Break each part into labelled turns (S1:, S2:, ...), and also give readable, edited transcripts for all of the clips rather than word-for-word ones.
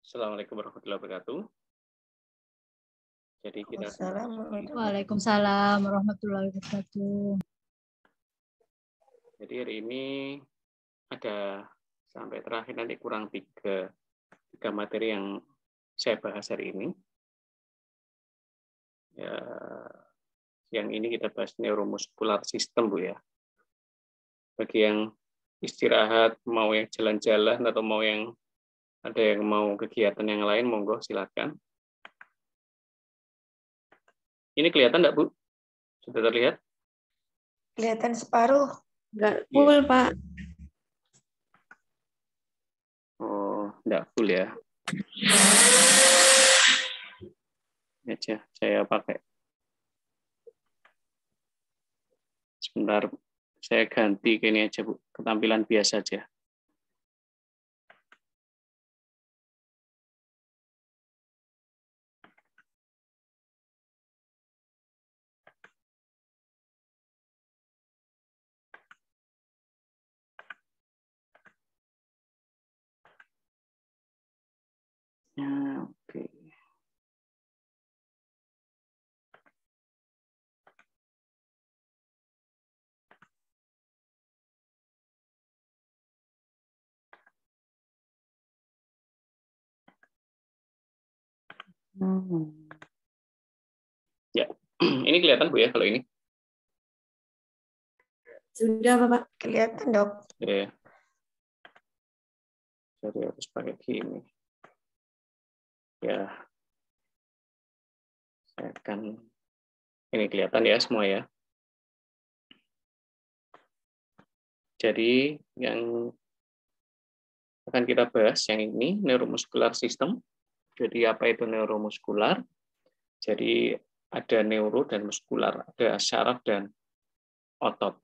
S1: Assalamualaikum warahmatullahi wabarakatuh. Jadi kita
S2: Waalaikumsalam warahmatullahi wabarakatuh.
S1: Jadi hari ini ada sampai terakhir nanti kurang tiga materi yang saya bahas hari ini. Ya, yang ini kita bahas neuromuskular system, Bu ya. Bagi yang istirahat, mau yang jalan-jalan atau mau yang ada yang mau kegiatan yang lain, monggo silakan. Ini kelihatan enggak, Bu? Sudah terlihat?
S3: Kelihatan separuh.
S2: Enggak full, Pak.
S1: Oh, enggak full ya. Ini aja saya pakai. Sebentar, saya ganti ke ini aja, Bu. Ketampilan biasa aja. Ya, oke. Ya, ini kelihatan, Bu ya kalau ini?
S2: Sudah, Bapak.
S3: Kelihatan, Dok.
S1: Ya. Jadi harus pakai gini. Ya, saya akan ini kelihatan ya semua ya. Jadi yang akan kita bahas yang ini neuromuskular system. Jadi apa itu neuromuskular? Jadi ada neuro dan muskular, ada saraf dan otot.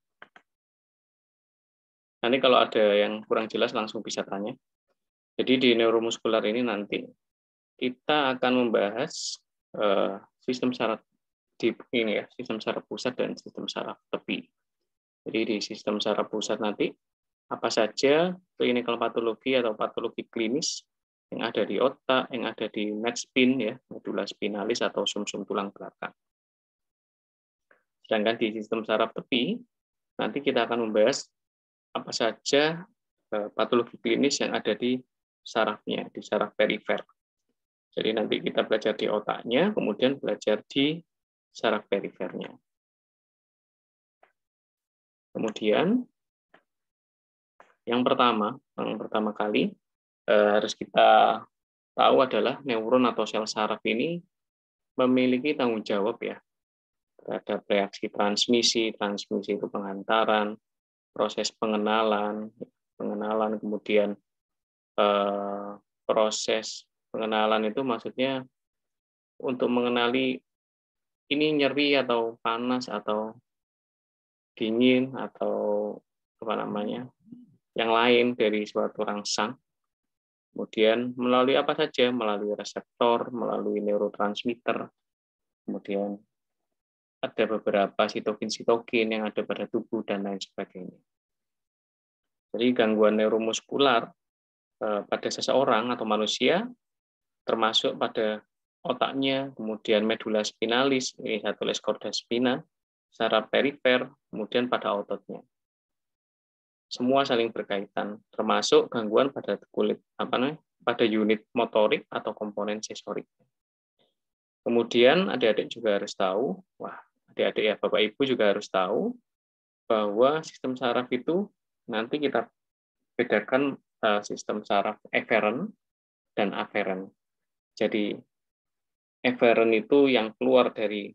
S1: Nanti kalau ada yang kurang jelas langsung bisa tanya. Jadi di neuromuskular ini nanti kita akan membahas sistem saraf di ini ya, sistem saraf pusat dan sistem saraf tepi. Jadi di sistem saraf pusat nanti apa saja clinical patologi atau patologi klinis yang ada di otak, yang ada di medspin ya, medula spinalis atau sumsum tulang belakang. Sedangkan di sistem saraf tepi nanti kita akan membahas apa saja patologi klinis yang ada di sarafnya, di saraf perifer. Jadi nanti kita belajar di otaknya, kemudian belajar di saraf perifernya. Kemudian yang pertama kali harus kita tahu adalah neuron atau sel saraf ini memiliki tanggung jawab ya terhadap reaksi transmisi itu pengantaran, proses pengenalan, kemudian proses pengenalan itu maksudnya untuk mengenali ini nyeri atau panas atau dingin atau apa namanya yang lain dari suatu rangsang. Kemudian melalui apa saja, melalui reseptor, melalui neurotransmitter, kemudian ada beberapa sitokin yang ada pada tubuh dan lain sebagainya. Jadi gangguan neuromuskular pada seseorang atau manusia termasuk pada otaknya, kemudian medula spinalis, ini satu corda spina, saraf perifer, kemudian pada ototnya. Semua saling berkaitan, termasuk gangguan pada kulit pada unit motorik atau komponen sensorik. Kemudian adik-adik juga harus tahu, adik-adik ya Bapak Ibu juga harus tahu bahwa sistem saraf itu nanti kita bedakan sistem saraf eferen dan aferen. Jadi eferen itu yang keluar dari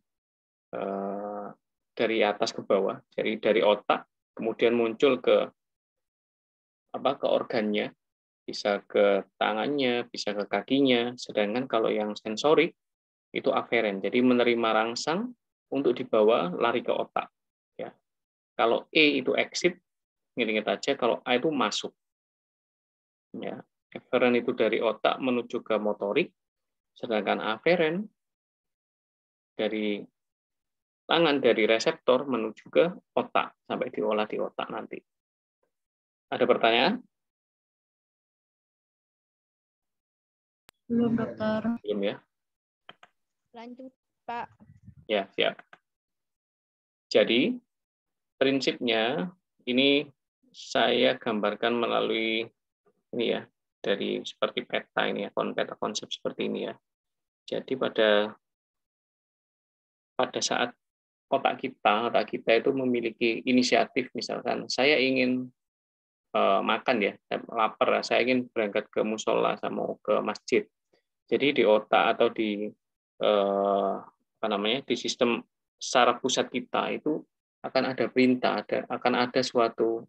S1: atas ke bawah, jadi dari otak kemudian muncul ke organnya, bisa ke tangannya, bisa ke kakinya. Sedangkan kalau yang sensorik itu aferen, jadi menerima rangsang untuk dibawa lari ke otak. Ya. Kalau E itu exit, ingat aja kalau A itu masuk. Ya. Eferen itu dari otak menuju ke motorik, sedangkan aferen dari tangan dari reseptor menuju ke otak sampai diolah di otak nanti. Ada pertanyaan?
S2: Belum, dokter.
S1: Belum ya?
S4: Lanjut, Pak.
S1: Ya, siap. Jadi, prinsipnya ini saya gambarkan melalui ini ya, dari seperti peta ini ya, peta konsep seperti ini ya. Jadi pada saat otak kita itu memiliki inisiatif, misalkan saya ingin makan ya, saya lapar, saya ingin berangkat ke musola, saya mau ke masjid. Jadi di otak atau di di sistem saraf pusat kita itu akan ada perintah, akan ada suatu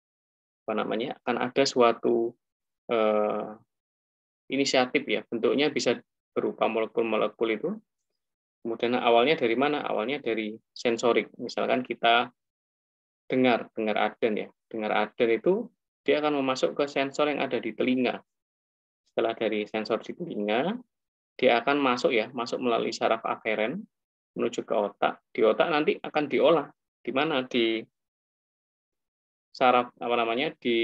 S1: inisiatif ya, bentuknya bisa berupa molekul-molekul itu. Kemudian awalnya dari mana? Awalnya dari sensorik. Misalkan kita dengar aden ya. Dengar aden itu dia akan memasuk ke sensor yang ada di telinga. Setelah dari sensor di telinga, dia akan masuk melalui saraf aferen menuju ke otak. Di otak nanti akan diolah di mana? Di saraf di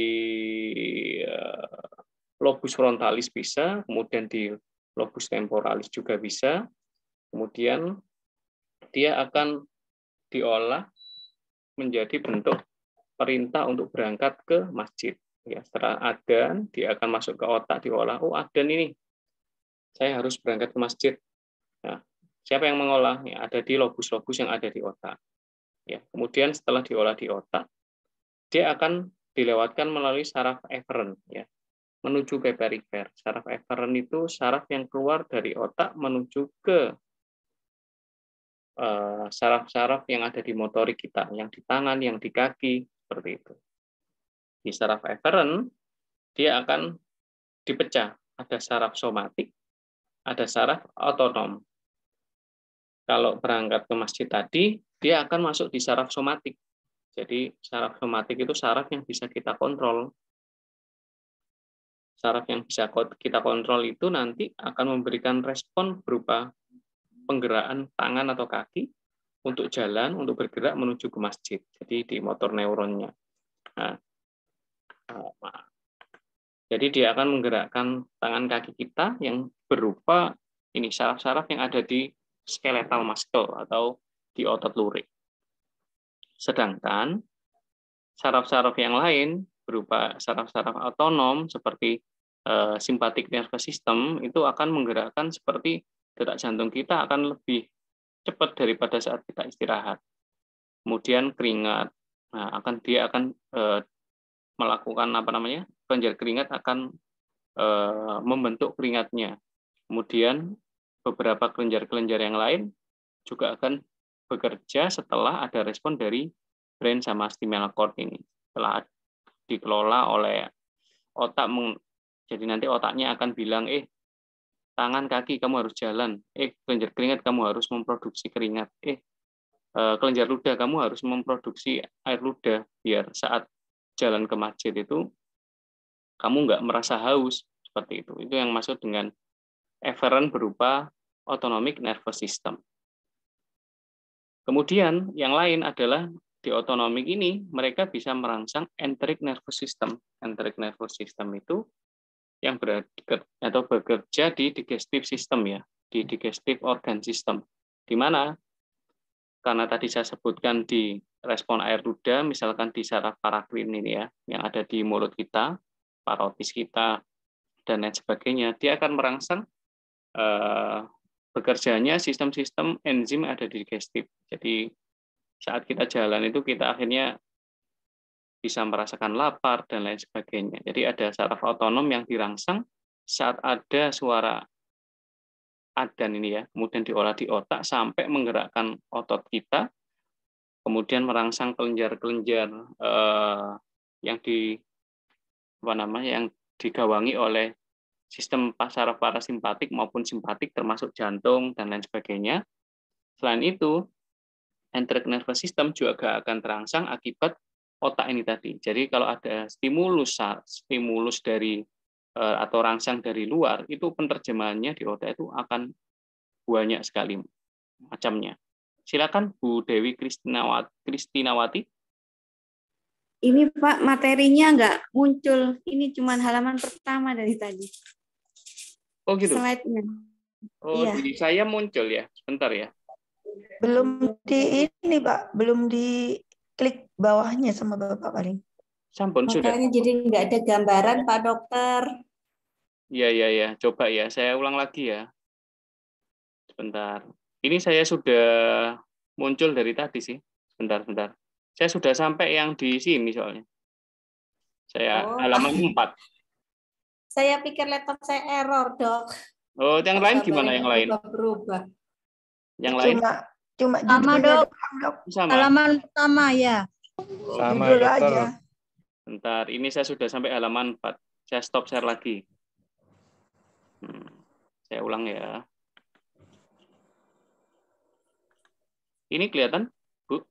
S1: lobus frontalis bisa, kemudian di lobus temporalis juga bisa. Kemudian dia akan diolah menjadi bentuk perintah untuk berangkat ke masjid. Ya, setelah adzan, dia akan masuk ke otak, diolah. Oh, adzan ini, saya harus berangkat ke masjid. Nah, siapa yang mengolah? Ya, ada di lobus-lobus yang ada di otak. Ya, kemudian setelah diolah di otak, dia akan dilewatkan melalui saraf eferen, ya, menuju ke perifer. Saraf eferen itu saraf yang keluar dari otak menuju ke saraf-saraf yang ada di motorik kita, yang di tangan, yang di kaki, seperti itu. Di saraf eferen, dia akan dipecah. Ada saraf somatik, ada saraf otonom. Kalau berangkat ke masjid tadi, dia akan masuk di saraf somatik. Jadi saraf somatik itu saraf yang bisa kita kontrol. Saraf yang bisa kita kontrol itu nanti akan memberikan respon berupa penggerakkan tangan atau kaki untuk jalan, untuk bergerak menuju ke masjid. Jadi di motor neuronnya. Nah, jadi dia akan menggerakkan tangan kaki kita yang berupa ini saraf-saraf yang ada di skeletal muscle atau di otot lurik. Sedangkan saraf-saraf yang lain berupa saraf-saraf otonom seperti simpatik nervous system itu akan menggerakkan seperti detak jantung kita akan lebih cepat daripada saat kita istirahat. Kemudian keringat, nah, dia akan melakukan kelenjar keringat akan membentuk keringatnya. Kemudian beberapa kelenjar-kelenjar yang lain juga akan bekerja setelah ada respon dari brain sama spinal cord ini. Setelah dikelola oleh otak, jadi nanti otaknya akan bilang, tangan kaki kamu harus jalan, kelenjar keringat kamu harus memproduksi keringat, kelenjar ludah kamu harus memproduksi air ludah biar saat jalan ke masjid itu kamu nggak merasa haus, seperti itu. Itu yang maksud dengan eferen berupa autonomic nervous system. Kemudian yang lain adalah di autonomic ini mereka bisa merangsang enteric nervous system. Enteric nervous system itu yang bekerja di digestive system ya, di digestive organ system. Di mana karena tadi saya sebutkan di respon air ludah, misalkan di saraf parakrin ini ya, yang ada di mulut kita, parotis kita, dan lain sebagainya, dia akan merangsang bekerjanya sistem-sistem enzim yang ada di digestif. Jadi saat kita jalan itu kita akhirnya bisa merasakan lapar dan lain sebagainya. Jadi ada saraf otonom yang dirangsang saat ada suara adzan ini ya, kemudian diolah di otak sampai menggerakkan otot kita, kemudian merangsang kelenjar-kelenjar yang yang digawangi oleh sistem saraf parasimpatik maupun simpatik termasuk jantung dan lain sebagainya. Selain itu, enteric nervous system juga akan terangsang akibat otak ini tadi. Jadi kalau ada stimulus dari atau rangsang dari luar, itu penerjemahannya di otak itu akan banyak sekali macamnya. Silakan Bu Dewi Kristinawati.
S2: Ini Pak, materinya nggak muncul. Ini cuma halaman pertama dari tadi.
S1: Oh gitu.
S2: slide-nya.
S1: Oh,
S2: Iya.
S1: di saya muncul ya. Sebentar ya.
S3: Belum di ini, Pak. Belum di klik bawahnya sama Bapak paling.
S1: Sampun sudah.
S2: Makanya jadi nggak ada gambaran, Pak Dokter.
S1: Iya, iya, ya. Coba ya, saya ulang lagi ya. Sebentar. Ini saya sudah muncul dari tadi sih. Sebentar. Saya sudah sampai yang di sini soalnya. Saya
S2: Oh,
S1: halaman 4.
S2: Saya pikir laptop saya error, Dok.
S1: Oh, yang lain gimana
S2: Gambarnya
S1: yang lain?
S2: berubah-berubah.
S1: Yang lain
S3: Cuma
S4: Sama,
S3: judulnya
S4: Dok.
S3: doang, Dok.
S1: sama.
S4: Halaman pertama ya.
S1: Oh,
S5: Sama,
S3: Judul
S5: dokter.
S3: aja.
S1: bentar, ini saya sudah sampai halaman 4. Saya stop share lagi. Saya ulang ya. Ini kelihatan, Bu?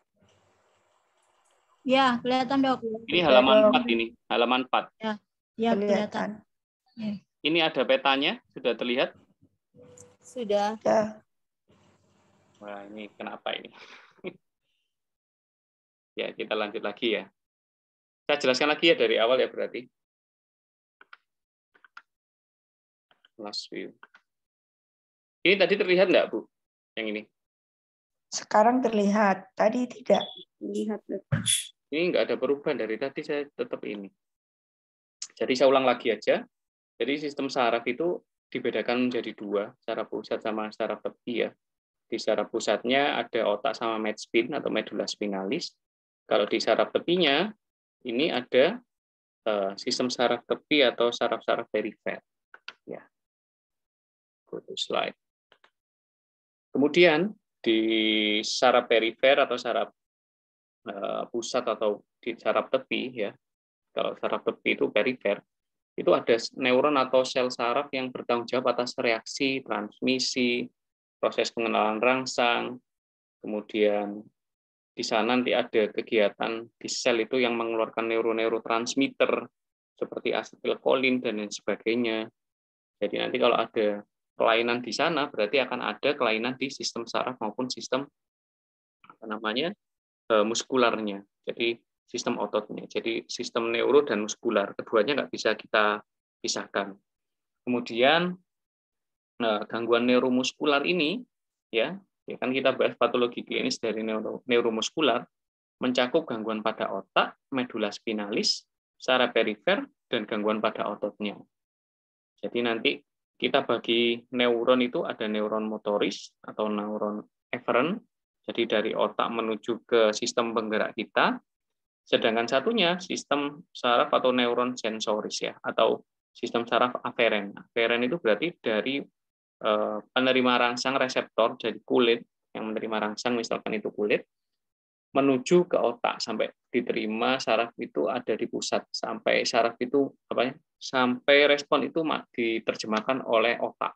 S4: Ya, kelihatan, Dok.
S1: Ini
S3: Iya,
S1: halaman
S3: Dok.
S1: 4 ini, halaman 4.
S4: Ya, kelihatan.
S3: Kelihatan.
S1: Ini ada petanya, sudah terlihat?
S4: Sudah.
S3: Ya.
S1: Wah, ini kenapa ini? Ya, kita lanjut lagi ya. Saya jelaskan lagi ya dari awal ya berarti. Last view. Ini tadi terlihat nggak, Bu? Yang ini?
S3: Sekarang terlihat. Tadi tidak.
S2: Lihat, Dok.
S1: Ini nggak ada perubahan dari tadi, saya tetap ini. Jadi saya ulang lagi aja. Jadi sistem saraf itu dibedakan menjadi 2, saraf pusat sama saraf tepi ya. Di saraf pusatnya ada otak sama medspin atau medula spinalis. Kalau di saraf tepinya, ini ada sistem saraf tepi atau saraf-saraf perifer. Ya. Go to slide. Kemudian di saraf perifer atau saraf pusat atau di saraf tepi ya. Kalau saraf tepi itu perifer, itu ada neuron atau sel saraf yang bertanggung jawab atas reaksi, transmisi, proses pengenalan rangsang, kemudian di sana nanti ada kegiatan di sel itu yang mengeluarkan neurotransmitter seperti asetilkolin dan lain sebagainya. Jadi nanti kalau ada kelainan di sana, berarti akan ada kelainan di sistem saraf maupun sistem muskularnya. Jadi sistem ototnya. Jadi sistem neuro dan muskular, keduanya nggak bisa kita pisahkan. Kemudian gangguan neuromuskular ini, ya kan kita bahas patologi klinis dari neuromuskular, mencakup gangguan pada otak, medula spinalis, saraf perifer, dan gangguan pada ototnya. Jadi nanti kita bagi neuron itu ada neuron motoris atau neuron efferent, jadi dari otak menuju ke sistem penggerak kita, sedangkan satunya sistem saraf atau neuron sensoris ya, atau sistem saraf aferen. Aferen itu berarti dari penerima rangsang reseptor, jadi kulit yang menerima rangsang, misalkan itu kulit, menuju ke otak sampai diterima saraf itu ada di pusat, sampai saraf itu sampai respon itu diterjemahkan oleh otak.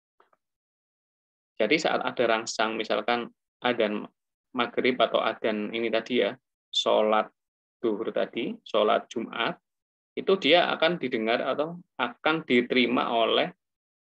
S1: Jadi saat ada rangsang, misalkan adzan maghrib atau adzan ini tadi ya, sholat duhur tadi, sholat Jumat, itu dia akan didengar atau akan diterima oleh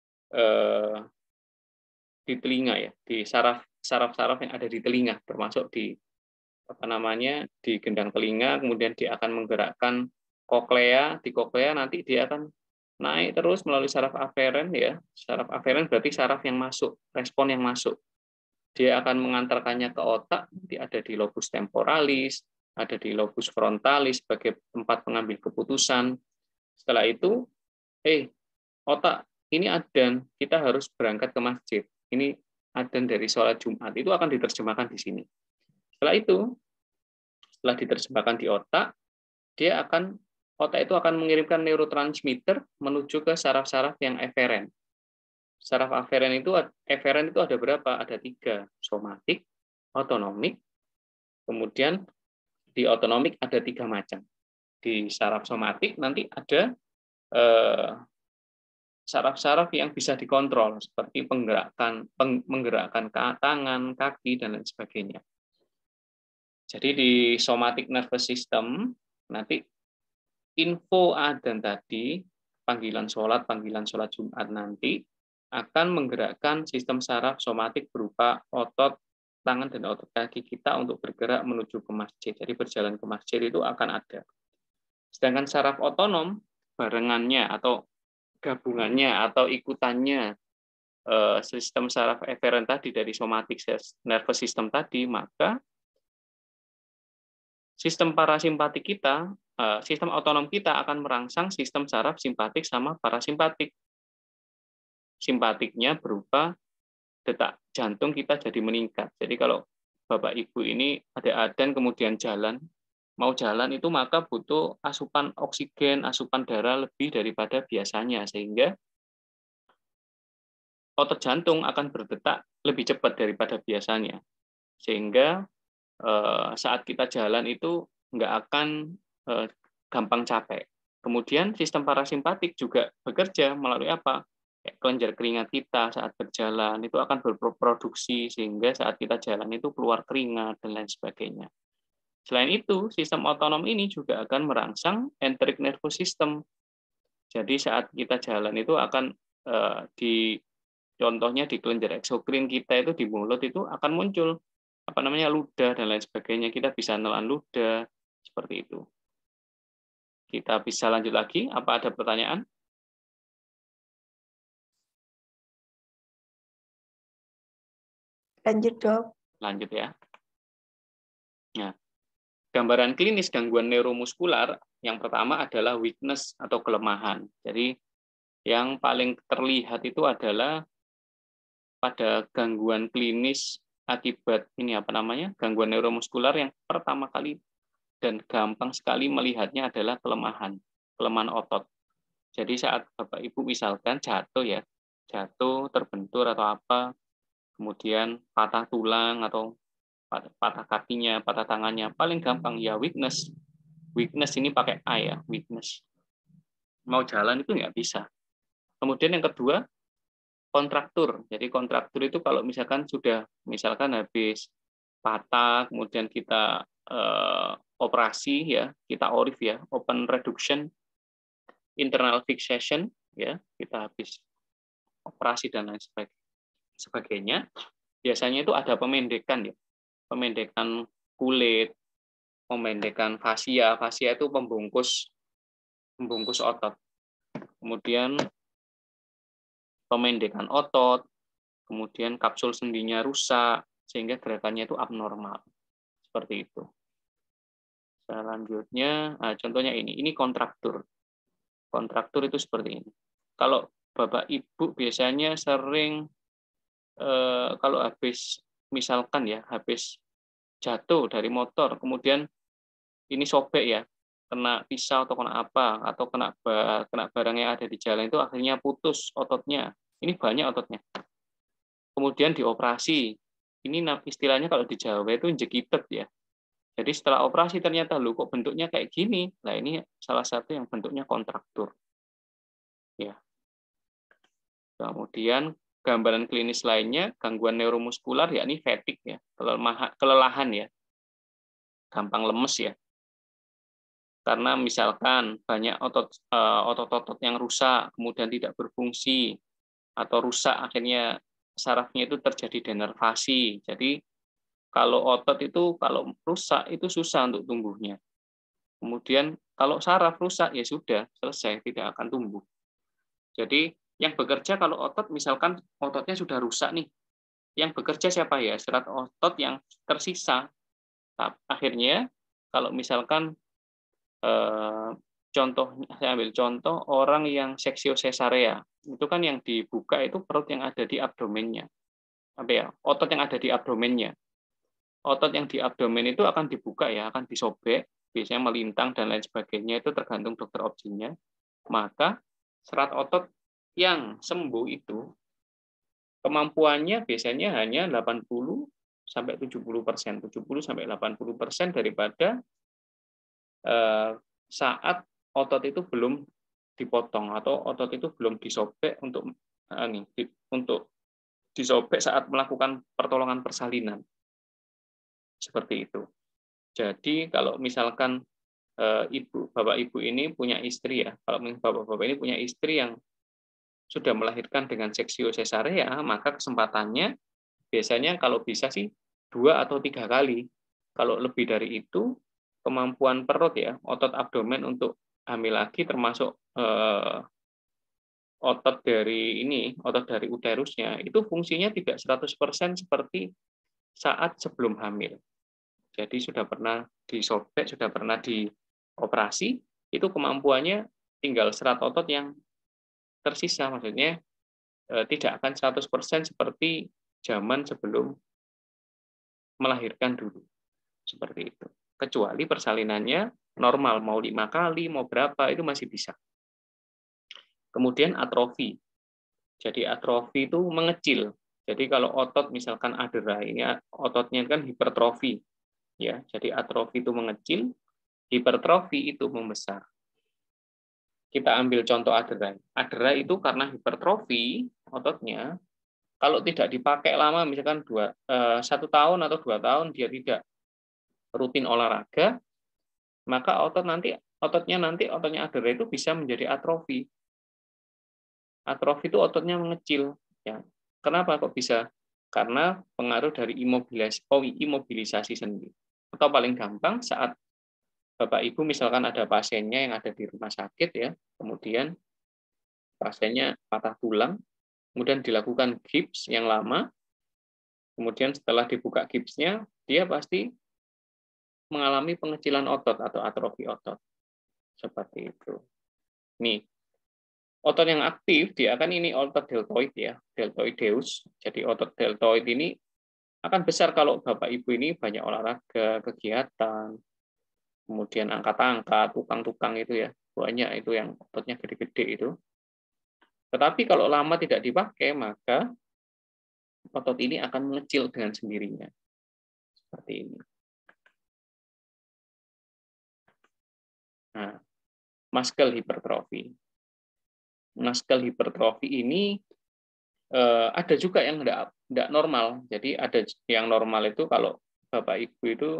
S1: di telinga ya, di saraf-saraf yang ada di telinga, termasuk di di gendang telinga, kemudian dia akan menggerakkan koklea, di koklea nanti dia akan naik terus melalui saraf aferen ya. Saraf aferen berarti saraf yang masuk, respon yang masuk. Dia akan mengantarkannya ke otak, nanti ada di lobus temporalis, ada di lobus frontalis sebagai tempat pengambil keputusan. Setelah itu, otak, ini adzan, kita harus berangkat ke masjid. Ini adzan dari sholat Jumat, itu akan diterjemahkan di sini. Setelah itu, setelah diterjemahkan di otak, otak itu akan mengirimkan neurotransmitter menuju ke saraf-saraf yang eferen. Saraf eferen itu ada berapa? Ada 3, somatik, otonomik, kemudian di otonomik ada 3 macam. Di saraf somatik nanti ada saraf-saraf yang bisa dikontrol seperti menggerakkan tangan, kaki dan lain sebagainya. Jadi di somatic nervous system nanti info adzan tadi panggilan sholat Jumat nanti akan menggerakkan sistem saraf somatik berupa otot tangan dan otot kaki kita untuk bergerak menuju ke masjid. Jadi berjalan ke masjid itu akan ada. Sedangkan saraf otonom barengannya atau gabungannya atau ikutannya sistem saraf eferen tadi dari somatic nervous system tadi, maka sistem parasimpatik kita, sistem otonom kita akan merangsang sistem saraf simpatik sama parasimpatik. Simpatiknya berupa detak jantung kita jadi meningkat. Jadi kalau Bapak Ibu ini ada adan kemudian mau jalan itu maka butuh asupan oksigen, asupan darah lebih daripada biasanya, sehingga otot jantung akan berdetak lebih cepat daripada biasanya. Sehingga saat kita jalan itu nggak akan gampang capek. Kemudian sistem parasimpatik juga bekerja melalui apa? Kelenjar keringat kita saat berjalan itu akan berproduksi sehingga saat kita jalan itu keluar keringat dan lain sebagainya. Selain itu, sistem otonom ini juga akan merangsang enteric nervous system. Jadi saat kita jalan itu akan contohnya di kelenjar eksokrin kita itu di mulut itu akan muncul ludah dan lain sebagainya. Kita bisa nelan ludah seperti itu. Kita bisa lanjut lagi. Apa ada pertanyaan?
S3: Lanjut, Dok.
S1: Lanjut ya. Nah, gambaran klinis gangguan neuromuskular yang pertama adalah weakness atau kelemahan. Jadi yang paling terlihat itu adalah pada gangguan klinis akibat gangguan neuromuskular yang pertama kali dan gampang sekali melihatnya adalah kelemahan otot. Jadi saat Bapak Ibu misalkan jatuh, terbentur atau apa, kemudian patah tulang atau patah kakinya, patah tangannya, paling gampang ya weakness. Weakness ini pakai A ya, weakness. Mau jalan itu nggak bisa. Kemudian yang kedua, kontraktur. Jadi kontraktur itu kalau misalkan habis patah, kemudian kita operasi ya, kita ORIF ya, open reduction, internal fixation ya, kita habis operasi dan lain sebagainya. Biasanya itu ada pemendekan ya. Pemendekan kulit, pemendekan fascia. Fascia itu pembungkus otot. Kemudian pemendekan otot, kemudian kapsul sendinya rusak sehingga gerakannya itu abnormal. Seperti itu. Selanjutnya, contohnya ini kontraktur. Kontraktur itu seperti ini. Kalau Bapak Ibu biasanya sering kalau habis jatuh dari motor, kemudian ini sobek ya, kena pisau atau kena apa, atau kena barang yang ada di jalan itu akhirnya putus ototnya. Ini banyak ototnya. Kemudian dioperasi. Ini istilahnya kalau di Jawa itu jekitet ya. Jadi setelah operasi ternyata kok bentuknya kayak gini. Nah, ini salah satu yang bentuknya kontraktur. Ya. Kemudian gambaran klinis lainnya gangguan neuromuskular yakni fatigue ya, kelelahan ya. Gampang lemes ya. Karena misalkan banyak otot-otot yang rusak, kemudian tidak berfungsi atau rusak akhirnya sarafnya itu terjadi denervasi. Jadi kalau otot itu kalau rusak itu susah untuk tumbuhnya. Kemudian kalau saraf rusak ya sudah selesai, tidak akan tumbuh. Jadi yang bekerja kalau otot misalkan ototnya sudah rusak nih, yang bekerja siapa ya? Serat otot yang tersisa. Akhirnya kalau misalkan saya ambil contoh orang yang seksio sesarea, itu kan yang dibuka itu perut yang ada di abdomennya. Otot yang ada di abdomennya. Otot yang di abdomen itu akan dibuka ya, akan disobek, biasanya melintang dan lain sebagainya, itu tergantung dokter objinnya. Maka serat otot yang sembuh itu kemampuannya biasanya hanya 80 sampai 70%, 70 sampai 80% daripada saat otot itu belum dipotong atau otot itu belum disobek untuk disobek saat melakukan pertolongan persalinan. Seperti itu. Jadi kalau misalkan Bapak Ibu ini punya istri ya, kalau Bapak-bapak ini punya istri yang sudah melahirkan dengan seksio sesarea, maka kesempatannya biasanya kalau bisa sih 2 atau 3 kali. Kalau lebih dari itu, kemampuan perut ya, otot abdomen untuk hamil lagi termasuk otot dari uterusnya itu fungsinya tidak 100% seperti saat sebelum hamil. Jadi sudah pernah disobek, sudah pernah dioperasi, itu kemampuannya tinggal serat otot yang tersisa, maksudnya tidak akan 100% seperti zaman sebelum melahirkan dulu. Seperti itu. Kecuali persalinannya normal, mau 5 kali, mau berapa, itu masih bisa. Kemudian atrofi. Jadi atrofi itu mengecil. Jadi kalau otot misalkan adera, ini ototnya kan hipertrofi. Ya, jadi atrofi itu mengecil, hipertrofi itu membesar. Kita ambil contoh adera. Adera itu karena hipertrofi ototnya, kalau tidak dipakai lama, misalkan 1 tahun atau 2 tahun dia tidak rutin olahraga, maka ototnya adera itu bisa menjadi atrofi. Atrofi itu ototnya mengecil. Ya. Kenapa kok bisa? Karena pengaruh dari imobilisasi sendi. Atau paling gampang saat Bapak Ibu misalkan ada pasiennya yang ada di rumah sakit ya, kemudian pasiennya patah tulang, kemudian dilakukan gips yang lama, kemudian setelah dibuka gipsnya, dia pasti mengalami pengecilan otot atau atrofi otot. Seperti itu. Nih, otot yang aktif, dia kan ini otot deltoid ya, deltoideus. Jadi otot deltoid ini akan besar kalau Bapak Ibu ini banyak olahraga, kegiatan, kemudian angkat-angkat, tukang-tukang itu ya, banyak itu yang ototnya gede-gede itu. Tetapi kalau lama tidak dipakai, maka otot ini akan mengecil dengan sendirinya. Seperti ini. Nah, muscle hypertrophy. Muscle hypertrophy ini ada juga yang tidak normal. Jadi ada yang normal itu kalau Bapak Ibu itu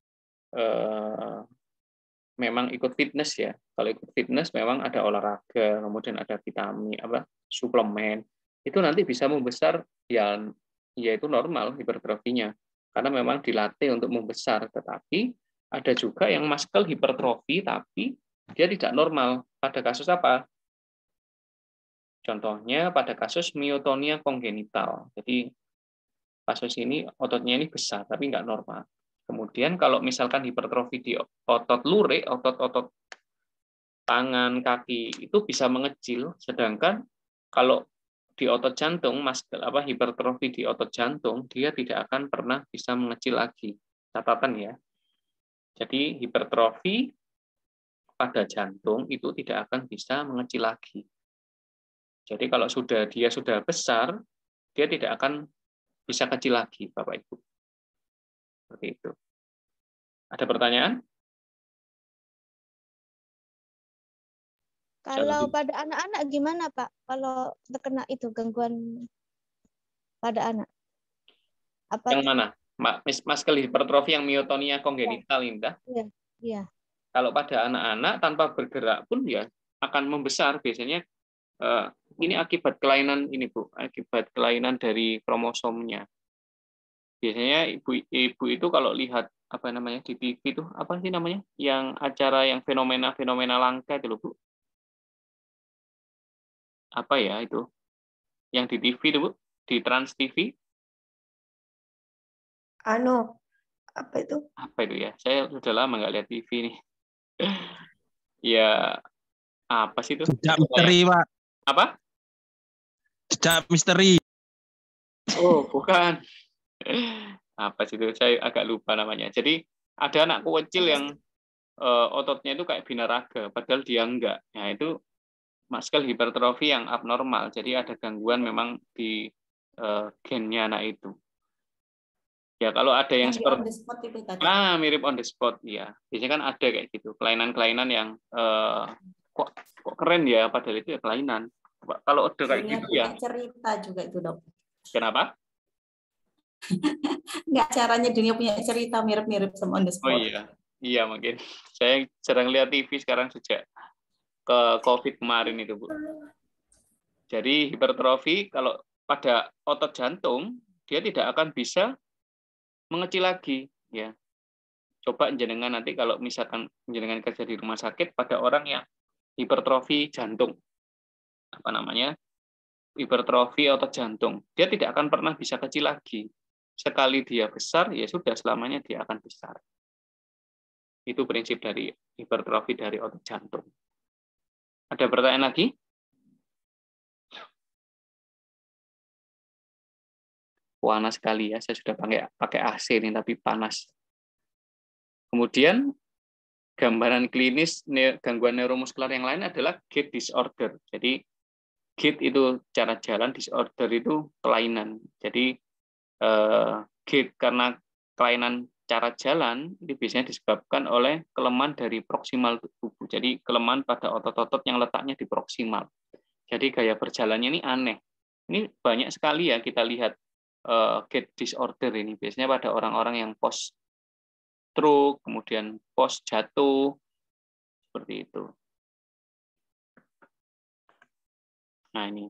S1: memang ikut fitness ya. Kalau ikut fitness memang ada olahraga, kemudian ada vitamin, suplemen. Itu nanti bisa membesar ya yaitu normal hipertrofinya. Karena memang dilatih untuk membesar, tetapi ada juga yang muscle hipertrofi tapi dia tidak normal. Pada kasus apa? Contohnya pada kasus myotonia kongenital. Jadi kasus ini ototnya ini besar tapi nggak normal. Kemudian kalau misalkan hipertrofi di otot lurik, otot-otot tangan, kaki itu bisa mengecil, sedangkan kalau di otot jantung, hipertrofi di otot jantung, dia tidak akan pernah bisa mengecil lagi. Catatan ya. Jadi hipertrofi pada jantung itu tidak akan bisa mengecil lagi. Jadi kalau dia sudah besar, dia tidak akan bisa kecil lagi, Bapak Ibu. Seperti itu. Ada pertanyaan?
S4: Kalau pada anak-anak gimana, Pak? Kalau terkena itu gangguan pada anak?
S1: Yang mana? Muscle hypertrophy yang myotonia kongenital ini,
S4: Iya.
S1: Kalau pada anak-anak tanpa bergerak pun ya akan membesar biasanya. Ini akibat kelainan ini Bu, akibat kelainan dari kromosomnya. Biasanya ibu itu kalau lihat di TV itu apa sih namanya? Yang acara yang fenomena langka itu loh Bu. Apa ya itu? Yang di TV itu Bu, di Trans TV.
S3: Apa itu?
S1: Apa itu ya? Saya sudah lama nggak lihat TV nih. Ya, apa sih itu?
S5: Jejak misteri, Pak.
S1: Apa?
S5: Jejak misteri.
S1: Oh, bukan. Apa sih itu? Saya agak lupa namanya. Jadi ada anakku kecil yang ototnya itu kayak binaraga, padahal dia enggak. Nah, itu muscle hipertrofi yang abnormal. Jadi ada gangguan memang di gennya anak itu. Ya kalau ada yang seperti
S2: on the spot itu tadi.
S1: mirip on the spot ya. Biasanya kan ada kayak gitu, kelainan-kelainan yang kok keren ya, padahal itu ya kelainan. Kalau ada kayak gitu ya.
S2: Cerita juga itu Dok.
S1: Kenapa?
S2: Nggak, caranya dunia punya cerita mirip-mirip sama on the spot.
S1: Oh iya mungkin. Saya jarang lihat TV sekarang sejak ke COVID kemarin itu Bu. Jadi hipertrofi kalau pada otot jantung dia tidak akan bisa mengecil lagi ya. Coba jenengan nanti kalau misalkan jenengan kerja di rumah sakit pada orang yang hipertrofi jantung hipertrofi otot jantung. Dia tidak akan pernah bisa kecil lagi. Sekali dia besar, ya sudah selamanya dia akan besar. Itu prinsip dari hipertrofi dari otot jantung. Ada pertanyaan lagi? Panas sekali ya, saya sudah pakai AC ini tapi panas. Kemudian gambaran klinis gangguan neuromuskular yang lain adalah gait disorder. Jadi gait itu cara jalan, disorder itu kelainan. Jadi gait karena kelainan cara jalan itu biasanya disebabkan oleh kelemahan dari proksimal tubuh. Jadi kelemahan pada otot-otot yang letaknya di proksimal. Jadi gaya berjalannya ini aneh. Ini banyak sekali ya kita lihat gait disorder ini. Biasanya pada orang-orang yang post stroke, kemudian post jatuh, seperti itu. Nah ini.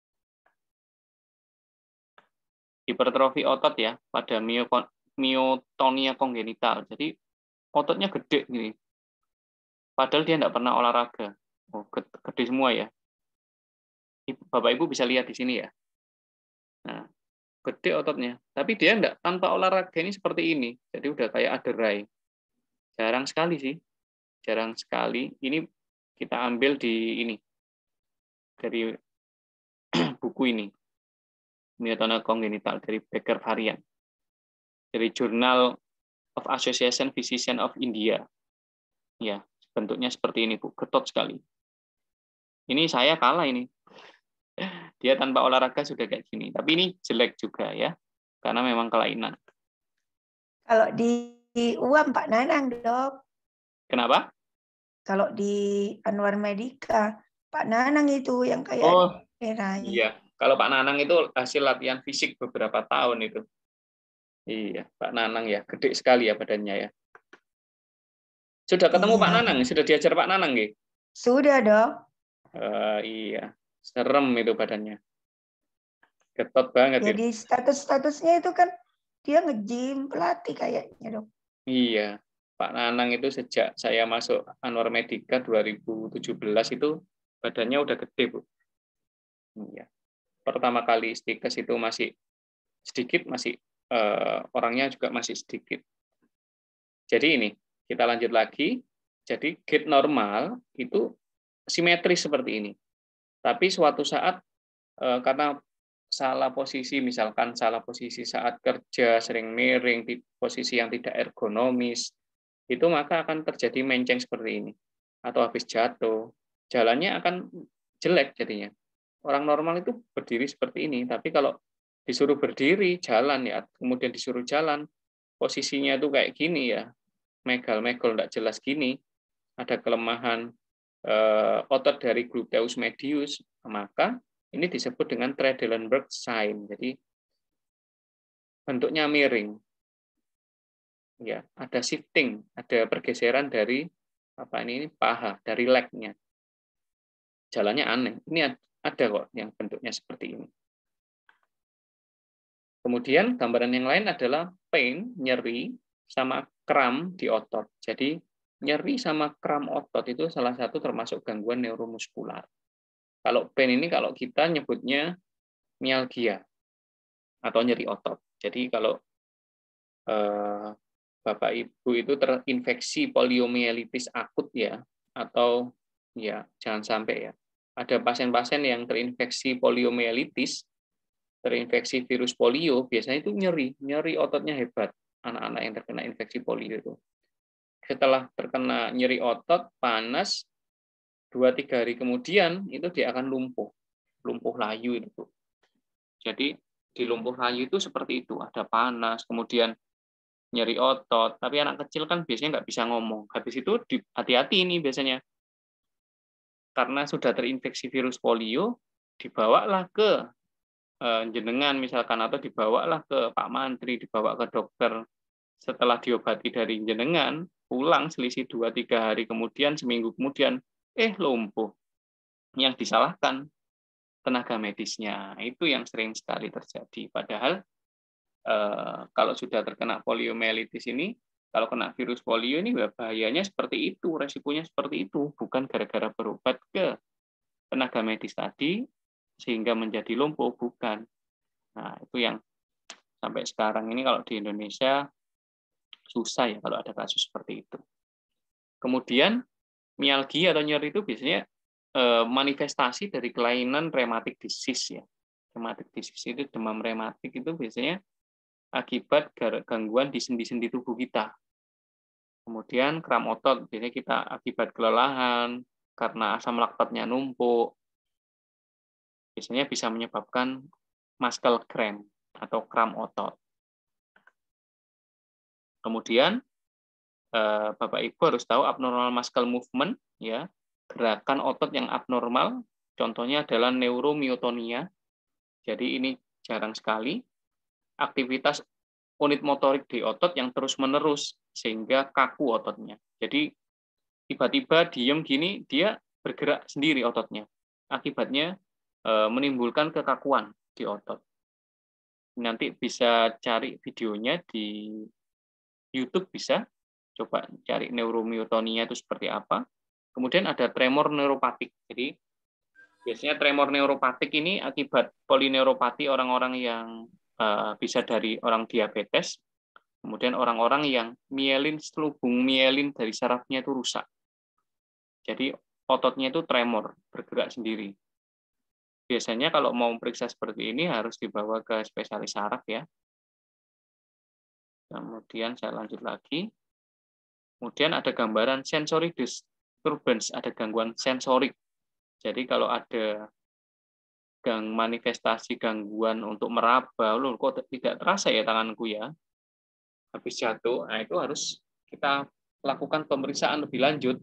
S1: Hipertrofi otot ya, pada myotonia kongenital. Jadi ototnya gede gini. Padahal dia tidak pernah olahraga. Oh, gede semua ya. Bapak Ibu bisa lihat di sini ya. Nah, gede ototnya. Tapi dia enggak, tanpa olahraga ini seperti ini. Jadi udah kayak aderai. Jarang sekali sih. Jarang sekali. Ini kita ambil di ini. Dari buku ini. Myotonia kongenital dari Becker varian. Dari Journal of Association Physician of India. Ya, bentuknya seperti ini, Bu. Getot sekali. Ini saya kalah ini. Dia tanpa olahraga sudah kayak gini. Tapi ini jelek juga ya, karena memang kelainan.
S3: Kalau di UAM Pak Nanang, Dok.
S1: Kenapa?
S3: Kalau di Anwar Medika, Pak Nanang itu yang kayak Erai.
S1: Iya. Kalau Pak Nanang itu hasil latihan fisik beberapa tahun itu. Iya, Pak Nanang ya, gede sekali ya badannya ya. Sudah ketemu
S3: Iya.
S1: Pak Nanang? Sudah diajar Pak Nanang nggih?
S3: Sudah, Dok.
S1: Iya, serem itu badannya. Ketot banget itu.
S3: Jadi status-statusnya itu kan dia nge-gym, pelatih kayaknya, Dok.
S1: Iya, Pak Nanang itu sejak saya masuk Anwar Medika 2017 itu badannya udah gede, Bu. Iya. Pertama kali stikes itu masih sedikit, orangnya juga masih sedikit. Jadi ini, kita lanjut lagi. Jadi gait normal itu simetris seperti ini. Tapi suatu saat karena salah posisi, misalkan salah posisi saat kerja, sering miring di posisi yang tidak ergonomis, itu maka akan terjadi menceng seperti ini. Atau habis jatuh, jalannya akan jelek jadinya. Orang normal itu berdiri seperti ini, tapi kalau disuruh berdiri, jalan ya, kemudian disuruh jalan, posisinya itu kayak gini ya, megal-megal, tidak jelas gini, ada kelemahan otot dari gluteus medius, maka ini disebut dengan Trendelenburg sign. Jadi bentuknya miring. Ya, ada shifting, ada pergeseran dari paha, dari leg-nya. Jalannya aneh. Ini ada kok yang bentuknya seperti ini. Kemudian gambaran yang lain adalah pain, nyeri, sama kram di otot. Jadi nyeri sama kram otot itu salah satu termasuk gangguan neuromuskular. Kalau pain ini kalau kita nyebutnya mialgia atau nyeri otot. Jadi kalau Bapak Ibu itu terinfeksi poliomielitis akut ya, atau ya jangan sampai ya. Ada pasien-pasien yang terinfeksi poliomielitis, terinfeksi virus polio, biasanya itu nyeri ototnya hebat. Anak-anak yang terkena infeksi polio itu. Setelah terkena nyeri otot, panas, 2-3 hari kemudian itu dia akan lumpuh layu itu. Jadi di lumpuh layu itu seperti itu, ada panas, kemudian nyeri otot, tapi anak kecil kan biasanya nggak bisa ngomong. Habis itu hati-hati ini biasanya, karena sudah terinfeksi virus polio, dibawalah ke jenengan misalkan, atau dibawalah ke Pak Mantri, dibawa ke dokter. Setelah diobati dari jenengan, pulang selisih 2-3 hari kemudian, seminggu kemudian, lumpuh. Yang disalahkan tenaga medisnya. Itu yang sering sekali terjadi. Padahal kalau sudah terkena poliomielitis ini, kalau kena virus polio ini bahayanya seperti itu, resikonya seperti itu, bukan gara-gara berobat ke tenaga medis tadi sehingga menjadi lumpuh, bukan. Nah, itu yang sampai sekarang ini kalau di Indonesia susah ya kalau ada kasus seperti itu. Kemudian mialgia atau nyeri itu biasanya manifestasi dari kelainan rheumatic disease ya. Rheumatic disease itu demam rematik itu biasanya akibat gangguan di sendi-sendi tubuh kita. Kemudian kram otot biasanya kita akibat kelelahan karena asam laktatnya numpuk. Biasanya bisa menyebabkan muscle cramp atau kram otot. Kemudian Bapak Ibu harus tahu abnormal muscle movement ya, gerakan otot yang abnormal, contohnya adalah neuromyotonia. Jadi ini jarang sekali aktivitas unit motorik di otot yang terus-menerus sehingga kaku ototnya. Jadi tiba-tiba diem gini dia bergerak sendiri ototnya. Akibatnya menimbulkan kekakuan di otot. Nanti bisa cari videonya di YouTube, bisa coba cari neuromyotonia itu seperti apa. Kemudian ada tremor neuropatik. Jadi biasanya tremor neuropatik ini akibat polineuropati orang-orang yang bisa dari orang diabetes, kemudian orang-orang yang mielin, selubung mielin dari sarafnya itu rusak. Jadi ototnya itu tremor, bergerak sendiri. Biasanya kalau mau periksa seperti ini harus dibawa ke spesialis saraf ya. Kemudian saya lanjut lagi. Kemudian ada gambaran sensory disturbance, ada gangguan sensorik. Jadi kalau ada manifestasi gangguan untuk meraba, loh kok tidak terasa ya tanganku ya, habis jatuh, nah itu harus kita lakukan pemeriksaan lebih lanjut.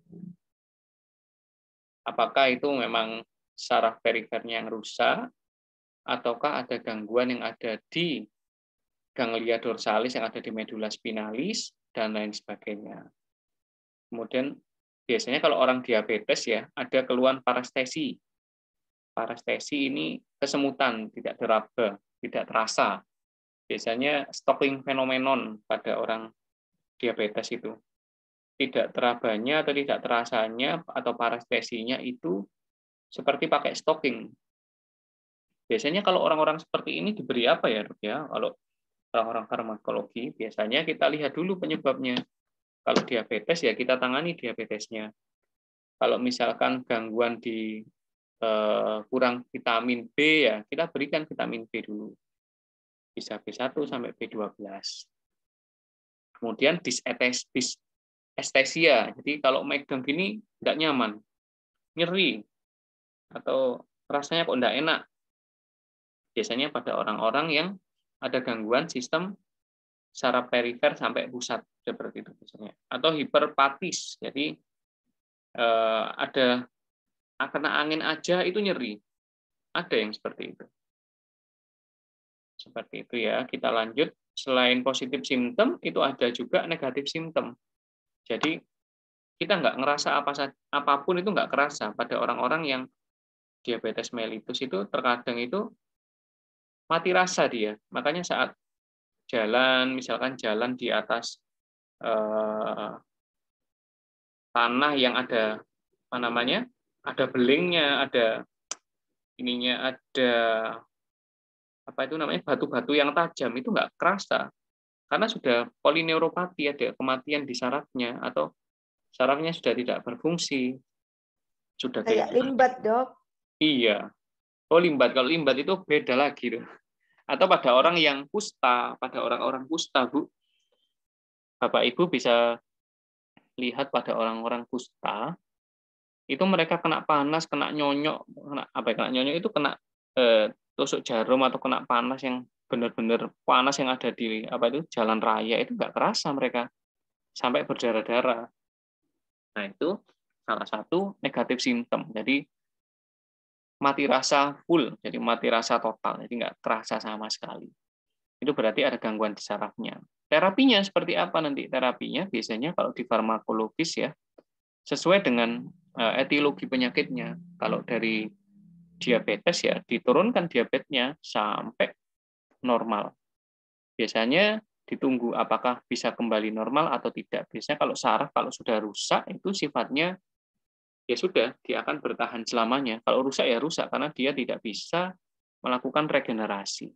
S1: Apakah itu memang saraf perifernya yang rusak, ataukah ada gangguan yang ada di ganglia dorsalis yang ada di medula spinalis, dan lain sebagainya. Kemudian biasanya kalau orang diabetes ya, ada keluhan parestesi. Parestesi ini kesemutan, tidak teraba, tidak terasa. Biasanya stalking phenomenon pada orang diabetes itu. Tidak terabanya atau tidak terasanya atau parestesinya itu seperti pakai stalking. Biasanya kalau orang-orang seperti ini diberi apa ya, Dok ya? Kalau orang-orang farmakologi, biasanya kita lihat dulu penyebabnya. Kalau diabetes ya kita tangani diabetesnya. Kalau misalkan gangguan di kurang vitamin B ya kita berikan vitamin B dulu. Bisa B1 sampai B12. Kemudian disestesia. Jadi kalau megang gini tidak nyaman, nyeri atau rasanya kok tidak enak. Biasanya pada orang-orang yang ada gangguan sistem saraf perifer sampai pusat seperti itu biasanya. Atau hiperpatis. Jadi ada kena angin aja itu nyeri. Ada yang seperti itu. Seperti itu ya. Kita lanjut. Selain positif simptom, itu ada juga negatif simptom. Jadi kita nggak ngerasa apapun itu nggak kerasa pada orang-orang yang diabetes mellitus itu terkadang itu mati rasa dia. Makanya saat jalan, misalkan jalan di atas tanah yang ada apa namanya? Ada belingnya, ada ininya, ada apa itu namanya? Batu-batu yang tajam itu nggak kerasa. Karena sudah polineuropati, ada kematian di sarafnya atau sarafnya sudah tidak berfungsi. Sudah
S3: Kayak limbat, Dok.
S1: Iya. Oh, limbat. Kalau limbat itu beda lagi, tuh. Atau pada orang yang kusta, pada orang-orang kusta, Bu. Bapak Ibu bisa lihat pada orang-orang kusta, itu mereka kena panas, kena nyonyok, kena nyonyok itu kena tusuk jarum atau kena panas yang benar-benar panas yang ada di jalan raya itu nggak kerasa mereka sampai berdarah-darah. Nah, itu salah satu negatif simptom. Jadi mati rasa full, jadi mati rasa total, jadi nggak terasa sama sekali. Itu berarti ada gangguan di sarafnya. Terapinya seperti apa nanti? Terapinya biasanya kalau di farmakologis ya, sesuai dengan etiologi penyakitnya. Kalau dari diabetes ya, diturunkan diabetesnya sampai normal. Biasanya ditunggu apakah bisa kembali normal atau tidak. Biasanya kalau saraf kalau sudah rusak itu sifatnya ya sudah, dia akan bertahan selamanya. Kalau rusak ya rusak, karena dia tidak bisa melakukan regenerasi.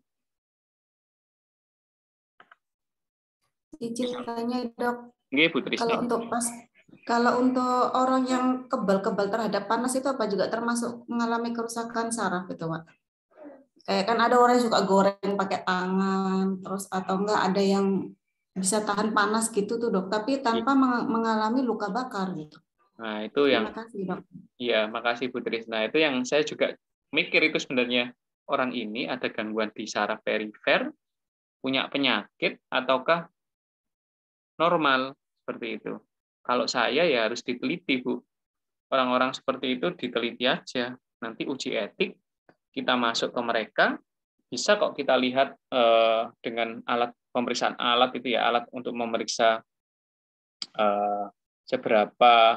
S2: Izin tanya dok,
S1: Nggih, Bu Trisni.
S2: kalau untuk orang yang kebal-kebal terhadap panas itu apa juga termasuk mengalami kerusakan saraf itu, Pak? Kayak kan ada orang yang suka goreng pakai tangan, terus atau enggak ada yang bisa tahan panas gitu tuh dok, tapi tanpa mengalami luka bakar gitu.
S1: Nah itu yang,
S2: terima kasih dok.
S1: Iya, makasih Bu Trisna. Itu yang saya juga mikir itu sebenarnya, orang ini ada gangguan di saraf perifer, punya penyakit, ataukah normal seperti itu. Kalau saya ya harus diteliti, Bu. Orang-orang seperti itu diteliti aja. Nanti uji etik kita masuk ke mereka, bisa kok kita lihat dengan alat pemeriksaan alat itu ya, alat untuk memeriksa seberapa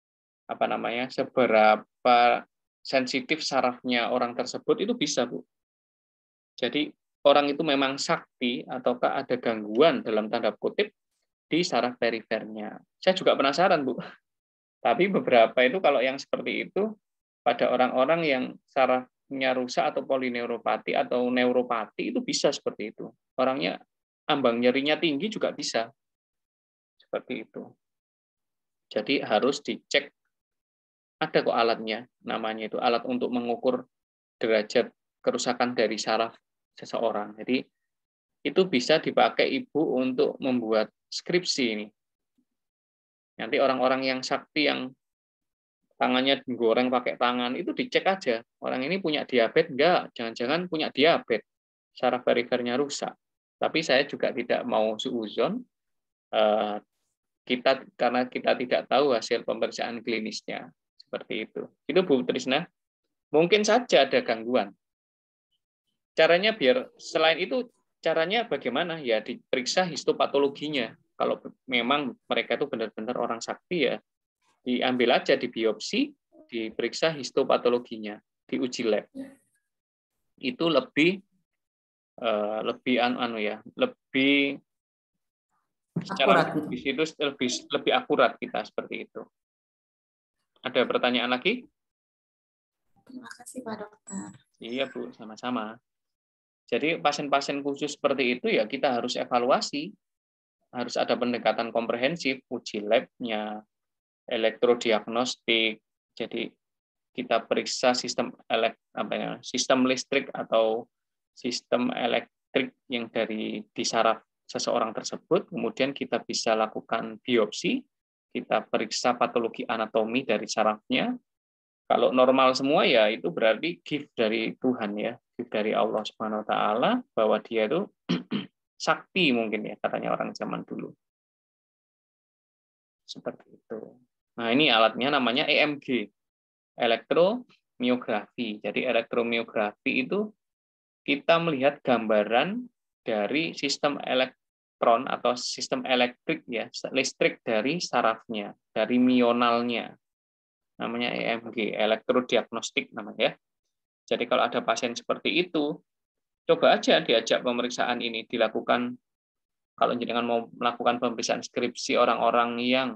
S1: sensitif sarafnya orang tersebut, itu bisa, Bu. Jadi orang itu memang sakti ataukah ada gangguan dalam tanda kutip di saraf perifernya. Saya juga penasaran, Bu. Tapi beberapa itu kalau yang seperti itu pada orang-orang yang sarafnya rusak atau polineuropati atau neuropati itu bisa seperti itu. Orangnya ambang nyerinya tinggi juga bisa. Seperti itu. Jadi harus dicek. Ada kok alatnya, namanya itu alat untuk mengukur derajat kerusakan dari saraf seseorang. Jadi itu bisa dipakai Ibu untuk membuat skripsi ini. Nanti orang-orang yang sakti yang tangannya digoreng pakai tangan, itu dicek aja. Orang ini punya diabetes enggak? Jangan-jangan punya diabetes. Saraf perifernya rusak. Tapi saya juga tidak mau suuzon, karena kita tidak tahu hasil pemeriksaan klinisnya. Seperti itu. Itu Bu Trisna. Mungkin saja ada gangguan. Caranya biar, selain itu, caranya bagaimana? Ya diperiksa histopatologinya. Kalau memang mereka itu benar-benar orang sakti, ya diambil aja di biopsi, diperiksa histopatologinya, diuji lab. Itu lebih secara medis itu lebih akurat kita seperti itu. Ada pertanyaan lagi?
S2: Terima kasih Pak Dokter.
S1: Iya Bu, sama-sama. Jadi pasien-pasien khusus seperti itu ya kita harus evaluasi, harus ada pendekatan komprehensif, uji labnya, elektrodiagnostik. Jadi kita periksa sistem listrik atau sistem elektrik yang di saraf seseorang tersebut. Kemudian kita bisa lakukan biopsi, kita periksa patologi anatomi dari sarafnya. Kalau normal semua ya itu berarti gift dari Tuhan ya, gift dari Allah Subhanahu wa taala bahwa dia itu sakti mungkin ya katanya orang zaman dulu. Seperti itu. Nah, ini alatnya namanya EMG, elektromiografi. Jadi elektromiografi itu kita melihat gambaran dari sistem elektron atau sistem elektrik ya, listrik dari sarafnya, dari mionalnya. Namanya EMG, elektrodiagnostik namanya ya. Jadi kalau ada pasien seperti itu, coba aja diajak pemeriksaan ini dilakukan. Kalau jenengan mau melakukan pemeriksaan skripsi orang-orang yang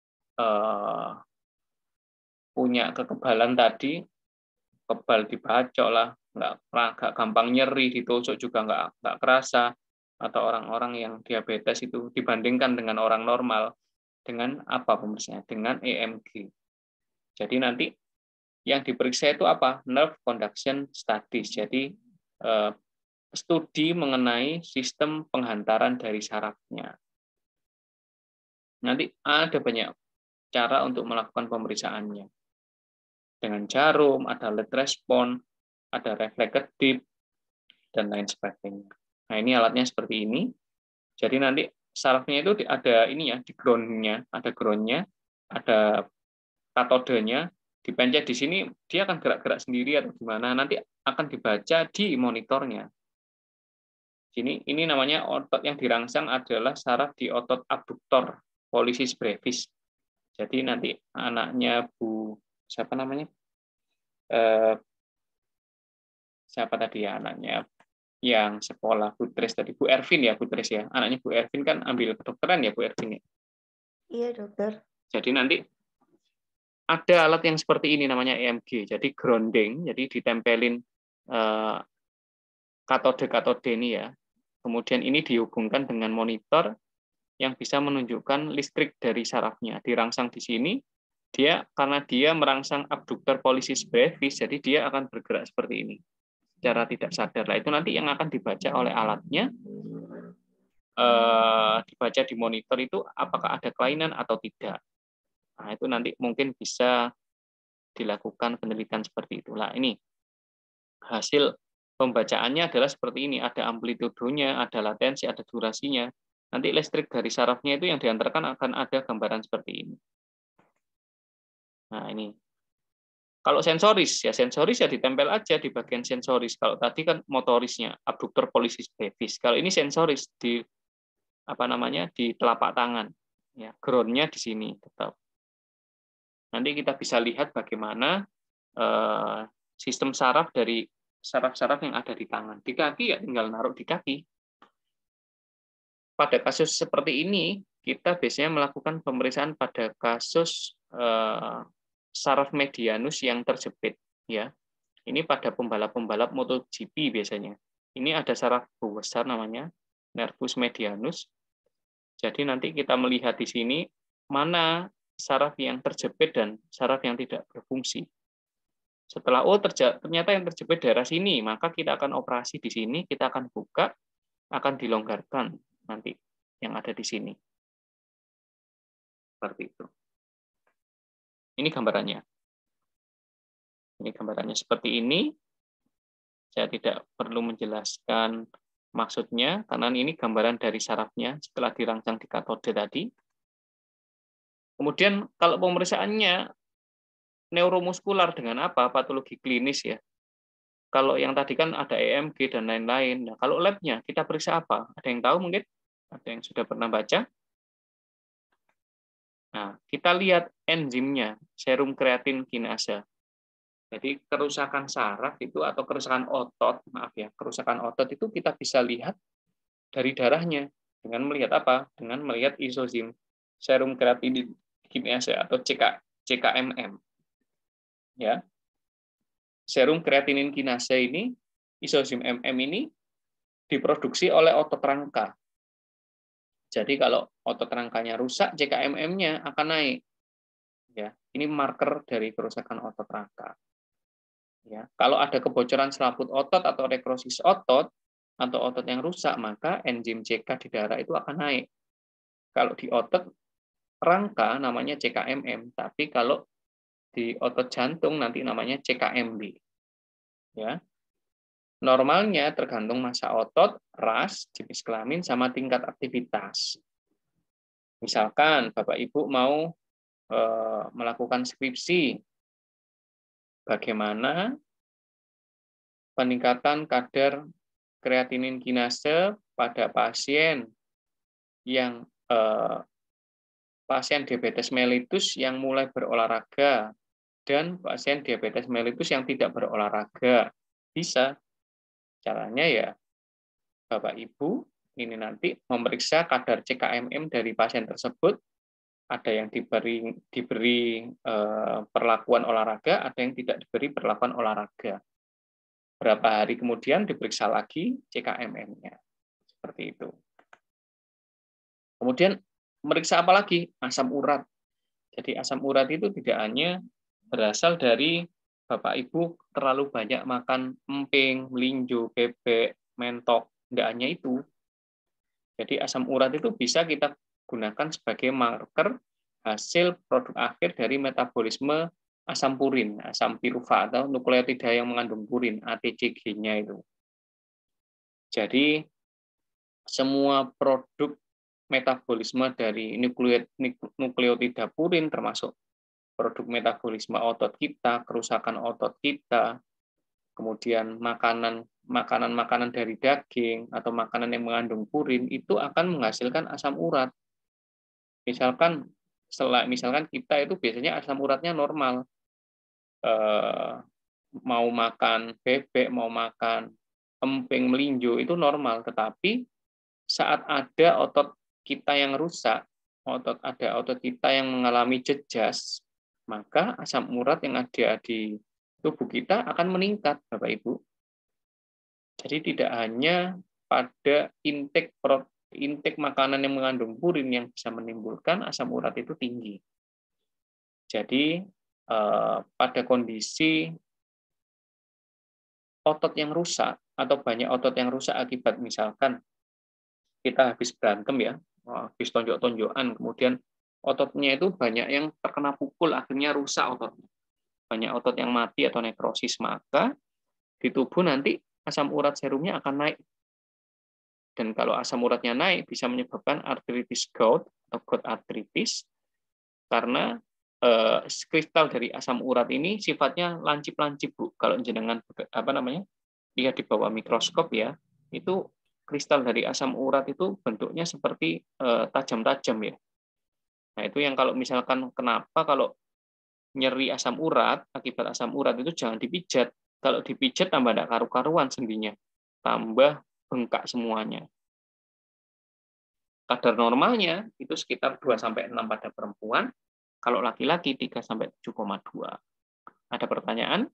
S1: punya kekebalan tadi, kebal dibacok lah, nggak gampang nyeri, ditusuk juga nggak kerasa, atau orang-orang yang diabetes itu dibandingkan dengan orang normal, dengan apa pemeriksaannya? Dengan EMG. Jadi nanti yang diperiksa itu apa? Nerve conduction studies. Jadi studi mengenai sistem penghantaran dari sarafnya. Nanti ada banyak cara untuk melakukan pemeriksaannya. Dengan jarum, ada lead response, ada reflex kedip, dan lain sebagainya. Nah, ini alatnya seperti ini. Jadi nanti sarafnya itu ada ini ya, di groundnya, ada groundnya, ada katodenya, dipencet di sini, dia akan gerak-gerak sendiri atau gimana, nanti akan dibaca di monitornya. Ini namanya otot yang dirangsang adalah saraf di otot abduktor, pollicis brevis. Jadi nanti anaknya Bu, siapa namanya? Siapa tadi ya anaknya yang sekolah Bu Tris tadi, Bu Ervin ya, Bu Tris ya. Anaknya Bu Ervin kan ambil kedokteran ya Bu Ervin ya.
S3: Iya dokter.
S1: Jadi nanti ada alat yang seperti ini namanya EMG. Jadi grounding, jadi ditempelin katode ini ya. Kemudian ini dihubungkan dengan monitor yang bisa menunjukkan listrik dari sarafnya. Dirangsang di sini, karena dia merangsang abduktor pollicis brevis, jadi dia akan bergerak seperti ini secara tidak sadar. Nah, itu nanti yang akan dibaca oleh alatnya, dibaca di monitor itu apakah ada kelainan atau tidak. Nah, itu nanti mungkin bisa dilakukan penelitian seperti itu. Nah, ini hasil pembacaannya adalah seperti ini. Ada amplitudenya, ada latensi, ada durasinya. Nanti listrik dari sarafnya itu yang diantarkan akan ada gambaran seperti ini. Nah, ini. Kalau sensoris ya ditempel aja di bagian sensoris. Kalau tadi kan motorisnya, abduktor pollicis brevis. Kalau ini sensoris di di telapak tangan. Ya, groundnya di sini tetap. Nanti kita bisa lihat bagaimana sistem saraf dari saraf-saraf yang ada di tangan. Di kaki ya tinggal naruh di kaki. Pada kasus seperti ini, kita biasanya melakukan pemeriksaan pada kasus saraf medianus yang terjepit. Ya, ini pada pembalap-pembalap MotoGP biasanya. Ini ada saraf besar namanya nervus medianus. Jadi nanti kita melihat di sini mana saraf yang terjepit dan saraf yang tidak berfungsi. Setelah ternyata yang terjepit daerah sini, maka kita akan operasi di sini, kita akan buka, akan dilonggarkan nanti yang ada di sini. Seperti itu. Ini gambarannya. Ini gambarannya seperti ini. Saya tidak perlu menjelaskan maksudnya, karena ini gambaran dari sarafnya setelah dirangsang di katode tadi. Kemudian kalau pemeriksaannya neuromuskular dengan apa? Patologi klinis ya. Kalau yang tadi kan ada EMG dan lain-lain. Nah, kalau labnya kita periksa apa? Ada yang tahu mungkin? Ada yang sudah pernah baca? Nah, kita lihat enzimnya, serum kreatin kinase. Jadi kerusakan saraf itu atau kerusakan otot, kerusakan otot itu kita bisa lihat dari darahnya dengan melihat apa? Dengan melihat isozim serum kreatinin kinase atau CKMM. Ya. Serum kreatinin kinase ini, isozim MM ini diproduksi oleh otot rangka. Jadi kalau otot rangkanya rusak, CKMM-nya akan naik. Ya, ini marker dari kerusakan otot rangka. Ya, kalau ada kebocoran selaput otot atau nekrosis otot atau otot yang rusak, maka enzim CK di darah itu akan naik. Kalau di otot rangka namanya CKMM, tapi kalau di otot jantung nanti namanya CKMB. Ya. Normalnya tergantung massa otot, ras, jenis kelamin, sama tingkat aktivitas. Misalkan Bapak Ibu mau melakukan skripsi, bagaimana peningkatan kadar kreatinin kinase pada pasien yang pasien diabetes mellitus yang mulai berolahraga dan pasien diabetes mellitus yang tidak berolahraga. Bisa. Caranya ya Bapak Ibu ini nanti memeriksa kadar CKMM dari pasien tersebut. Ada yang diberi perlakuan olahraga, ada yang tidak diberi perlakuan olahraga. Berapa hari kemudian diperiksa lagi CKMM-nya. Seperti itu. Kemudian meriksa apa lagi? Asam urat. Jadi asam urat itu tidak hanya berasal dari Bapak Ibu terlalu banyak makan emping, melinjo, bebek, mentok. Tidak hanya itu. Jadi asam urat itu bisa kita gunakan sebagai marker hasil produk akhir dari metabolisme asam purin, asam piruvat atau nukleotida yang mengandung purin, ATCG-nya itu. Jadi semua produk metabolisme dari nukleotida purin termasuk produk metabolisme otot kita, kerusakan otot kita, kemudian makanan dari daging atau makanan yang mengandung purin itu akan menghasilkan asam urat. Misalkan kita itu biasanya asam uratnya normal, mau makan bebek, mau makan emping, melinjo itu normal, tetapi saat ada otot kita yang rusak, ada otot kita yang mengalami jejas, maka asam urat yang ada di tubuh kita akan meningkat, Bapak Ibu. Jadi tidak hanya pada intake makanan yang mengandung purin yang bisa menimbulkan asam urat itu tinggi. Jadi pada kondisi otot yang rusak atau banyak otot yang rusak akibat misalkan kita habis berantem ya, habis tonjok-tonjokan, kemudian ototnya itu banyak yang terkena pukul, akhirnya rusak ototnya. Banyak otot yang mati atau nekrosis, maka di tubuh nanti asam urat serumnya akan naik. Dan kalau asam uratnya naik, bisa menyebabkan arteritis gout atau gout artritis, karena kristal dari asam urat ini sifatnya lancip-lancip, Bu. Kalau jenengan lihat di bawah mikroskop ya, itu kristal dari asam urat itu bentuknya seperti tajam-tajam ya. Nah, itu yang kalau misalkan kenapa kalau nyeri asam urat, akibat asam urat itu jangan dipijat. Kalau dipijat tambah tidak karu-karuan sendinya, tambah bengkak semuanya. Kadar normalnya itu sekitar 2-6 pada perempuan, kalau laki-laki 3-7,2. Ada pertanyaan?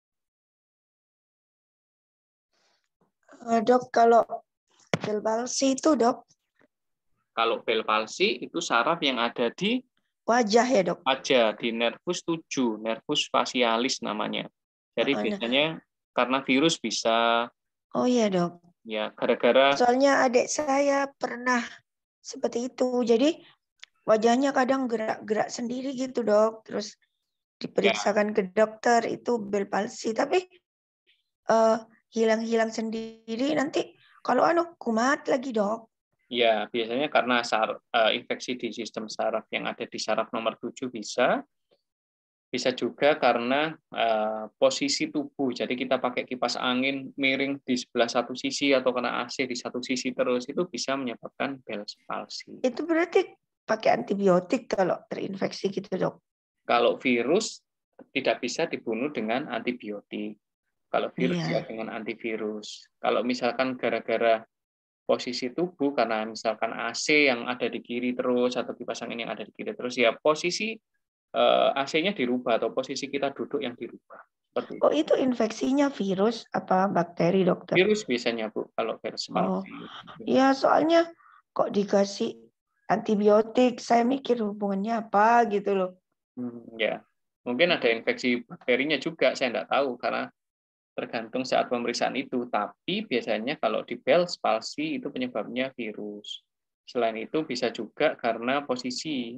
S3: Dok, kalau bel palsi itu, Dok?
S1: Kalau bel palsi itu saraf yang ada di
S3: Wajah ya, Dok?
S1: wajah, di nervus 7, nervus facialis namanya. Jadi biasanya karena virus bisa.
S3: Oh iya, Dok.
S1: Ya, gara-gara.
S3: Soalnya adik saya pernah seperti itu. Jadi wajahnya kadang gerak-gerak sendiri gitu, Dok. Terus diperiksakan ke dokter itu bel palsi, tapi hilang-hilang sendiri, nanti kalau kumat lagi, Dok.
S1: Ya, biasanya karena infeksi di sistem saraf yang ada di saraf nomor 7 bisa juga karena posisi tubuh. Jadi kita pakai kipas angin miring di sebelah satu sisi atau kena AC di satu sisi terus, itu bisa menyebabkan bel palsi.
S3: Itu berarti pakai antibiotik kalau terinfeksi gitu, Dok?
S1: Kalau virus tidak bisa dibunuh dengan antibiotik. Kalau virus ya dengan antivirus. Kalau misalkan gara-gara posisi tubuh karena misalkan AC yang ada di kiri terus atau kipas angin yang ada di kiri terus, ya posisi AC-nya dirubah atau posisi kita duduk yang dirubah. Seperti
S3: itu. Itu infeksinya virus apa bakteri, Dokter?
S1: Virus biasanya, Bu, kalau virus palsi.
S3: Ya, soalnya kok dikasih antibiotik, saya mikir hubungannya apa gitu loh.
S1: Ya, mungkin ada infeksi bakterinya juga, saya tidak tahu karena tergantung saat pemeriksaan itu. Tapi biasanya kalau di Bell's palsy itu penyebabnya virus. Selain itu bisa juga karena posisi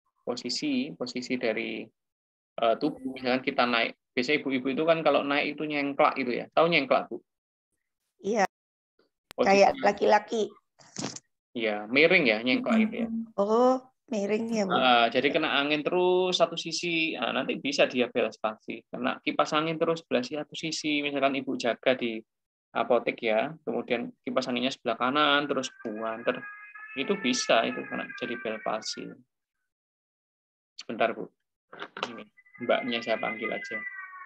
S1: dari tubuh. Misalkan kita naik, biasanya ibu-ibu itu kan kalau naik itu nyengklak itu ya. Tahu nyengklak, Bu?
S3: Iya. Kayak laki-laki.
S1: Iya, miring ya nyengklak itu ya.
S3: Oh, miring ya, Bu.
S1: Jadi kena angin terus satu sisi, nanti bisa dia Bell's palsy. Kena kipas angin terus sebelah satu sisi, misalkan ibu jaga di apotek ya, kemudian kipas anginnya sebelah kanan terus buan, itu bisa itu kena jadi Bell's palsy. Sebentar, Bu. Ini mbaknya saya panggil aja.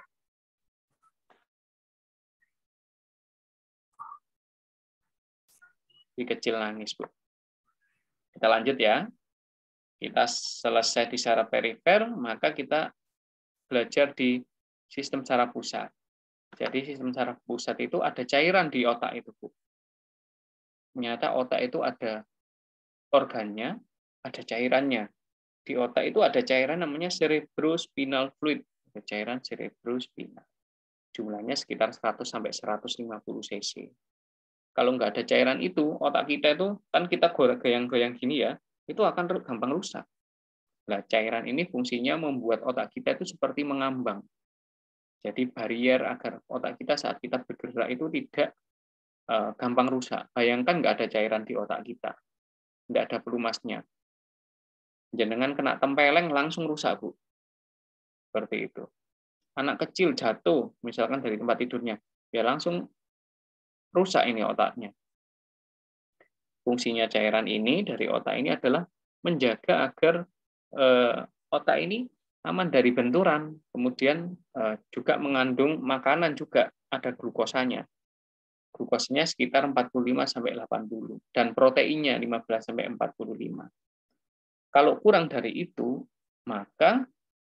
S1: Di kecil nangis, Bu. Kita lanjut ya. Kita selesai di saraf perifer, maka kita belajar di sistem saraf pusat. Jadi sistem saraf pusat itu ada cairan di otak itu, Bu. Ternyata otak itu ada organnya, ada cairannya. Di otak itu ada cairan namanya cerebrospinal fluid, ada cairan cerebrospinal. Jumlahnya sekitar 100-150 cc. Kalau nggak ada cairan itu, otak kita itu kan kita goyang-goyang gini ya, itu akan gampang rusak. Nah, cairan ini fungsinya membuat otak kita itu seperti mengambang. Jadi barier agar otak kita saat kita bergerak itu tidak gampang rusak. Bayangkan nggak ada cairan di otak kita, nggak ada pelumasnya. Jenengan kena tempeleng langsung rusak, Bu. Seperti itu. Anak kecil jatuh, misalkan dari tempat tidurnya, ya langsung rusak ini otaknya. Fungsinya cairan ini dari otak ini adalah menjaga agar otak ini aman dari benturan, kemudian juga mengandung makanan juga ada glukosanya. Glukosanya sekitar 45-80 dan proteinnya 15-45. Kalau kurang dari itu, maka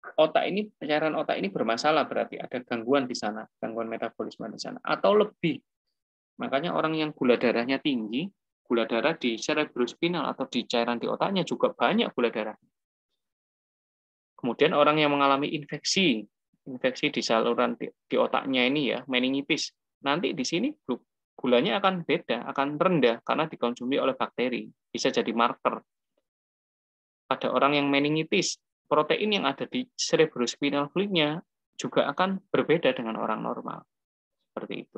S1: cairan otak ini bermasalah, berarti ada gangguan di sana, gangguan metabolisme di sana, atau lebih. Makanya orang yang gula darahnya tinggi, gula darah di cerebrospinal atau di cairan di otaknya juga banyak gula darah. Kemudian orang yang mengalami infeksi di saluran di otaknya ini ya, meningitis, nanti di sini gulanya akan beda, akan rendah karena dikonsumsi oleh bakteri, bisa jadi marker. Pada orang yang meningitis, protein yang ada di cerebrospinal fluid-nya juga akan berbeda dengan orang normal. Seperti itu.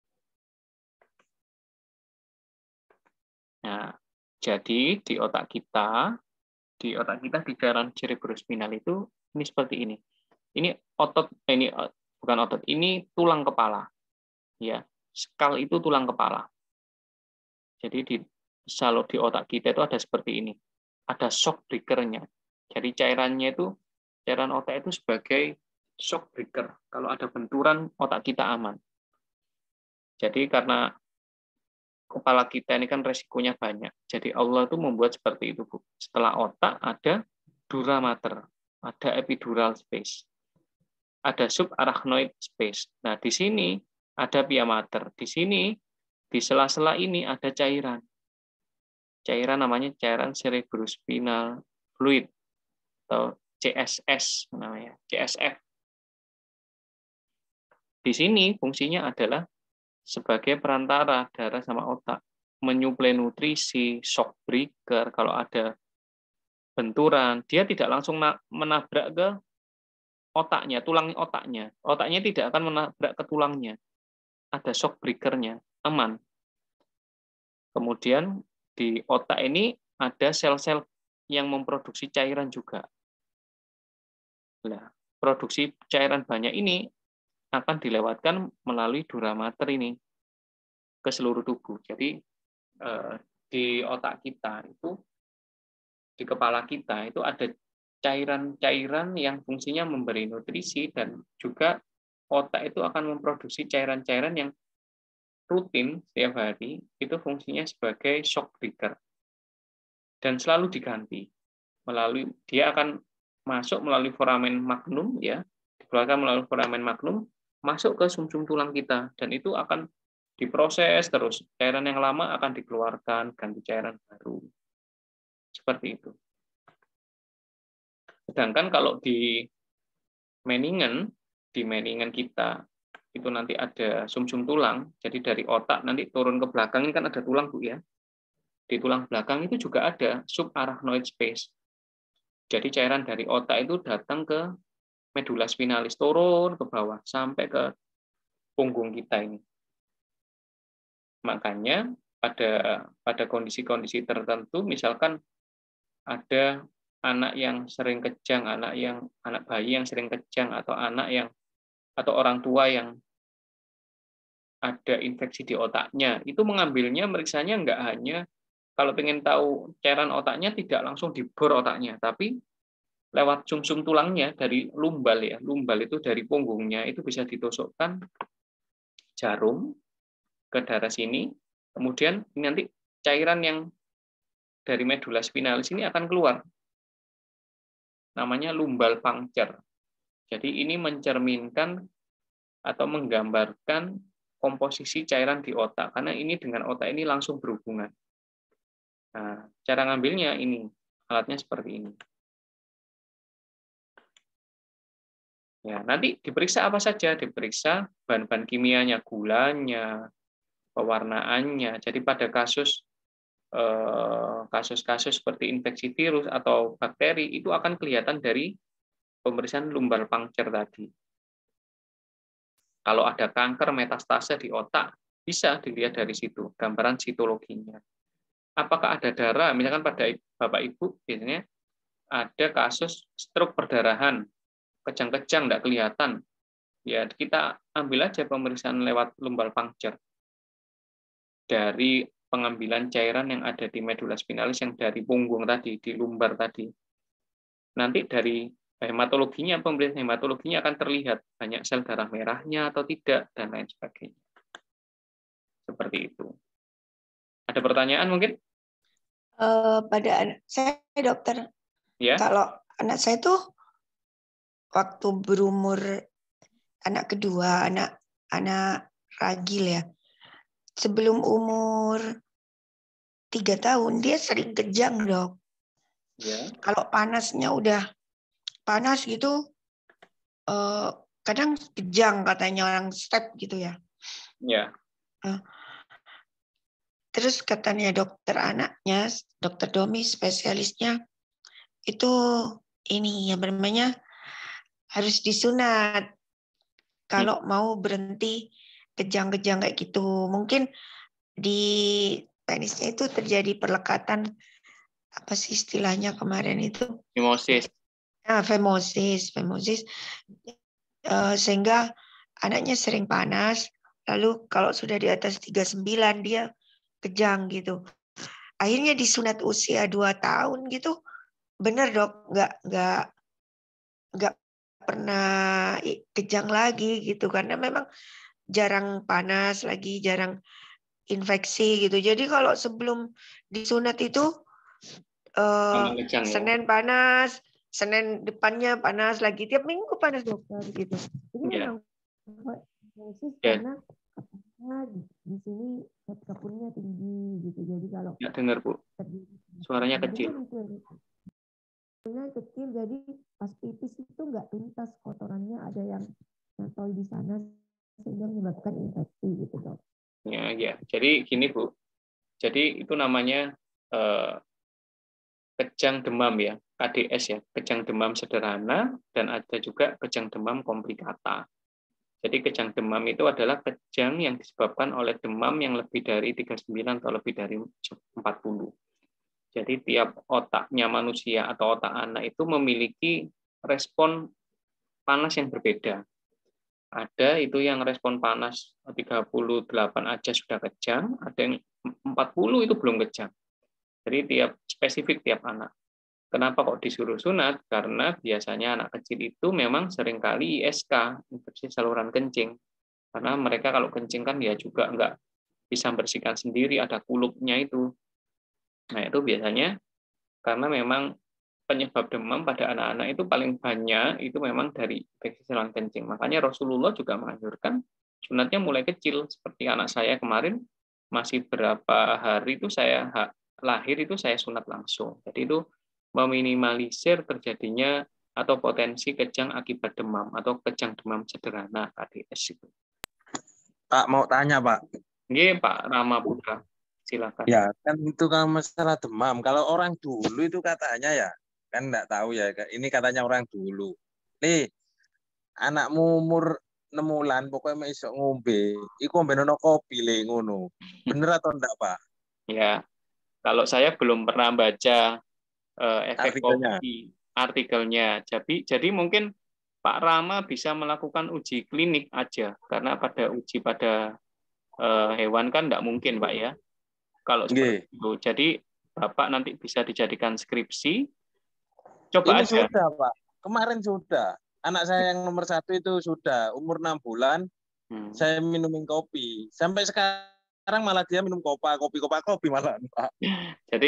S1: Nah, jadi di otak kita di cairan cerebrospinal itu ini seperti ini. Ini bukan otot, ini tulang kepala. Ya, skal itu tulang kepala. Jadi di otak kita itu ada seperti ini. Ada shock breaker-nya. Jadi cairan otak itu sebagai shock breaker. Kalau ada benturan, otak kita aman. Jadi karena kepala kita ini kan resikonya banyak. Jadi Allah itu membuat seperti itu, Bu. Setelah otak ada dura mater, ada epidural space, ada subarachnoid space. Nah, di sini ada pia mater. Di sini, di sela-sela ini ada cairan. Cairan namanya cairan cerebrospinal fluid atau CSF namanya, CSF. Di sini fungsinya adalah sebagai perantara darah sama otak, menyuplai nutrisi, shock breaker, kalau ada benturan, dia tidak langsung menabrak ke otaknya, tulang otaknya. Otaknya tidak akan menabrak ke tulangnya. Ada shock breaker-nya, aman. Kemudian di otak ini ada sel-sel yang memproduksi cairan juga. Nah, produksi cairan banyak ini akan dilewatkan melalui dura mater ini ke seluruh tubuh. Jadi di otak kita itu, di kepala kita itu ada cairan-cairan yang fungsinya memberi nutrisi, dan juga otak itu akan memproduksi cairan-cairan yang rutin setiap hari, itu fungsinya sebagai shock breaker. Dan selalu diganti. Dia akan masuk melalui foramen magnum, ya, dikeluarkan melalui foramen magnum, masuk ke sumsum tulang kita, dan itu akan diproses terus. Cairan yang lama akan dikeluarkan, ganti cairan baru. Seperti itu. Sedangkan kalau di meningen kita, itu nanti ada sumsum tulang, jadi dari otak nanti turun ke belakang, ini kan ada tulang, Bu, ya. Di tulang belakang itu juga ada subarachnoid space. Jadi cairan dari otak itu datang ke medula spinalis, turun ke bawah, sampai ke punggung kita ini. Makanya pada kondisi-kondisi tertentu, misalkan ada anak yang sering kejang, anak bayi yang sering kejang, atau orang tua yang ada infeksi di otaknya, itu mengambilnya, meriksanya nggak hanya kalau pengen tahu cairan otaknya, tidak langsung dibor otaknya, tapi lewat sumsum tulangnya dari lumbal, ya. Lumbal itu dari punggungnya itu bisa ditusukkan jarum ke darah sini, kemudian nanti cairan yang dari medula spinalis ini akan keluar. Namanya lumbal puncture. Jadi ini mencerminkan atau menggambarkan komposisi cairan di otak, karena ini dengan otak ini langsung berhubungan. Nah, cara ngambilnya ini, alatnya seperti ini. Ya, nanti diperiksa apa saja? Diperiksa bahan-bahan kimianya, gulanya, pewarnaannya. Jadi pada kasus-kasus seperti infeksi virus atau bakteri, itu akan kelihatan dari pemeriksaan lumbal puncture tadi. Kalau ada kanker metastase di otak, bisa dilihat dari situ, gambaran sitologinya. Apakah ada darah? Misalkan pada Bapak Ibu, biasanya ada kasus stroke perdarahan, kejang-kejang, tidak kelihatan. Ya, kita ambil aja pemeriksaan lewat lumbal puncture. Dari pengambilan cairan yang ada di medula spinalis, yang dari punggung tadi, di lumbar tadi. Nanti dari hematologinya, pemeriksaan hematologinya akan terlihat banyak sel darah merahnya atau tidak, dan lain sebagainya. Seperti itu. Ada pertanyaan mungkin?
S3: Pada anak saya, dokter,
S1: Ya.
S3: kalau anak saya tuh waktu berumur anak kedua, anak ragil ya. Sebelum umur 3 tahun dia sering kejang, Dok.
S1: Ya.
S3: Kalau panasnya udah panas gitu, kadang kejang katanya orang step gitu ya.
S1: Ya.
S3: Terus katanya dokter anaknya, dokter Domi spesialisnya itu ini yang namanya harus disunat kalau mau berhenti kejang-kejang kayak gitu. Mungkin di penisnya itu terjadi perlekatan, apa sih istilahnya kemarin itu?
S1: Hemosis.
S3: Femosis. Sehingga anaknya sering panas, lalu kalau sudah di atas 39 dia kejang gitu. Akhirnya disunat usia 2 tahun gitu. Bener, Dok, nggak pernah kejang lagi gitu karena memang jarang panas lagi, jarang infeksi gitu. Jadi kalau sebelum disunat itu
S1: Kejang, ya?
S3: Senin panas, Senin depannya panas lagi, tiap minggu panas, dokter gitu. Jadi memang karena di sini kapurnya tinggi gitu. Jadi kalau
S1: nggak dengar, Bu. Suaranya kecil.
S3: Kecil, jadi pas pipis itu nggak tuntas, kotorannya ada yang nempel di sana sehingga menyebabkan infeksi gitu, Dok.
S1: Ya. Jadi gini, Bu. Jadi itu namanya kejang demam ya, KDS ya, kejang demam sederhana, dan ada juga kejang demam komplikata. Jadi kejang demam itu adalah kejang yang disebabkan oleh demam yang lebih dari 39 atau lebih dari 40. Jadi tiap otaknya manusia atau otak anak itu memiliki respon panas yang berbeda. Ada itu yang respon panas 38 aja sudah kejang, ada yang 40 itu belum kejang. Jadi tiap spesifik tiap anak. Kenapa kok disuruh sunat? Karena biasanya anak kecil itu memang seringkali ISK, infeksi saluran kencing. Karena mereka kalau kencing kan ya juga nggak bisa bersihkan sendiri, ada kulupnya itu. Nah itu biasanya karena memang penyebab demam pada anak-anak itu paling banyak itu memang dari infeksi saluran kencing. Makanya Rasulullah juga menganjurkan sunatnya mulai kecil. Seperti anak saya kemarin, masih berapa hari itu saya lahir itu saya sunat langsung. Jadi itu meminimalisir terjadinya atau potensi kejang akibat demam atau kejang demam sederhana KDS itu.
S5: Pak mau tanya, Pak.
S1: Nggih, Pak Rama Putra. Silakan.
S5: Ya, kan itu kan masalah demam. Kalau orang dulu itu katanya ya, kan enggak tahu ya. Ini katanya orang dulu. Nih, anakmu umur 6 bulan pokoknya iso ngombe. Iku ngombe nono kopi le ngono. Bener atau enggak, Pak?
S1: Ya. Kalau saya belum pernah baca efek
S5: Artikelnya.
S1: kopi artikelnya. Jadi mungkin Pak Rama bisa melakukan uji klinik aja, karena pada uji pada hewan kan tidak mungkin, Pak ya. Kalau seperti itu, jadi Bapak nanti bisa dijadikan skripsi. Coba
S5: ini
S1: aja.
S5: Sudah, Pak. Kemarin sudah. Anak saya yang nomor 1 itu sudah umur 6 bulan. Saya minumin kopi. Sampai sekarang malah dia minum kopi malah, Pak.
S1: Jadi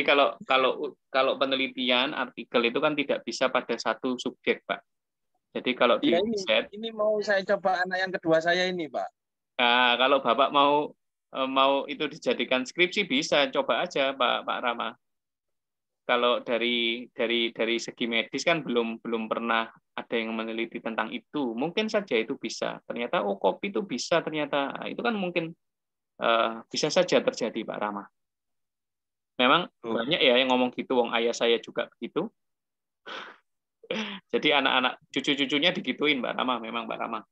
S1: kalau penelitian artikel itu kan tidak bisa pada satu subjek, Pak. Jadi kalau di riset,
S5: ini mau saya coba anak yang kedua saya ini, Pak.
S1: Nah, kalau Bapak mau itu dijadikan skripsi bisa, coba aja Pak Rama. Kalau dari segi medis kan belum pernah ada yang meneliti tentang itu. Mungkin saja itu bisa. Ternyata kopi itu bisa ternyata. Nah, itu kan mungkin bisa saja terjadi, Pak Rama. Memang banyak ya yang ngomong gitu, wong ayah saya juga begitu. Jadi anak-anak cucu-cucunya digituin, Mbak Rama, memang Mbak Rama.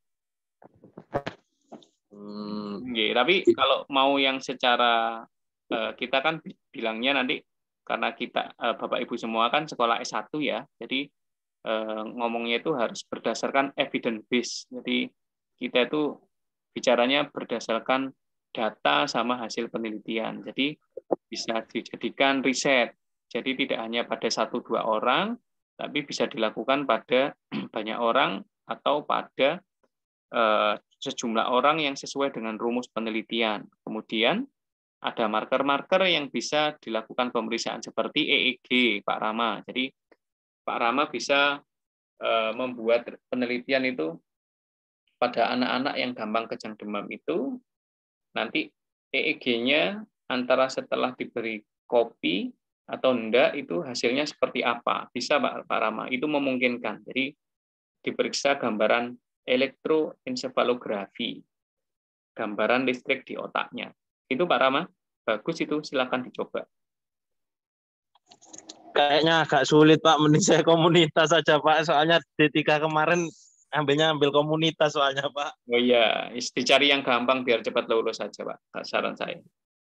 S1: Tapi kalau mau yang secara kita kan bilangnya nanti karena kita Bapak Ibu semua kan sekolah S1 ya. Jadi ngomongnya itu harus berdasarkan evidence base. Jadi kita itu bicaranya berdasarkan data sama hasil penelitian. Jadi bisa dijadikan riset. Jadi tidak hanya pada 1-2 orang, tapi bisa dilakukan pada banyak orang atau pada sejumlah orang yang sesuai dengan rumus penelitian. Kemudian ada marker-marker yang bisa dilakukan pemeriksaan seperti EEG, Pak Rama. Jadi Pak Rama bisa membuat penelitian itu pada anak-anak yang gampang kejang demam itu nanti EEG-nya antara setelah diberi kopi atau enggak itu hasilnya seperti apa. Bisa Pak Rama, itu memungkinkan. Jadi diperiksa gambaran elektroensefalografi, gambaran listrik di otaknya. Itu Pak Rama, bagus itu, silakan dicoba.
S5: Kayaknya agak sulit Pak, mending saya komunitas saja Pak. Soalnya D3 kemarin ambil komunitas soalnya Pak.
S1: Oh iya, dicari yang gampang biar cepat lulus saja Pak, saran saya.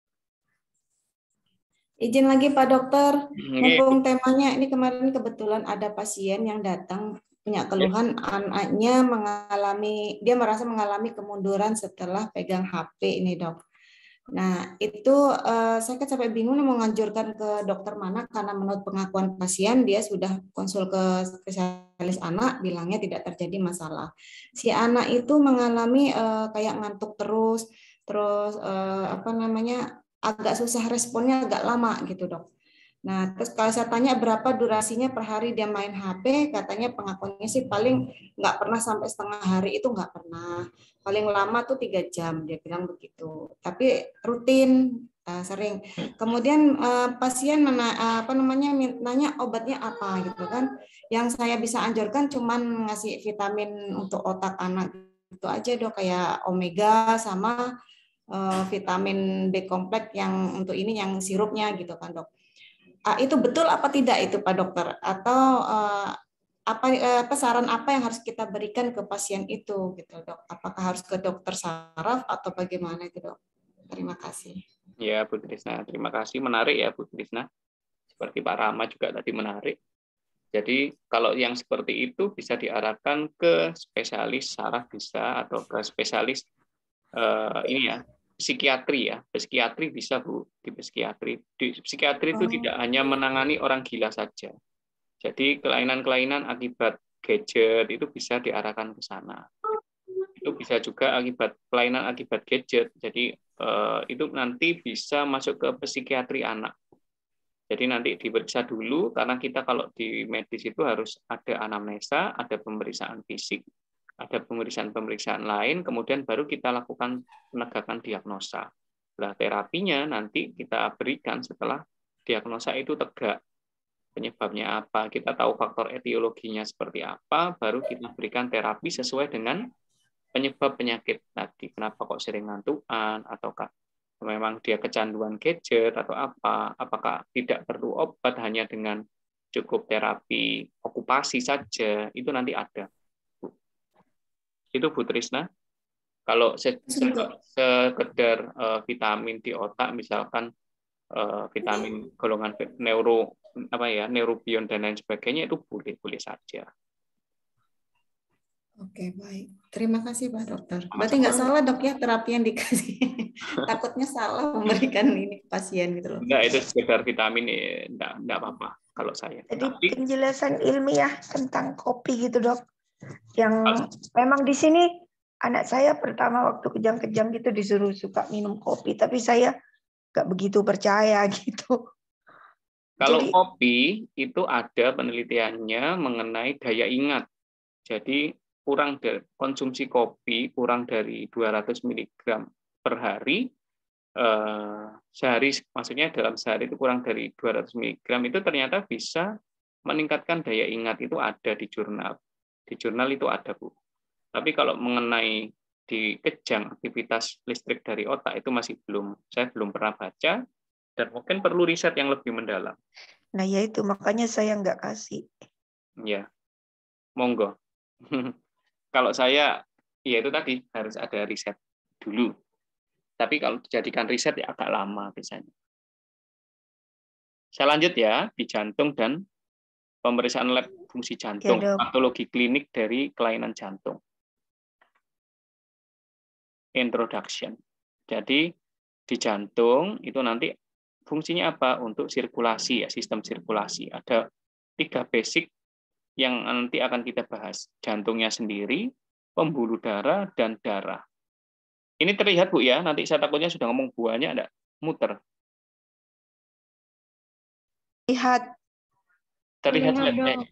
S2: Izin lagi Pak Dokter,
S1: Oke.
S2: mumpung temanya ini kemarin kebetulan ada pasien yang datang punya keluhan anaknya dia merasa mengalami kemunduran setelah pegang HP ini Dok. Nah itu saya kan sampai bingung mau menganjurkan ke dokter mana karena menurut pengakuan pasien dia sudah konsul ke spesialis anak bilangnya tidak terjadi masalah. Si anak itu mengalami kayak ngantuk terus agak susah responnya agak lama gitu Dok. Nah, terus kalau saya tanya berapa durasinya per hari dia main HP, katanya pengakuannya sih paling nggak pernah sampai setengah hari, itu nggak pernah. Paling lama tuh 3 jam, dia bilang begitu. Tapi rutin, sering. Kemudian pasien nanya obatnya apa gitu kan. Yang saya bisa anjurkan cuman ngasih vitamin untuk otak anak itu aja Dok, kayak omega sama vitamin B kompleks yang untuk ini yang sirupnya gitu kan Dok. Itu betul apa tidak itu Pak Dokter? Atau saran apa yang harus kita berikan ke pasien itu gitu Dok? Apakah harus ke dokter saraf atau bagaimana itu Dok? Terima kasih.
S1: Ya Bu Trisna, terima kasih, menarik ya Bu Trisna. Seperti Pak Rama juga tadi menarik. Jadi kalau yang seperti itu bisa diarahkan ke spesialis saraf bisa atau ke spesialis psikiatri ya. Psikiatri bisa Bu, di psikiatri. Di psikiatri itu tidak hanya menangani orang gila saja. Jadi kelainan-kelainan akibat gadget itu bisa diarahkan ke sana. Itu bisa juga kelainan akibat gadget. Jadi itu nanti bisa masuk ke psikiatri anak. Jadi nanti diperiksa dulu, karena kita kalau di medis itu harus ada anamnesa, ada pemeriksaan fisik, ada pemeriksaan-pemeriksaan lain, kemudian baru kita lakukan penegakan diagnosa. Nah, terapinya nanti kita berikan setelah diagnosa itu tegak. Penyebabnya apa, kita tahu faktor etiologinya seperti apa, baru kita berikan terapi sesuai dengan penyebab penyakit tadi. Kenapa kok sering ngantukan, ataukah memang dia kecanduan gadget atau apa, apakah tidak perlu obat, hanya dengan cukup terapi okupasi saja, itu nanti ada. Itu Bu Trisna. Kalau sekedar vitamin di otak, misalkan vitamin golongan neurobion dan lain sebagainya, itu boleh-boleh saja.
S2: Oke, baik. Terima kasih Pak Dokter. Berarti nggak salah Dok ya terapi yang dikasih. Takutnya salah memberikan ini pasien gitu loh.
S1: Enggak, itu sekedar vitamin, enggak apa-apa kalau saya.
S3: Jadi penjelasan ilmiah tentang kopi gitu Dok. Yang memang di sini anak saya pertama waktu kejang-kejang gitu disuruh suka minum kopi, tapi saya nggak begitu percaya gitu.
S1: Kalau kopi itu ada penelitiannya mengenai daya ingat. Jadi konsumsi kopi kurang dari 200 mg per hari, sehari, maksudnya dalam sehari itu kurang dari 200 mg itu ternyata bisa meningkatkan daya ingat. Itu ada di jurnal. Di jurnal itu ada Bu. Tapi kalau mengenai dikejang aktivitas listrik dari otak itu saya belum pernah baca, dan mungkin perlu riset yang lebih mendalam.
S3: Nah ya itu makanya saya nggak kasih.
S1: Ya, monggo. Kalau saya, ya itu tadi harus ada riset dulu. Tapi kalau dijadikan riset ya agak lama biasanya. Saya lanjut ya, di jantung dan pemeriksaan lab fungsi jantung, patologi klinik dari kelainan jantung. Introduction. Jadi di jantung itu nanti fungsinya apa? Untuk sirkulasi ya, sistem sirkulasi. Ada 3 basic yang nanti akan kita bahas. Jantungnya sendiri, pembuluh darah, dan darah. Ini terlihat Bu ya, nanti saya takutnya sudah ngomong buahnya, ada muter.
S3: Lihat.
S1: Terlihat.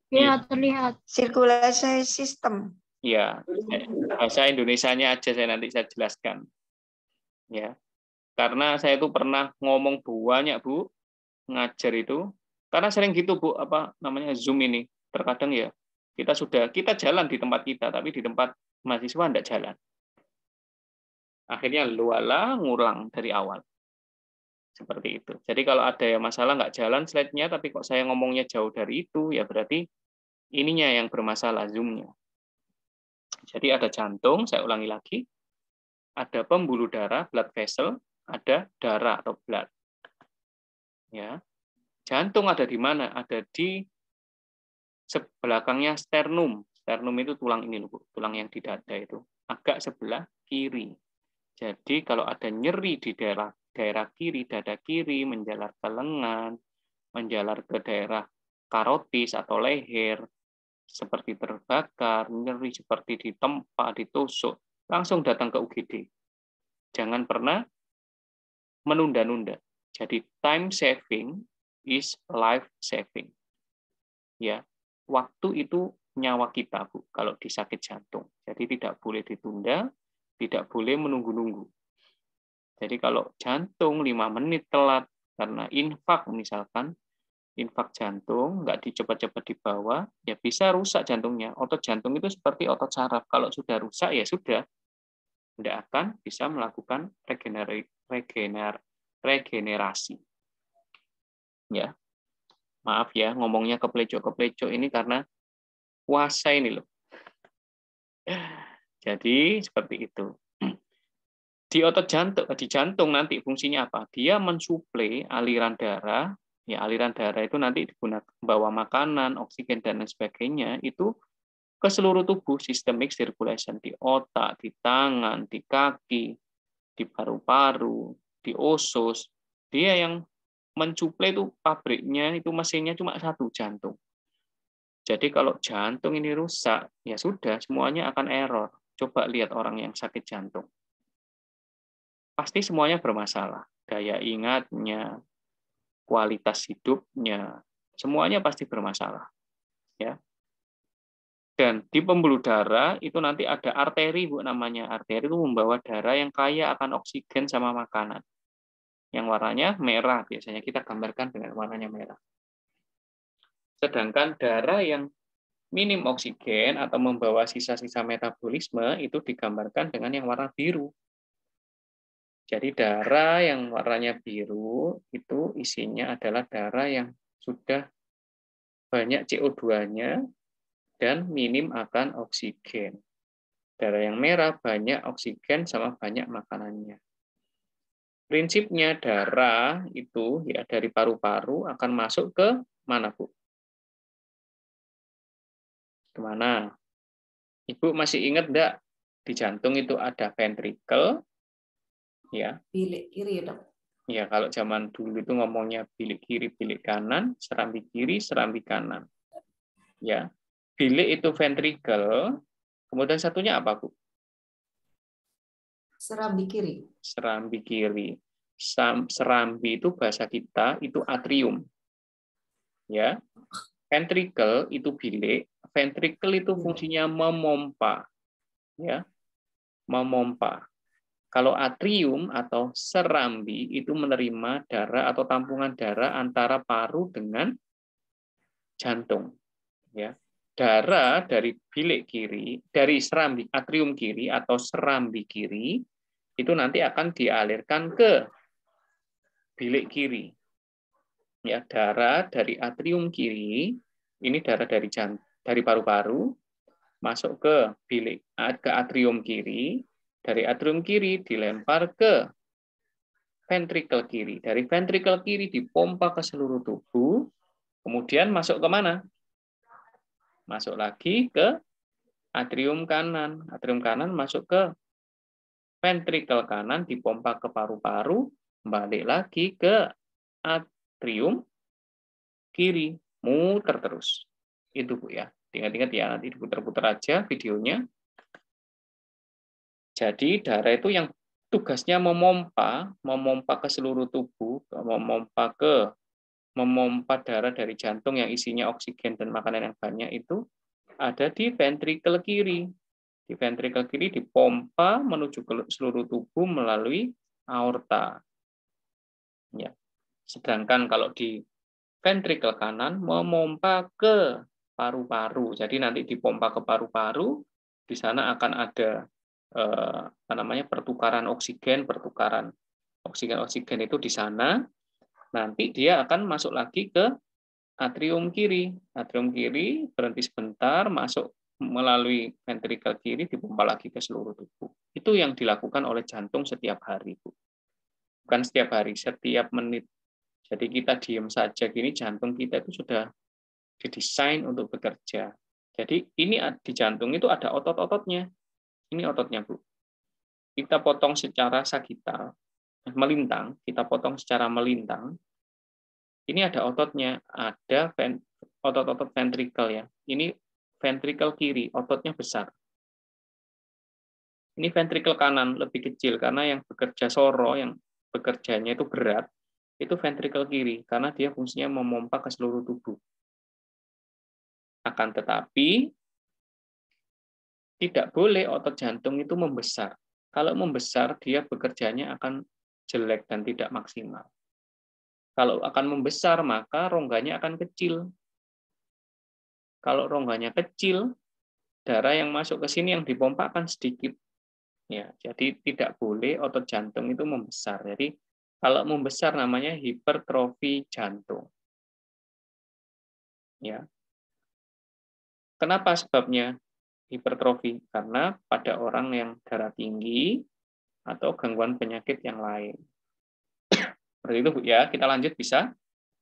S4: Ya, terlihat.
S3: Sirkulasi sistem.
S1: Ya, bahasa Indonesianya aja saya nanti saya jelaskan. Ya, karena saya itu pernah ngomong banyak Bu, ngajar itu, karena sering gitu Bu, apa namanya Zoom ini, terkadang ya kita jalan di tempat kita, tapi di tempat mahasiswa enggak jalan. Akhirnya luala ngulang dari awal. Seperti itu. Jadi kalau ada yang masalah nggak jalan slide-nya, tapi kok saya ngomongnya jauh dari itu, ya berarti ininya yang bermasalah, Zoom-nya. Jadi ada jantung, saya ulangi lagi, ada pembuluh darah, blood vessel, ada darah atau blood. Ya. Jantung ada di mana? Ada di sebelakangnya sternum. Sternum itu tulang ini loh, tulang yang di dada itu. Agak sebelah kiri. Jadi kalau ada nyeri di daerah kiri, dada kiri, menjalar ke lengan, menjalar ke daerah karotis atau leher, seperti terbakar, nyeri seperti ditempa, ditusuk, langsung datang ke UGD. Jangan pernah menunda-nunda. Jadi time saving is life saving. Ya, waktu itu nyawa kita, Bu, kalau di sakit jantung. Jadi tidak boleh ditunda, tidak boleh menunggu-nunggu. Jadi kalau jantung 5 menit telat karena infak misalkan, infak jantung, nggak cepat-cepat dibawa, ya bisa rusak jantungnya. Otot jantung itu seperti otot saraf. Kalau sudah rusak, ya sudah. Tidak akan bisa melakukan regenerasi. Ya, maaf ya, ngomongnya kepleco-kepleco ini karena puasa ini loh. Jadi seperti itu. Di otot jantung, di jantung nanti fungsinya apa? Dia mensuplai aliran darah. Ya, aliran darah itu nanti digunakan bawa makanan, oksigen dan lain sebagainya itu ke seluruh tubuh, systemic circulation di otak, di tangan, di kaki, di paru-paru, di usus. Dia yang mensuplai itu pabriknya, itu mesinnya cuma satu, jantung. Jadi kalau jantung ini rusak, ya sudah semuanya akan error. Coba lihat orang yang sakit jantung. Pasti semuanya bermasalah. Daya ingatnya, kualitas hidupnya, semuanya pasti bermasalah. Ya. Dan di pembuluh darah itu nanti ada arteri, Bu, namanya. Arteri itu membawa darah yang kaya akan oksigen sama makanan. Yang warnanya merah, biasanya kita gambarkan dengan warnanya merah. Sedangkan darah yang minim oksigen atau membawa sisa-sisa metabolisme itu digambarkan dengan yang warna biru. Jadi darah yang warnanya biru itu isinya adalah darah yang sudah banyak CO2-nya dan minim akan oksigen. Darah yang merah banyak oksigen sama banyak makanannya. Prinsipnya darah itu ya dari paru-paru akan masuk ke mana, Bu? Kemana? Ibu masih ingat enggak di jantung itu ada ventricle, ya?
S2: Bilik kiri ya, Dok.
S1: Ya, kalau zaman dulu itu ngomongnya bilik kiri, bilik kanan, serambi kiri, serambi kanan. Ya, bilik itu ventricle, kemudian satunya apa, Bu?
S2: Serambi kiri.
S1: Serambi kiri. Serambi itu bahasa kita itu atrium. Ya. Ventricle itu bilik, ventricle itu fungsinya memompa. Ya. Memompa. Kalau atrium atau serambi itu menerima darah atau tampungan darah antara paru dengan jantung. Ya. Darah dari bilik kiri, dari serambi atrium kiri atau serambi kiri itu nanti akan dialirkan ke bilik kiri. Ya, darah dari atrium kiri, ini darah dari paru-paru masuk ke bilik ke atrium kiri, dari atrium kiri dilempar ke ventricle kiri. Dari ventricle kiri dipompa ke seluruh tubuh, kemudian masuk ke mana? Masuk lagi ke atrium kanan. Atrium kanan masuk ke ventricle kanan, dipompa ke paru-paru, balik lagi ke atrium kiri, muter terus. Itu, Bu, ya. Ingat-ingat ya, nanti diputar-putar aja videonya. Jadi darah itu yang tugasnya memompa ke seluruh tubuh, memompa ke memompa darah dari jantung yang isinya oksigen dan makanan yang banyak itu ada di ventrikel kiri. Di ventrikel kiri dipompa menuju ke seluruh tubuh melalui aorta. Ya. Sedangkan kalau di ventrikel kanan memompa ke paru-paru. Jadi nanti dipompa ke paru-paru, di sana akan ada pertukaran oksigen itu di sana. Nanti dia akan masuk lagi ke atrium kiri. Atrium kiri berhenti sebentar, masuk melalui ventrikel kiri, dipompa lagi ke seluruh tubuh. Itu yang dilakukan oleh jantung setiap hari, Bu. Bukan setiap hari, setiap menit. Jadi kita diam saja gini, jantung kita itu sudah didesain untuk bekerja. Jadi ini di jantung itu ada otot-ototnya. Ini ototnya, Bu. Kita potong secara sagital, melintang, kita potong secara melintang. Ini ada ototnya, ada otot-otot ventrikel ya. Ini ventrikel kiri, ototnya besar. Ini ventrikel kanan, lebih kecil, karena yang bekerja soro, yang bekerjanya itu berat, itu ventrikel kiri, karena dia fungsinya memompa ke seluruh tubuh. Akan tetapi, tidak boleh otot jantung itu membesar. Kalau membesar, dia bekerjanya akan jelek dan tidak maksimal. Kalau akan membesar, maka rongganya akan kecil. Kalau rongganya kecil, darah yang masuk ke sini yang dipompa akan sedikit. Ya, jadi tidak boleh otot jantung itu membesar. Jadi kalau membesar namanya hipertrofi jantung. Ya. Kenapa sebabnya hipertrofi? Karena pada orang yang darah tinggi atau gangguan penyakit yang lain. Seperti itu, Bu, ya. Kita lanjut bisa?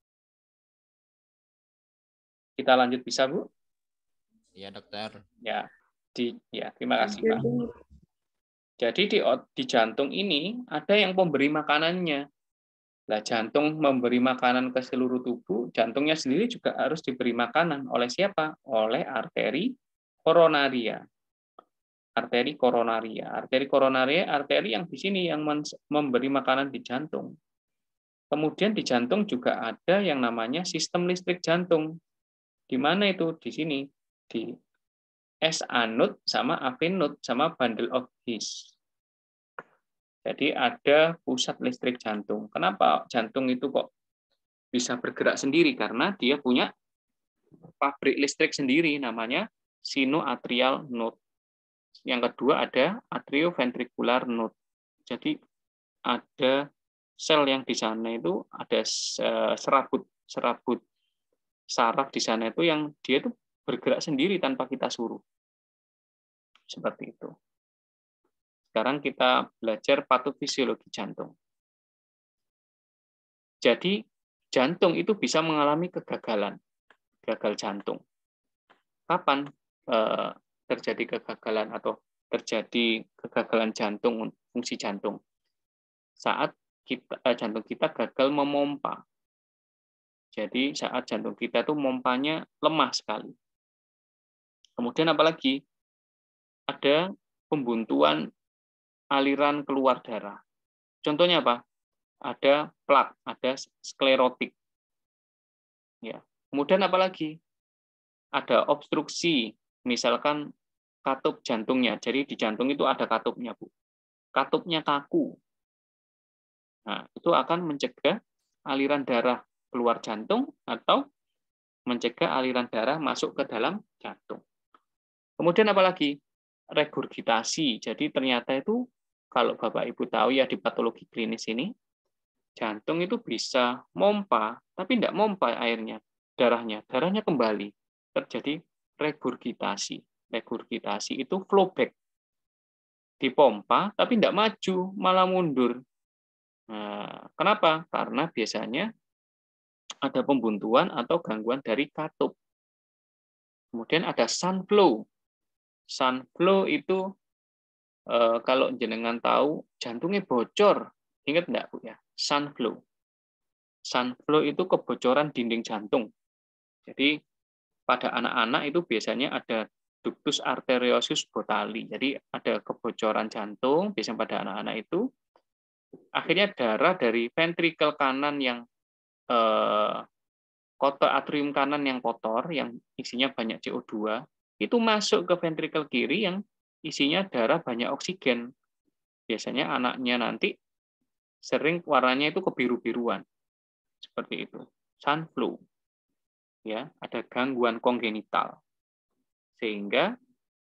S1: Kita lanjut bisa, Bu?
S6: Iya, dokter.
S1: Ya, terima kasih, Pak. Jadi di jantung ini ada yang pemberi makanannya. Nah, jantung memberi makanan ke seluruh tubuh, jantungnya sendiri juga harus diberi makanan. Oleh siapa? Oleh arteri koronaria. Arteri koronaria. Arteri koronaria, arteri yang di sini yang memberi makanan di jantung. Kemudian di jantung juga ada yang namanya sistem listrik jantung. Di mana itu? Di sini. Di SA node sama AV node sama bundle of His. Jadi ada pusat listrik jantung. Kenapa jantung itu kok bisa bergerak sendiri? Karena dia punya pabrik listrik sendiri, namanya sinoatrial node. Yang kedua ada atrioventricular node. Jadi ada sel yang di sana itu ada serabut saraf di sana itu yang dia itu bergerak sendiri tanpa kita suruh. Seperti itu. Sekarang kita belajar patofisiologi jantung. Jadi jantung itu bisa mengalami kegagalan, gagal jantung. Kapan terjadi kegagalan atau terjadi kegagalan jantung, fungsi jantung? Saat jantung kita gagal memompa. Jadi saat jantung kita itu mompanya lemah sekali. Kemudian apalagi? Ada pembuntuan aliran keluar darah. Contohnya apa? Ada plak, ada sklerotik. Ya. Kemudian apalagi? Ada obstruksi, misalkan katup jantungnya. Jadi di jantung itu ada katupnya, Bu. Katupnya kaku. Nah, itu akan mencegah aliran darah keluar jantung atau mencegah aliran darah masuk ke dalam jantung. Kemudian apalagi? Regurgitasi. Jadi ternyata itu kalau Bapak Ibu tahu ya di patologi klinis ini, jantung itu bisa mompa, tapi tidak mompa airnya, darahnya kembali. Terjadi regurgitasi. Regurgitasi itu flow back. Dipompa, tapi tidak maju, malah mundur. Nah, kenapa? Karena biasanya ada pembuntuan atau gangguan dari katup. Kemudian ada sun flow. Sun flow itu kalau jenengan tahu jantungnya bocor, ingat enggak, Bu ya? Sun flow. Sun flow itu kebocoran dinding jantung. Jadi pada anak-anak itu biasanya ada ductus arteriosus botali. Jadi ada kebocoran jantung biasanya pada anak-anak itu. Akhirnya darah dari ventrikel kanan yang kotor atrium kanan yang kotor, yang isinya banyak CO2, itu masuk ke ventrikel kiri yang isinya darah banyak oksigen. Biasanya anaknya nanti sering warnanya itu kebiru-biruan. Seperti itu. Sun flu. Ya, ada gangguan kongenital. Sehingga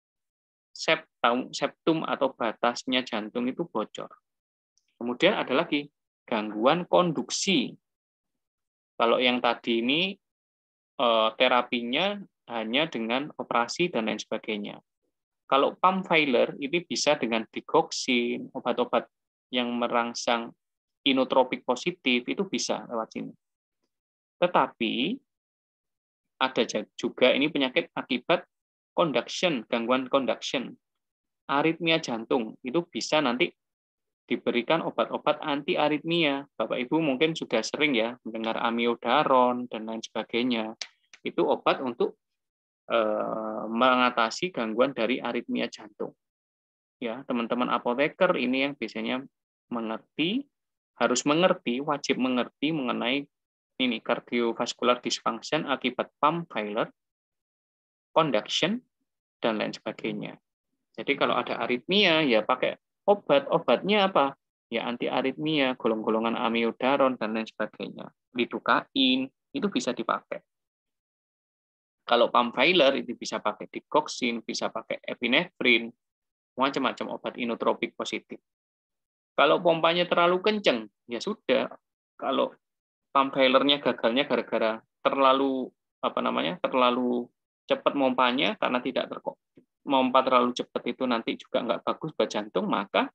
S1: septum atau batasnya jantung itu bocor. Kemudian ada lagi gangguan konduksi. Kalau yang tadi ini terapinya hanya dengan operasi dan lain sebagainya. Kalau pump failure itu bisa dengan digoxin, obat-obat yang merangsang inotropik positif itu bisa lewat sini. Tetapi ada juga ini penyakit akibat conduction, gangguan conduction. Aritmia jantung itu bisa nanti diberikan obat-obat anti aritmia. Bapak Ibu mungkin sudah sering ya mendengar amiodaron dan lain sebagainya. Itu obat untuk mengatasi gangguan dari aritmia jantung. Ya, teman-teman apoteker ini yang biasanya harus mengerti, wajib mengerti mengenai ini cardiovascular dysfunction akibat pump failure, conduction dan lain sebagainya. Jadi kalau ada aritmia ya pakai obatnya apa? Ya anti aritmia, golong-golongan amiodaron dan lain sebagainya. Lidocain itu bisa dipakai. Kalau pump failure itu bisa pakai digoxin, bisa pakai epinefrin, macam-macam obat inotropik positif. Kalau pompanya terlalu kenceng, ya sudah. Kalau pump failure-nya gagalnya gara-gara terlalu terlalu cepat mompanya karena tidak mompa terlalu cepat itu nanti juga nggak bagus buat jantung, maka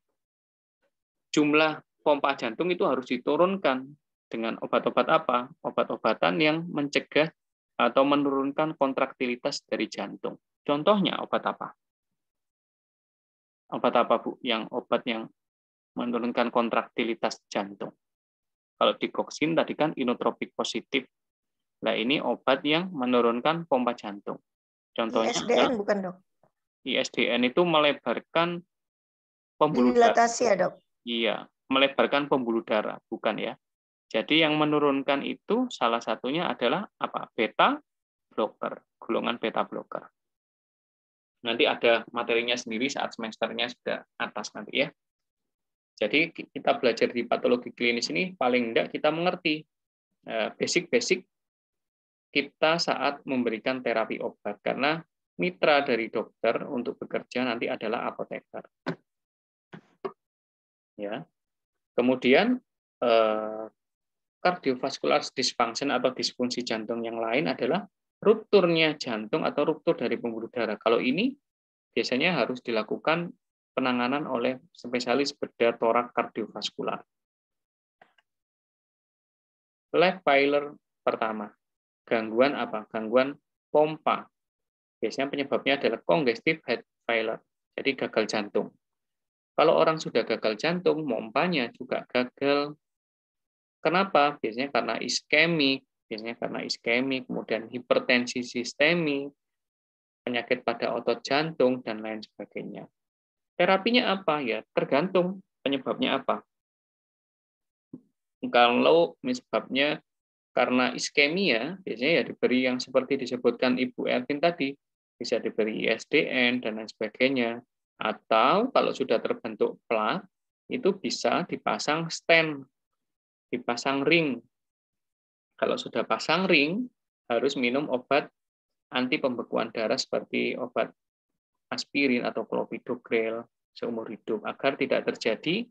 S1: jumlah pompa jantung itu harus diturunkan dengan obat-obat apa? Obat-obatan yang mencegah atau menurunkan kontraktilitas dari jantung. Contohnya obat apa? Obat apa, Bu? Obat yang menurunkan kontraktilitas jantung. Kalau digoxin tadi kan inotropik positif. Nah, ini obat yang menurunkan pompa jantung. Contohnya
S3: ISDN bukan, Dok?
S1: ISDN itu melebarkan pembuluh darah.
S3: Dilatasi ya, Dok?
S1: Iya, melebarkan pembuluh darah, bukan ya. Jadi yang menurunkan itu salah satunya adalah apa? Beta blocker, golongan beta blocker. Nanti ada materinya sendiri saat semesternya sudah atas nanti ya. Jadi kita belajar di patologi klinis ini paling enggak kita mengerti basic-basic kita saat memberikan terapi obat, karena mitra dari dokter untuk bekerja nanti adalah apoteker. Ya. Kemudian cardiovascular dysfunction atau disfungsi jantung yang lain adalah rupturnya jantung atau ruptur dari pembuluh darah. Kalau ini biasanya harus dilakukan penanganan oleh spesialis bedah torak kardiovaskular. Left failure pertama. Gangguan apa? Gangguan pompa. Biasanya penyebabnya adalah congestive heart failure. Jadi gagal jantung. Kalau orang sudah gagal jantung, pompanya juga gagal. Kenapa? Biasanya karena iskemik, kemudian hipertensi sistemik, penyakit pada otot jantung, dan lain sebagainya. Terapinya apa? Ya, tergantung penyebabnya apa. Kalau sebabnya karena iskemia, biasanya ya diberi yang seperti disebutkan Ibu Ervin tadi, bisa diberi ISDN, dan lain sebagainya. Atau kalau sudah terbentuk plak, itu bisa dipasang stent, dipasang ring. Kalau sudah pasang ring, harus minum obat anti pembekuan darah seperti obat aspirin atau clopidogrel seumur hidup agar tidak terjadi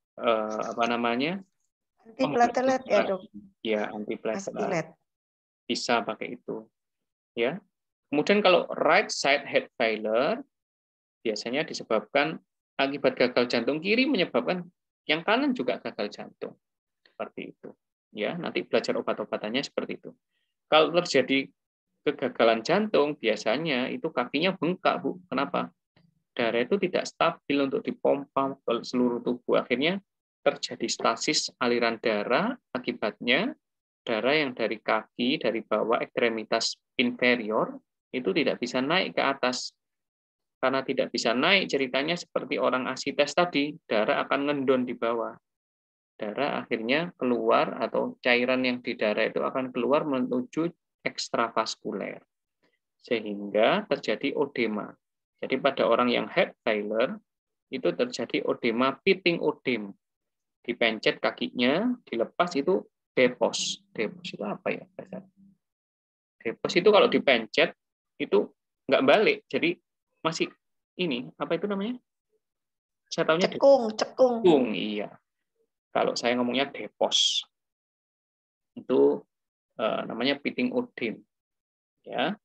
S3: antiplatelet ya, Dok.
S1: Ya, antiplatelet. Bisa pakai itu. Ya. Kemudian kalau right side heart failure biasanya disebabkan akibat gagal jantung kiri menyebabkan yang kanan juga gagal jantung. Seperti itu. Ya, nanti belajar obat-obatannya seperti itu. Kalau terjadi kegagalan jantung, biasanya itu kakinya bengkak, Bu. Kenapa? Darah itu tidak stabil untuk dipompa ke seluruh tubuh. Akhirnya terjadi stasis aliran darah, akibatnya darah yang dari kaki, dari bawah ekstremitas inferior, itu tidak bisa naik ke atas. Karena tidak bisa naik, ceritanya seperti orang asites tadi, darah akan ngendon di bawah. darah akhirnya keluar atau cairan yang di darah itu akan keluar menuju ekstravaskuler. Sehingga terjadi odema. Jadi pada orang yang heart failure itu terjadi odema pitting odem. Dipencet kakinya, dilepas itu depos. Depos itu apa ya? Depos itu kalau dipencet itu nggak balik. Jadi masih ini, apa itu namanya? Saya tahunya
S3: Cekung.
S1: Iya. Kalau saya ngomongnya depos. Itu namanya pitting odem. Ya.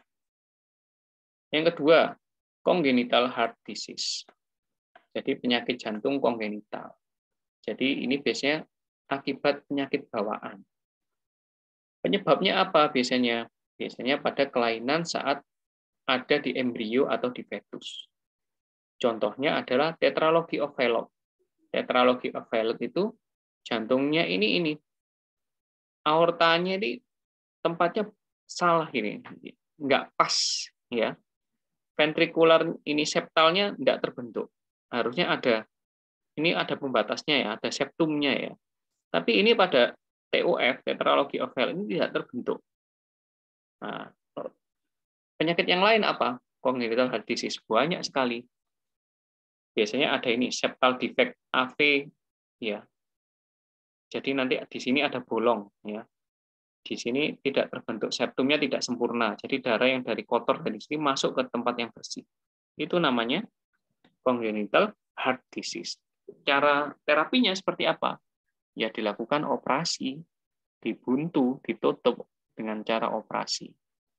S1: Yang kedua, congenital heart disease. Jadi penyakit jantung kongenital. Jadi ini biasanya akibat penyakit bawaan. Penyebabnya apa biasanya? Biasanya pada kelainan saat ada di embrio atau di fetus. Contohnya adalah tetralogy of Fallot. Tetralogy of Fallot itu jantungnya ini. Aortanya ini tempatnya salah ini. Nggak pas. Ya. Ventrikular ini septalnya nggak terbentuk. Harusnya ini ada pembatasnya ya, ada septumnya ya. Tapi ini pada TOF, tetralogy of Fallot, ini tidak terbentuk. Nah, penyakit yang lain apa? Congenital heart disease banyak sekali. Biasanya ada ini septal defect AV ya. Jadi nanti di sini ada bolong ya. Di sini tidak terbentuk, septumnya tidak sempurna. Jadi darah yang dari kotor dari sini masuk ke tempat yang bersih. Itu namanya congenital heart disease. Cara terapinya seperti apa? Ya dilakukan operasi, dibuntu, ditutup dengan cara operasi.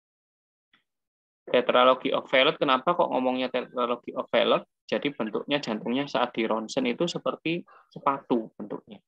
S1: Tetralogy of Fallot, kenapa kok ngomongnya tetralogy of Fallot? Jadi bentuknya jantungnya saat di ronsen itu seperti sepatu bentuknya.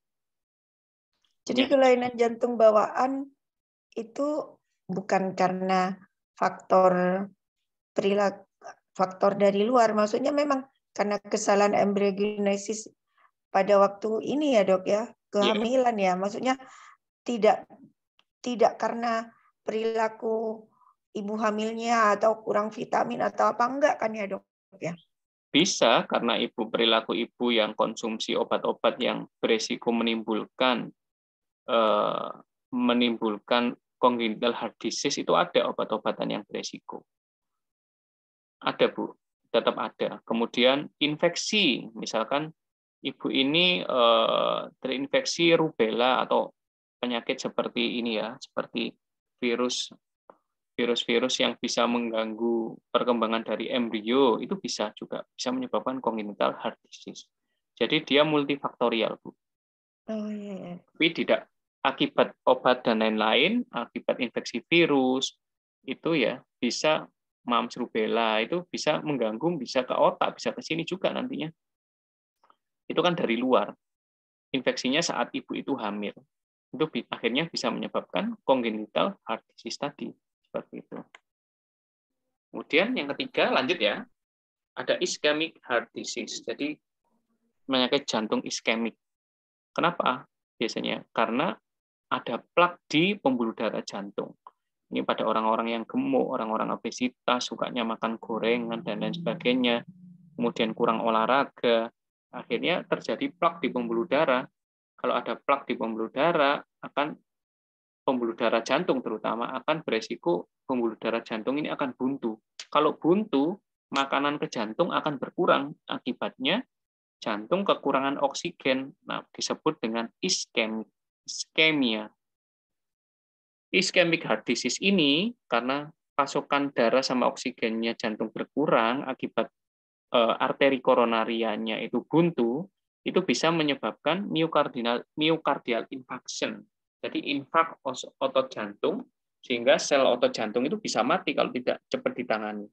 S3: Jadi kelainan jantung bawaan itu bukan karena faktor perilaku, faktor dari luar, maksudnya memang karena kesalahan embryogenesis pada waktu ini ya dok ya, kehamilan ya, maksudnya tidak karena perilaku ibu hamilnya atau kurang vitamin atau apa enggak kan ya dok ya?
S1: Bisa karena perilaku ibu yang konsumsi obat-obat yang beresiko menimbulkan congenital heart disease, itu ada obat-obatan yang beresiko. Ada Bu, tetap ada. Kemudian infeksi, misalkan ibu ini terinfeksi rubella atau penyakit seperti ini ya, seperti virus-virus yang bisa mengganggu perkembangan dari embrio, itu bisa menyebabkan congenital heart disease. Jadi dia multifaktorial Bu.
S3: Oh, iya.
S1: Tapi tidak akibat obat dan lain-lain, akibat infeksi virus, itu ya bisa mumps rubella, itu bisa mengganggu, bisa ke otak, bisa ke sini juga nantinya. Itu kan dari luar. Infeksinya saat ibu itu hamil. Itu akhirnya bisa menyebabkan congenital heart disease tadi. Seperti itu. Kemudian yang ketiga, lanjut ya. Ada ischemic heart disease. Jadi penyakit jantung iskemik. Kenapa? Biasanya karena ada plak di pembuluh darah jantung. Ini pada orang-orang yang gemuk, orang-orang obesitas, sukanya makan gorengan, dan lain sebagainya. Kemudian kurang olahraga. Akhirnya terjadi plak di pembuluh darah. Kalau ada plak di pembuluh darah, pembuluh darah jantung terutama akan beresiko pembuluh darah jantung ini akan buntu. Kalau buntu, makanan ke jantung akan berkurang. Akibatnya jantung kekurangan oksigen. Nah, disebut dengan iskemia. Ischemic heart disease ini karena pasokan darah sama oksigennya jantung berkurang akibat arteri koronarianya itu buntu, itu bisa menyebabkan myocardial infarction. Jadi infak otot jantung, sehingga sel otot jantung itu bisa mati kalau tidak cepat ditangani.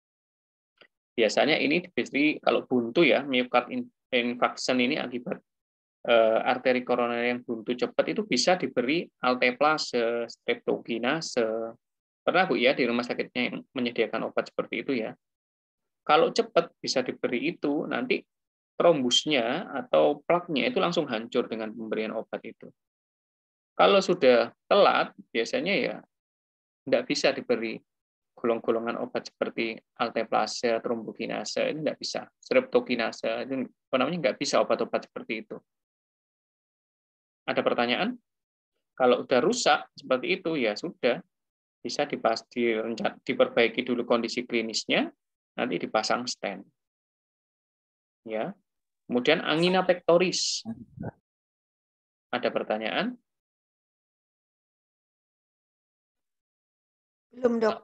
S1: Biasanya ini kalau buntu ya, myocardial infarction ini akibat arteri koroner yang buntu cepat itu bisa diberi alteplase, streptokinase. Pernah Bu ya di rumah sakitnya yang menyediakan obat seperti itu ya. Kalau cepat bisa diberi itu, nanti trombusnya atau plaknya itu langsung hancur dengan pemberian obat itu. Kalau sudah telat, biasanya ya tidak bisa diberi golong-golongan obat seperti alteplase, trombokinase, ini tidak bisa. Streptokinase, itu nggak bisa obat-obat seperti itu. Ada pertanyaan? Kalau udah rusak seperti itu ya sudah, bisa diperbaiki dulu kondisi klinisnya, nanti dipasang stent. Ya. Kemudian angina pectoris. Ada pertanyaan?
S3: Belum, Dok.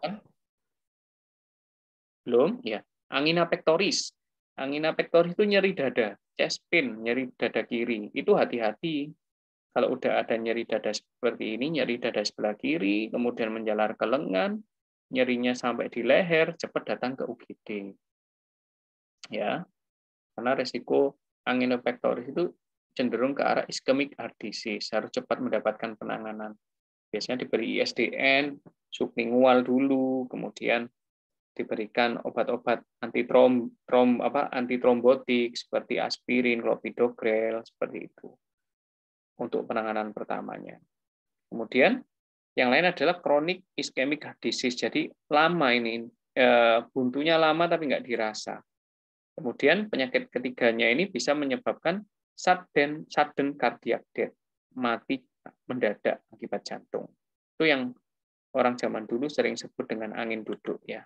S1: Belum, ya. Angina pectoris. Angina pectoris itu nyeri dada, chest pain, nyeri dada kiri. Itu hati-hati. Kalau udah ada nyeri dada seperti ini, nyeri dada sebelah kiri, kemudian menjalar ke lengan, nyerinya sampai di leher, cepat datang ke UGD. Ya. Karena resiko angina pectoris itu cenderung ke arah ischemic heart disease, harus cepat mendapatkan penanganan. Biasanya diberi ISDN, sublingual dulu, kemudian diberikan obat-obat antitrombotik seperti aspirin, clopidogrel, seperti itu untuk penanganan pertamanya. Kemudian yang lain adalah chronic ischemic heart disease. Jadi lama ini, buntunya lama tapi nggak dirasa. Kemudian penyakit ketiganya ini bisa menyebabkan sudden cardiac death, mati mendadak akibat jantung. Itu yang orang zaman dulu sering sebut dengan angin duduk ya.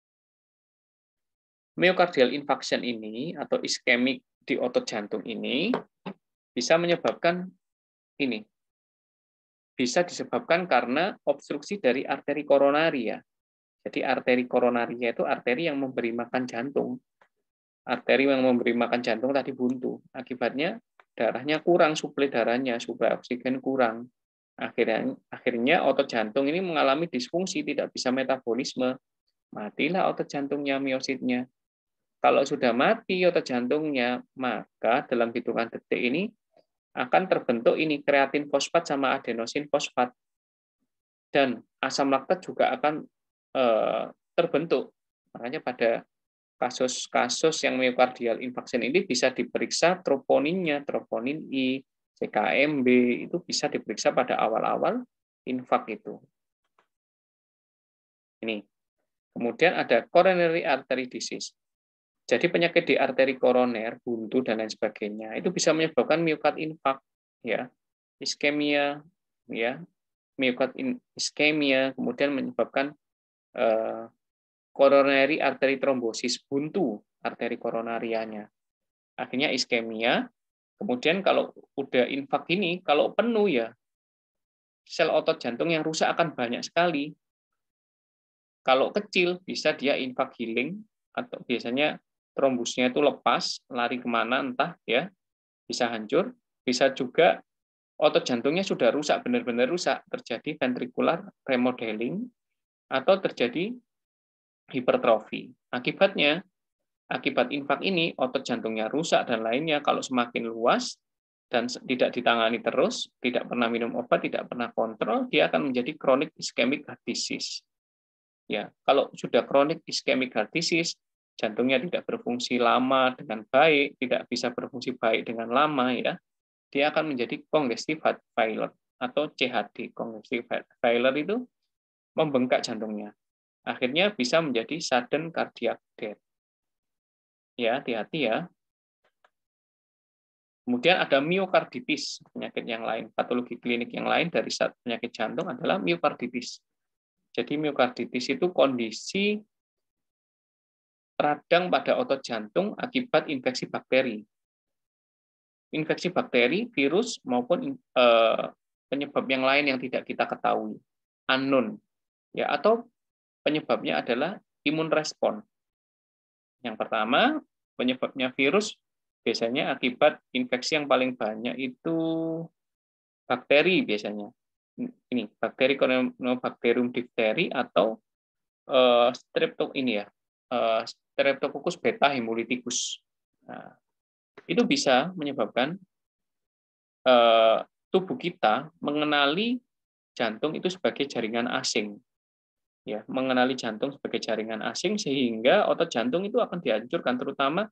S1: Myocardial infarction ini atau iskemik di otot jantung ini bisa menyebabkan ini. Bisa disebabkan karena obstruksi dari arteri koronaria. Jadi arteri koronaria itu arteri yang memberi makan jantung. Arteri yang memberi makan jantung tadi buntu. Akibatnya darahnya kurang, suplai darahnya, suplai oksigen kurang. Akhirnya otot jantung ini mengalami disfungsi, tidak bisa metabolisme. Matilah otot jantungnya, miositnya. Kalau sudah mati otot jantungnya, maka dalam hitungan detik ini akan terbentuk ini kreatin fosfat sama adenosin fosfat. Dan asam laktat juga akan terbentuk. Makanya pada kasus-kasus yang myocardial infarction ini bisa diperiksa troponinnya, troponin I, CKMB, itu bisa diperiksa pada awal-awal infak itu. Ini. Kemudian ada coronary artery disease. Jadi penyakit di arteri koroner, buntu dan lain sebagainya, itu bisa menyebabkan myocard infark, ya, iskemia, ya, myocard iskemia, kemudian menyebabkan coronary artery thrombosis, buntu arteri koronarianya. Akhirnya iskemia. Kemudian kalau udah infak ini, kalau penuh ya, sel otot jantung yang rusak akan banyak sekali. Kalau kecil bisa dia infak healing, atau biasanya trombusnya itu lepas, lari kemana entah ya, bisa hancur, bisa juga otot jantungnya sudah rusak, benar-benar rusak, terjadi ventricular remodeling, atau terjadi hipertrofi. Akibatnya, akibat infak ini, otot jantungnya rusak dan lainnya, kalau semakin luas dan tidak ditangani terus, tidak pernah minum obat, tidak pernah kontrol, dia akan menjadi chronic ischemic heart disease. Ya, kalau sudah chronic ischemic heart disease, jantungnya tidak berfungsi lama dengan baik, tidak bisa berfungsi baik dengan lama, ya, dia akan menjadi congestive heart failure atau CHD. Congestive heart failure itu membengkak jantungnya. Akhirnya bisa menjadi sudden cardiac death. Ya, hati-hati ya. Kemudian ada myokarditis, penyakit yang lain, patologi klinik yang lain dari penyakit jantung adalah myokarditis. Jadi myokarditis itu kondisi radang pada otot jantung akibat infeksi bakteri. Infeksi bakteri, virus, maupun penyebab yang lain yang tidak kita ketahui. Unknown. Ya, atau penyebabnya adalah imun respon. Yang pertama, penyebabnya virus biasanya akibat infeksi yang paling banyak itu bakteri biasanya. Ini bakteri Corynebacterium diphtheri atau Streptococcus beta hemolyticus. Nah, itu bisa menyebabkan tubuh kita mengenali jantung itu sebagai jaringan asing. Ya, mengenali jantung sebagai jaringan asing sehingga otot jantung itu akan dihancurkan, terutama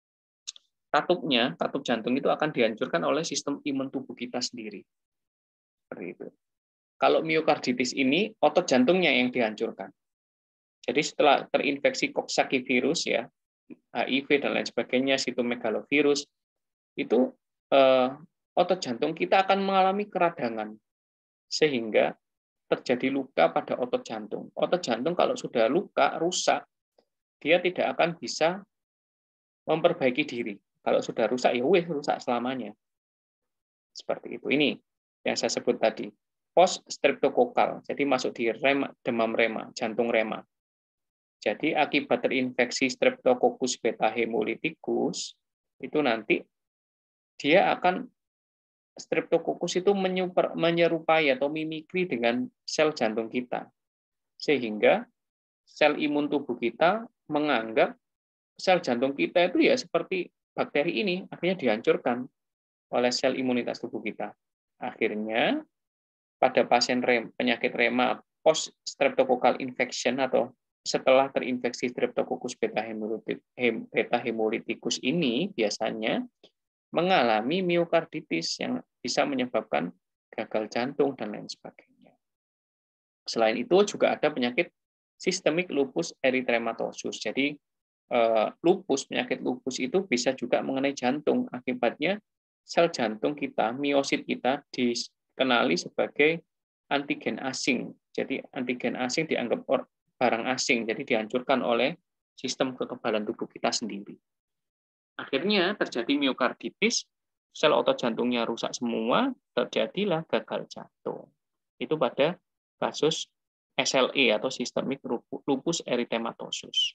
S1: katup jantung itu akan dihancurkan oleh sistem imun tubuh kita sendiri. Seperti itu. Kalau myokarditis ini otot jantungnya yang dihancurkan. Jadi setelah terinfeksi Coxsackie virus ya, HIV dan lain sebagainya, sitomegalovirus, itu otot jantung kita akan mengalami keradangan, sehingga terjadi luka pada otot jantung. Otot jantung kalau sudah luka, rusak, dia tidak akan bisa memperbaiki diri. Kalau sudah rusak, ya wes rusak selamanya. Seperti itu. Ini yang saya sebut tadi. Post streptokokal. Jadi masuk di demam rema, jantung rema. Jadi akibat terinfeksi Streptococcus beta hemolyticus, itu nanti dia akan Streptococcus itu menyerupai atau mimikri dengan sel jantung kita. Sehingga sel imun tubuh kita menganggap sel jantung kita itu ya seperti bakteri ini, akhirnya dihancurkan oleh sel imunitas tubuh kita. Akhirnya pada pasien penyakit rema post streptococcal infection atau setelah terinfeksi Streptococcus beta hemolyticus ini biasanya mengalami miokarditis yang bisa menyebabkan gagal jantung dan lain sebagainya. Selain itu juga ada penyakit sistemik lupus erythematosus. Jadi penyakit lupus itu bisa juga mengenai jantung. Akibatnya sel jantung kita, miosit kita dikenali sebagai antigen asing. Jadi antigen asing dianggap barang asing, jadi dihancurkan oleh sistem kekebalan tubuh kita sendiri. Akhirnya terjadi miokarditis, sel otot jantungnya rusak semua, terjadilah gagal jantung. Itu pada kasus SLE atau sistemik lupus erythematosus.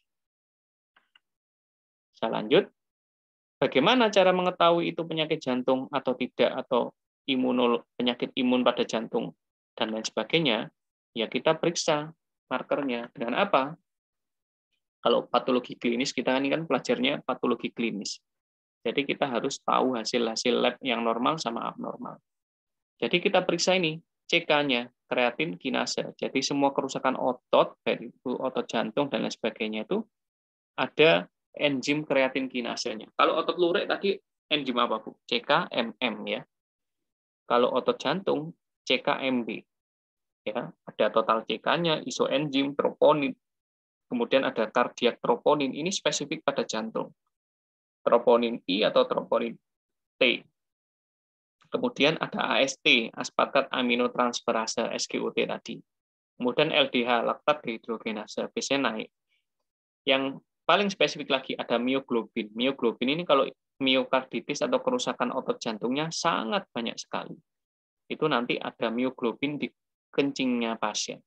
S1: Saya lanjut. Bagaimana cara mengetahui itu penyakit jantung atau tidak, atau penyakit imun pada jantung dan lain sebagainya? Ya kita periksa markernya dengan apa? Kalau patologi klinis, kita ini kan pelajarnya patologi klinis. Jadi kita harus tahu hasil-hasil lab yang normal sama abnormal. Jadi kita periksa ini, CK-nya, kreatin kinase. Jadi semua kerusakan otot, baik itu otot jantung dan lain sebagainya itu ada enzim kreatin kinasenya. Kalau otot lurik tadi enzim apa, Bu? CKMM ya. Kalau otot jantung, CKMB. Ya, ada total CK-nya, isoenzim, troponin, kemudian ada kardiak troponin, ini spesifik pada jantung. Troponin I atau troponin T. Kemudian ada AST, aspartat aminotransferase, SGOT tadi. Kemudian LDH, laktat dehidrogenase, biasanya naik. Yang paling spesifik lagi ada mioglobin. Mioglobin ini kalau miokarditis atau kerusakan otot jantungnya sangat banyak sekali. Itu nanti ada mioglobin di kencingnya pasien.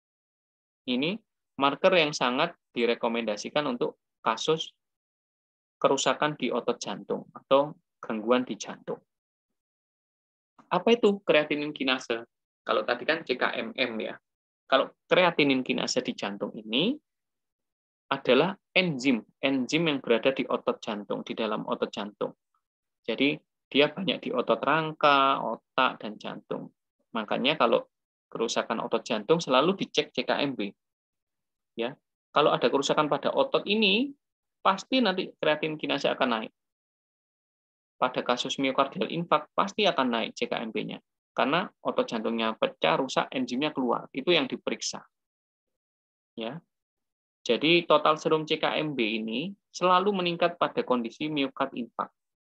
S1: Ini marker yang sangat direkomendasikan untuk kasus kerusakan di otot jantung atau gangguan di jantung. Apa itu kreatinin kinase? Kalau tadi kan CKMM ya. Kalau kreatinin kinase di jantung ini adalah enzim yang berada di otot jantung, di dalam otot jantung. Jadi dia banyak di otot rangka, otak, dan jantung. Makanya kalau kerusakan otot jantung selalu dicek CKMB. Ya, kalau ada kerusakan pada otot ini, pasti nanti kreatin kinase akan naik. Pada kasus miokardial infark pasti akan naik CKMB-nya. Karena otot jantungnya pecah, rusak, enzimnya keluar. Itu yang diperiksa. Ya. Jadi total serum CKMB ini selalu meningkat pada kondisi miokard infark.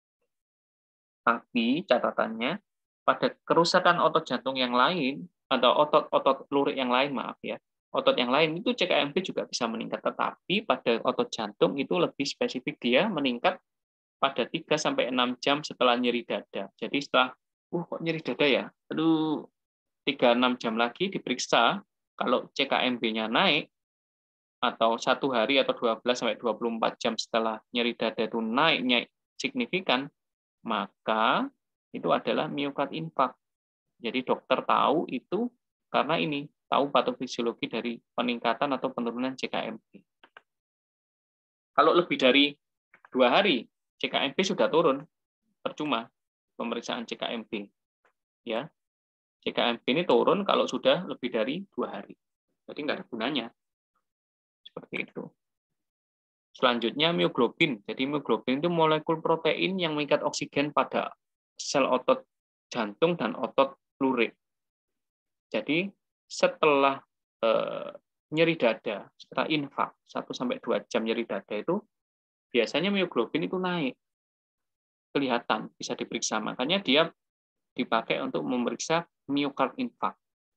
S1: Tapi catatannya, pada kerusakan otot jantung yang lain, atau otot lurik yang lain, maaf ya, otot yang lain itu CKMB juga bisa meningkat. Tetapi pada otot jantung itu lebih spesifik, dia meningkat pada 3-6 jam setelah nyeri dada. Jadi setelah, kok nyeri dada ya? Aduh, 3-6 jam lagi diperiksa, kalau CKMB-nya naik, atau 1 hari atau 12-24 jam setelah nyeri dada itu naiknya signifikan, maka itu adalah miokard infark. Jadi dokter tahu itu karena ini, tahu patofisiologi dari peningkatan atau penurunan CKMB. Kalau lebih dari 2 hari, CKMB sudah turun, percuma pemeriksaan CKMB. Ya, CKMB ini turun kalau sudah lebih dari 2 hari. Jadi nggak ada gunanya. Seperti itu. Selanjutnya mioglobin. Jadi mioglobin itu molekul protein yang mengikat oksigen pada sel otot jantung dan otot lurik. Jadi setelah nyeri dada, setelah infark 1-2 jam nyeri dada itu biasanya mioglobin itu naik. Kelihatan, bisa diperiksa. Makanya dia dipakai untuk memeriksa myocard infarct.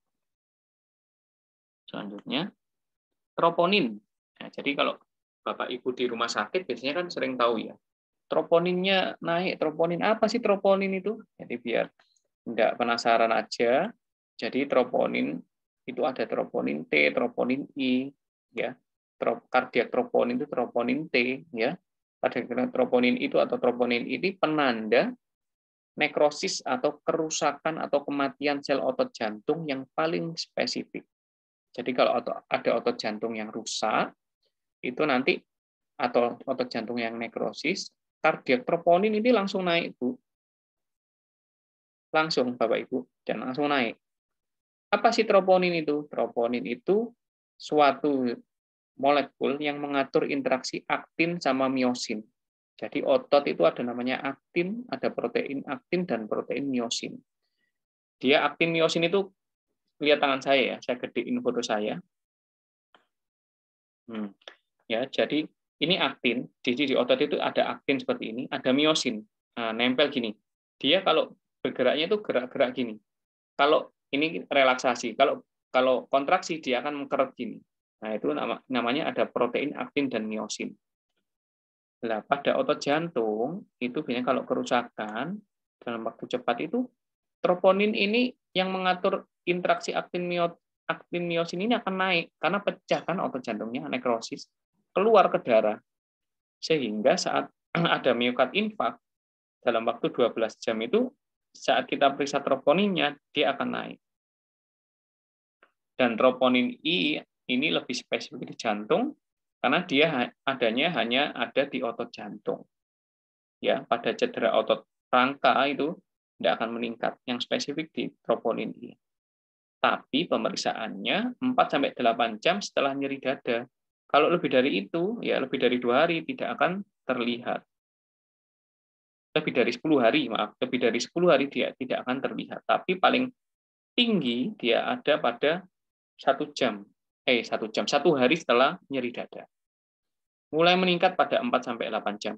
S1: Selanjutnya, troponin. Nah, jadi kalau Bapak Ibu di rumah sakit biasanya kan sering tahu ya, troponinnya naik. Troponin apa sih troponin itu? Jadi biar nggak penasaran aja. Jadi troponin itu ada troponin T, troponin I, ya. Kardiak troponin itu troponin T, ya. Kardiak troponin itu atau troponin ini penanda nekrosis atau kerusakan atau kematian sel otot jantung yang paling spesifik. Jadi kalau ada otot jantung yang rusak, itu nanti atau otot jantung yang nekrosis, kardiak troponin ini langsung naik, Bu. Langsung, Bapak Ibu, dan langsung naik. Apa sih troponin itu? Troponin itu suatu molekul yang mengatur interaksi aktin sama miosin. Jadi otot itu ada namanya aktin, ada protein aktin dan protein miosin. Dia aktin miosin itu, lihat tangan saya ya, saya gedein foto saya. Ya, jadi ini aktin, jadi di otot itu ada aktin seperti ini, ada miosin, nah, nempel gini. Dia kalau bergeraknya itu gerak-gerak gini. Kalau ini relaksasi, kalau kontraksi dia akan mengkeret gini. Nah, itu namanya ada protein aktin dan miosin. Nah, pada otot jantung itu biasanya kalau kerusakan dalam waktu cepat itu troponin ini yang mengatur interaksi aktin miosin ini akan naik karena pecah kan otot jantungnya, nekrosis, keluar ke darah. Sehingga saat ada myocard infarct dalam waktu 12 jam itu saat kita periksa troponinnya dia akan naik. Dan troponin I ini lebih spesifik di jantung karena dia adanya hanya ada di otot jantung. Ya, pada cedera otot rangka itu tidak akan meningkat, yang spesifik di troponin I. Tapi pemeriksaannya 4-8 jam setelah nyeri dada. Kalau lebih dari itu, ya lebih dari 2 hari tidak akan terlihat. Lebih dari 10 hari, maaf, lebih dari 10 hari dia tidak akan terlihat. Tapi paling tinggi dia ada pada 1 hari setelah nyeri dada. Mulai meningkat pada 4-8 jam.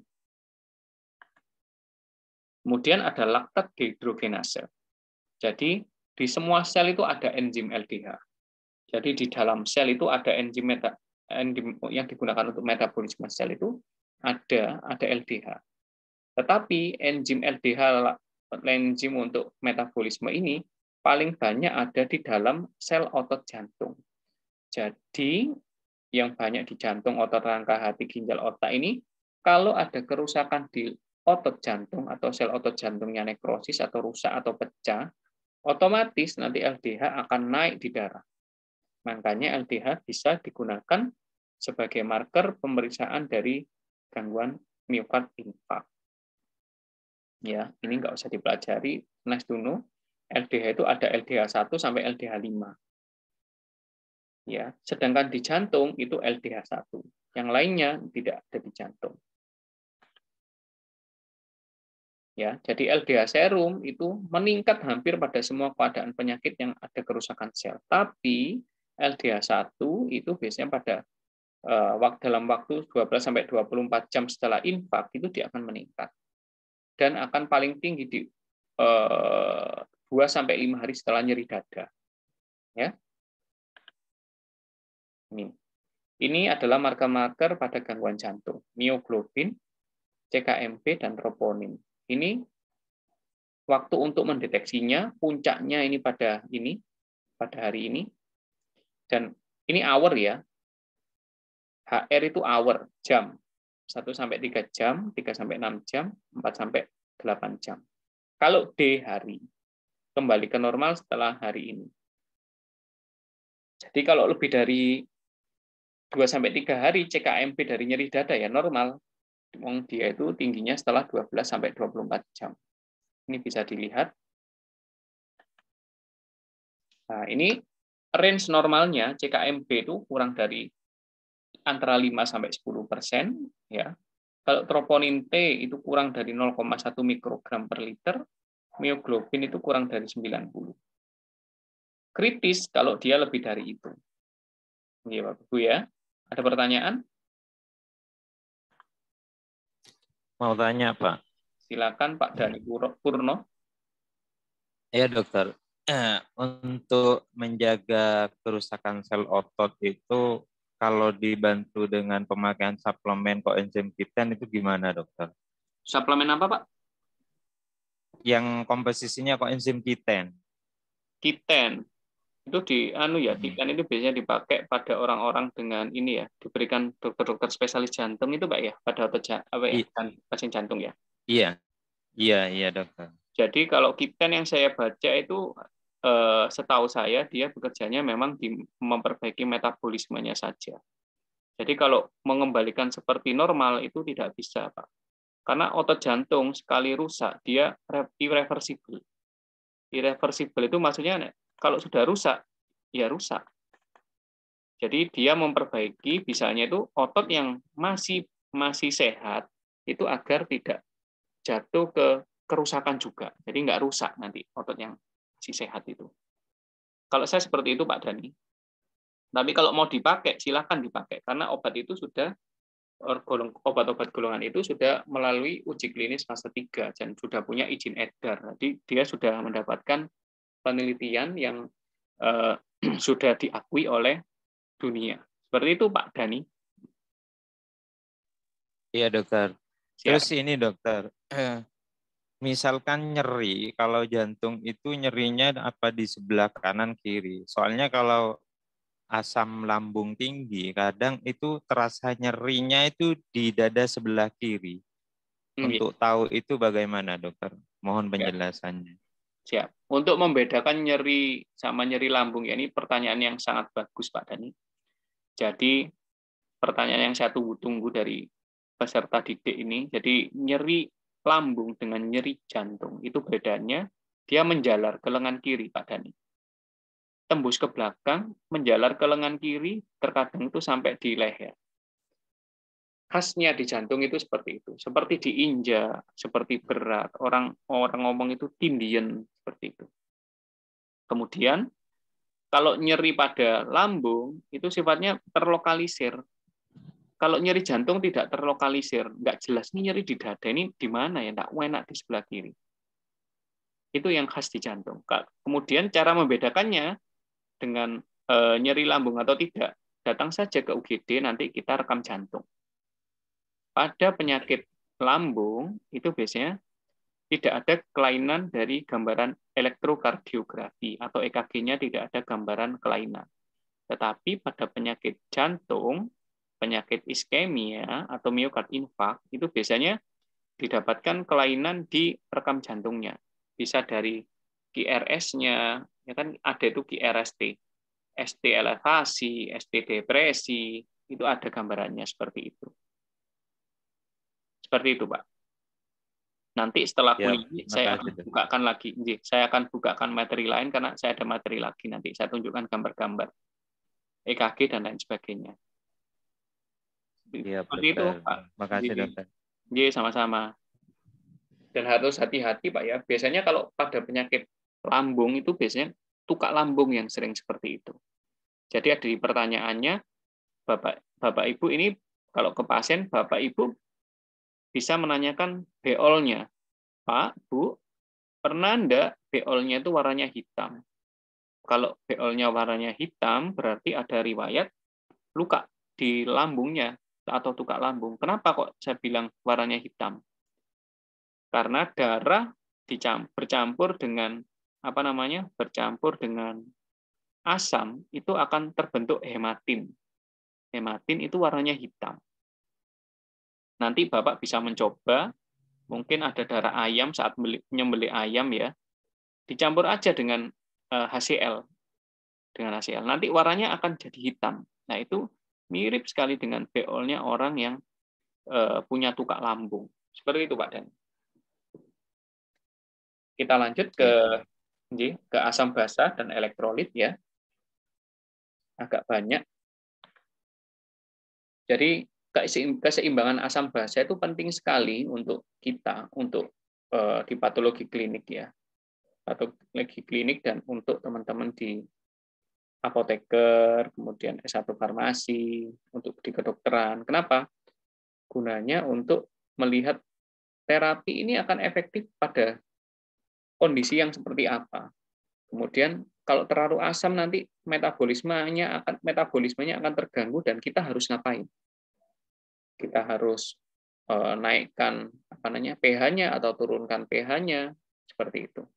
S1: Kemudian ada laktat dehidrogenase. Jadi di semua sel itu ada enzim LDH. Jadi di dalam sel itu ada enzim yang digunakan untuk metabolisme sel itu ada LDH. Tetapi enzim LDH, enzim untuk metabolisme ini paling banyak ada di dalam sel otot jantung. Jadi yang banyak di jantung, otot rangka, hati, ginjal, otak ini, kalau ada kerusakan di otot jantung atau sel otot jantungnya nekrosis atau rusak atau pecah, otomatis nanti LDH akan naik di darah. Makanya LDH bisa digunakan sebagai marker pemeriksaan dari gangguan myocard infarct. Ya, ini nggak usah dipelajari, nice to know. LDH itu ada LDH 1 sampai LDH 5. Ya, sedangkan di jantung itu LDH 1. Yang lainnya tidak ada di jantung. Ya, jadi LDH serum itu meningkat hampir pada semua keadaan penyakit yang ada kerusakan sel. Tapi LDH 1 itu biasanya pada dalam waktu 12-24 jam setelah infark itu dia akan meningkat. Dan akan paling tinggi di 2-5 hari setelah nyeri dada. Ya. Ini adalah marker-marker pada gangguan jantung, mioglobin, CKMB, dan troponin. Ini waktu untuk mendeteksinya, puncaknya ini pada hari ini, dan ini hour ya. HR itu hour, jam, 1-3 jam, 3-6 jam, 4-8 jam. Kalau D hari, kembali ke normal setelah hari ini. Jadi kalau lebih dari 2-3 hari CKMB dari nyeri dada ya normal. Dia itu tingginya setelah 12-24 jam. Ini bisa dilihat. Nah, ini range normalnya CKMB itu kurang dari antara 5-10%. Ya. Kalau troponin T itu kurang dari 0,1 mikrogram per liter, mioglobin itu kurang dari 90. Kritis kalau dia lebih dari itu. Ini Bapak Ibu ya. Ada pertanyaan?
S5: Mau tanya, Pak.
S1: Silakan Pak Dhani Purno.
S5: Ya dokter, untuk menjaga kerusakan sel otot itu kalau dibantu dengan pemakaian suplemen koenzim Q10 itu gimana dokter?
S1: Suplemen apa, Pak?
S5: Yang komposisinya koenzim Q10.
S1: Q10. Itu Q10 itu biasanya dipakai pada orang-orang dengan ini ya, diberikan dokter-dokter spesialis jantung itu, Pak ya, pada pasien jantung ya.
S5: Iya, iya dokter.
S1: Jadi kalau Q10 yang saya baca itu setahu saya dia bekerjanya memang di memperbaiki metabolismenya saja. Jadi kalau mengembalikan seperti normal itu tidak bisa, Pak. Karena otot jantung sekali rusak dia irreversible. Irreversible itu maksudnya kalau sudah rusak, ya rusak. Jadi dia memperbaiki bisanya itu otot yang masih sehat itu agar tidak jatuh ke kerusakan juga. Jadi nggak rusak nanti otot yang masih sehat itu. Kalau saya seperti itu, Pak Dani. Tapi kalau mau dipakai, silakan dipakai. Karena obat itu sudah, obat-obat golongan itu sudah melalui uji klinis fase 3 dan sudah punya izin edar. Jadi dia sudah mendapatkan penelitian yang sudah diakui oleh dunia. Seperti itu, Pak Dani.
S5: Iya dokter.
S1: Siap.
S5: Terus ini dokter, misalkan nyeri, kalau jantung itu nyerinya apa di sebelah kanan kiri? Soalnya kalau asam lambung tinggi, kadang itu terasa nyerinya itu di dada sebelah kiri. Untuk tahu itu bagaimana dokter? Mohon penjelasannya.
S1: Siap. Untuk membedakan nyeri sama nyeri lambung, ya ini pertanyaan yang sangat bagus, Pak Dani. Jadi pertanyaan yang saya tunggu-tunggu dari peserta didik ini, jadi nyeri lambung dengan nyeri jantung, itu bedanya dia menjalar ke lengan kiri, Pak Dani. Tembus ke belakang, menjalar ke lengan kiri, terkadang itu sampai di leher. Khasnya di jantung itu seperti itu, seperti diinjak, seperti berat, orang ngomong itu tindian, seperti itu. Kemudian, kalau nyeri pada lambung, itu sifatnya terlokalisir. Kalau nyeri jantung tidak terlokalisir, nggak jelas ini nyeri di dada ini di mana ya, nggak enak di sebelah kiri. Itu yang khas di jantung. Kemudian cara membedakannya dengan nyeri lambung atau tidak, datang saja ke UGD, nanti kita rekam jantung. Pada penyakit lambung, itu biasanya tidak ada kelainan dari gambaran elektrokardiografi atau EKG-nya tidak ada gambaran kelainan. Tetapi pada penyakit jantung, penyakit iskemia atau miokard infark itu biasanya didapatkan kelainan di rekam jantungnya. Bisa dari QRS-nya, ya kan ada itu QRST, ST elevasi, ST depresi, itu ada gambarannya seperti itu. Seperti itu, Pak. Nanti setelah kuliah saya akan bukakan lagi. Saya akan bukakan materi lain karena saya ada materi lagi nanti. Saya tunjukkan gambar-gambar EKG dan lain sebagainya.
S5: Iya,
S1: seperti itu, Pak.
S5: Makasih, dokter.
S1: Iya, sama-sama. Dan harus hati-hati, Pak ya. Biasanya kalau pada penyakit lambung itu biasanya tukak lambung yang sering seperti itu. Jadi ada di pertanyaannya, Bapak Ibu ini kalau ke pasien, Bapak Ibu bisa menanyakan beolnya. Pak, Bu, pernah enggak beolnya itu warnanya hitam? Kalau beolnya warnanya hitam, berarti ada riwayat luka di lambungnya atau tukak lambung. Kenapa kok saya bilang warnanya hitam? Karena darah bercampur dengan bercampur dengan asam itu akan terbentuk hematin. Hematin itu warnanya hitam. Nanti Bapak bisa mencoba, mungkin ada darah ayam saat menyembelih ayam ya, dicampur aja dengan HCl. Dengan HCl. Nanti warnanya akan jadi hitam. Nah, itu mirip sekali dengan beolnya orang yang punya tukak lambung. Seperti itu, Pak Dan. Kita lanjut ke asam basa dan elektrolit ya. Agak banyak. Jadi keseimbangan asam basa itu penting sekali untuk kita, untuk di patologi klinik ya. Patologi klinik dan untuk teman-teman di apoteker, kemudian S1 farmasi, untuk di kedokteran. Kenapa? Gunanya untuk melihat terapi ini akan efektif pada kondisi yang seperti apa. Kemudian kalau terlalu asam nanti metabolismenya akan terganggu dan kita harus ngapain? Kita harus naikkan pH-nya atau turunkan pH-nya seperti itu.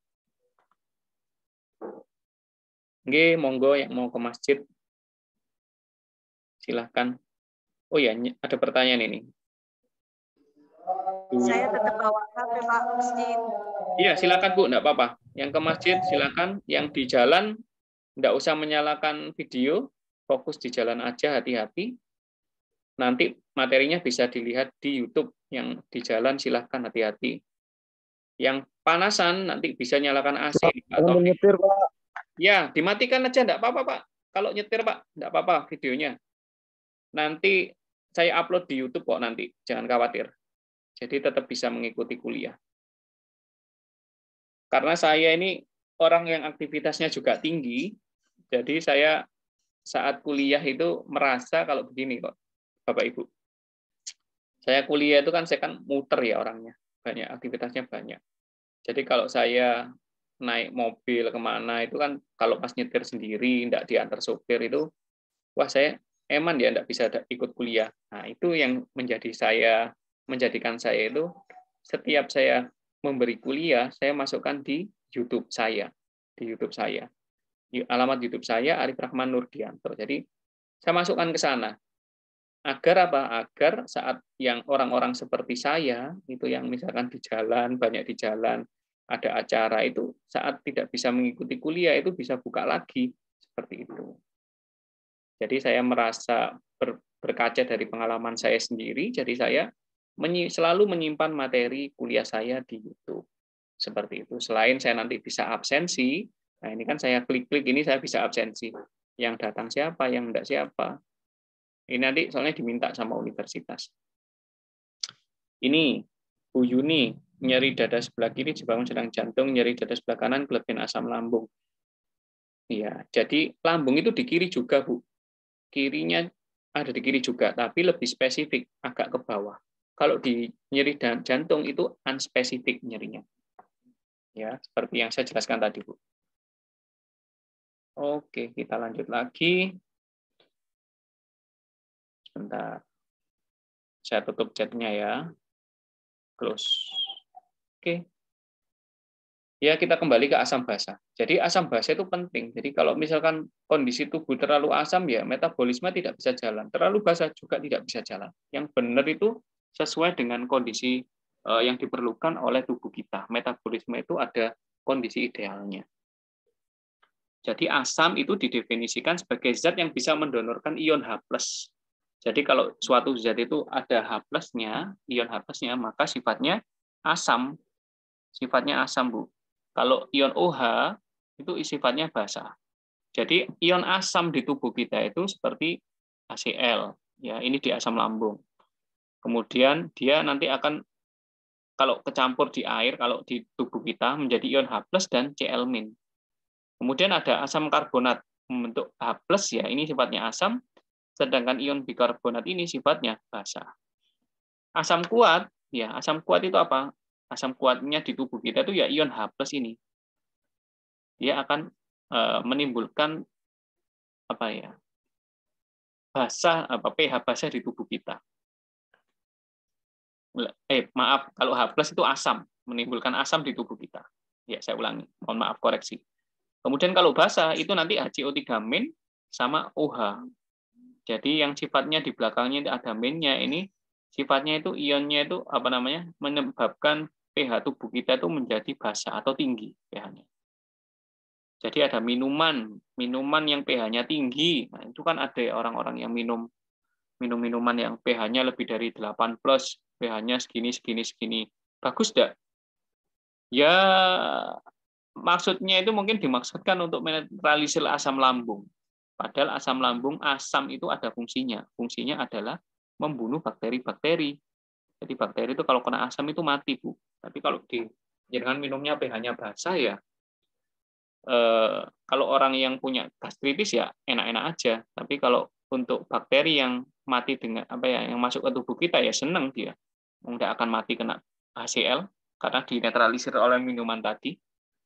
S1: Oke, monggo yang mau ke masjid silahkan. Oh ya, ada pertanyaan ini.
S3: Saya tetap bawa HP Pak masjid.
S1: Iya, silakan Bu, enggak apa-apa. Yang ke masjid silakan, yang di jalan enggak usah menyalakan video, fokus di jalan aja, hati-hati. Nanti materinya bisa dilihat di YouTube. Yang di jalan silahkan hati-hati. Yang panasan nanti bisa nyalakan AC atau
S5: nyetir, Pak.
S1: ya, dimatikan aja enggak apa-apa, Pak. Kalau nyetir, Pak, enggak apa-apa videonya. Nanti saya upload di YouTube kok nanti, jangan khawatir. Jadi tetap bisa mengikuti kuliah. Karena saya ini orang yang aktivitasnya juga tinggi, jadi saya saat kuliah itu merasa kalau begini kok, Bapak Ibu. Saya kuliah itu kan saya kan muter ya orangnya, banyak aktivitasnya banyak. Jadi kalau saya naik mobil kemana itu kan kalau pas nyetir sendiri, tidak diantar sopir itu, wah saya eman ya tidak bisa ikut kuliah. Nah itu yang menjadikan saya itu setiap saya memberi kuliah, saya masukkan di YouTube saya. Di YouTube saya. Alamat YouTube saya, Arif Rahman Nurdianto. Jadi, saya masukkan ke sana. Agar apa? Agar saat yang orang-orang seperti saya, itu yang misalkan di jalan, banyak di jalan, ada acara itu, saat tidak bisa mengikuti kuliah, itu bisa buka lagi. Seperti itu. Jadi, saya merasa berkaca dari pengalaman saya sendiri, jadi saya selalu menyimpan materi kuliah saya di YouTube. Seperti itu. Selain saya nanti bisa absensi, nah ini kan saya klik-klik ini saya bisa absensi. Yang datang siapa, yang enggak siapa. Ini nanti soalnya diminta sama universitas. Ini Bu Yuni, nyeri dada sebelah kiri, dibangun sedang jantung, nyeri dada sebelah kanan, kelebihan asam lambung. Iya, jadi lambung itu di kiri juga, Bu. Kirinya ada di kiri juga, tapi lebih spesifik, agak ke bawah. Kalau di nyeri jantung itu unspesifik nyerinya. Ya, seperti yang saya jelaskan tadi, Bu. Oke, kita lanjut lagi. Sebentar. Saya tutup chatnya ya. Close. Oke. Ya, kita kembali ke asam basa. Jadi asam basa itu penting. Jadi kalau misalkan kondisi tubuh terlalu asam, ya metabolisme tidak bisa jalan. Terlalu basa juga tidak bisa jalan. Yang benar itu sesuai dengan kondisi yang diperlukan oleh tubuh kita. Metabolisme itu ada kondisi idealnya. Jadi asam itu didefinisikan sebagai zat yang bisa mendonorkan ion H+. Jadi kalau suatu zat itu ada H+-nya, ion H+-nya, maka sifatnya asam. Sifatnya asam, Bu. Kalau ion OH itu sifatnya basa. Jadi ion asam di tubuh kita itu seperti HCl. Ya, ini di asam lambung. Kemudian dia nanti akan kalau kecampur di air, kalau di tubuh kita menjadi ion H+ dan Cl-. Kemudian ada asam karbonat membentuk H+, ya ini sifatnya asam, sedangkan ion bikarbonat ini sifatnya basa. Asam kuat, ya asam kuat itu apa? Asam kuatnya di tubuh kita itu ya ion H+ ini. Dia akan menimbulkan apa ya? Basa pH basa di tubuh kita. Maaf, kalau H+ itu asam, menimbulkan asam di tubuh kita. Ya, saya ulangi. Mohon maaf koreksi. Kemudian kalau basa itu nanti HCO3- sama OH. Jadi yang sifatnya di belakangnya ada minnya ini sifatnya itu ionnya itu apa namanya? Menyebabkan pH tubuh kita itu menjadi basa atau tinggi pH-nya. Jadi ada minuman yang pH-nya tinggi. Nah, itu kan ada orang-orang yang minum minuman yang pH-nya lebih dari 8+, pH-nya segini. Bagus enggak? Ya, maksudnya itu mungkin dimaksudkan untuk menetralisir asam lambung. Padahal asam lambung, asam itu ada fungsinya. Fungsinya adalah membunuh bakteri-bakteri. Jadi bakteri itu kalau kena asam itu mati, Bu. Tapi kalau jangan minumnya pH-nya basah ya, kalau orang yang punya gastritis ya enak-enak aja. Tapi kalau untuk bakteri yang mati dengan yang masuk ke tubuh kita ya senang dia. Nggak akan mati kena HCl karena dinetralisir oleh minuman tadi.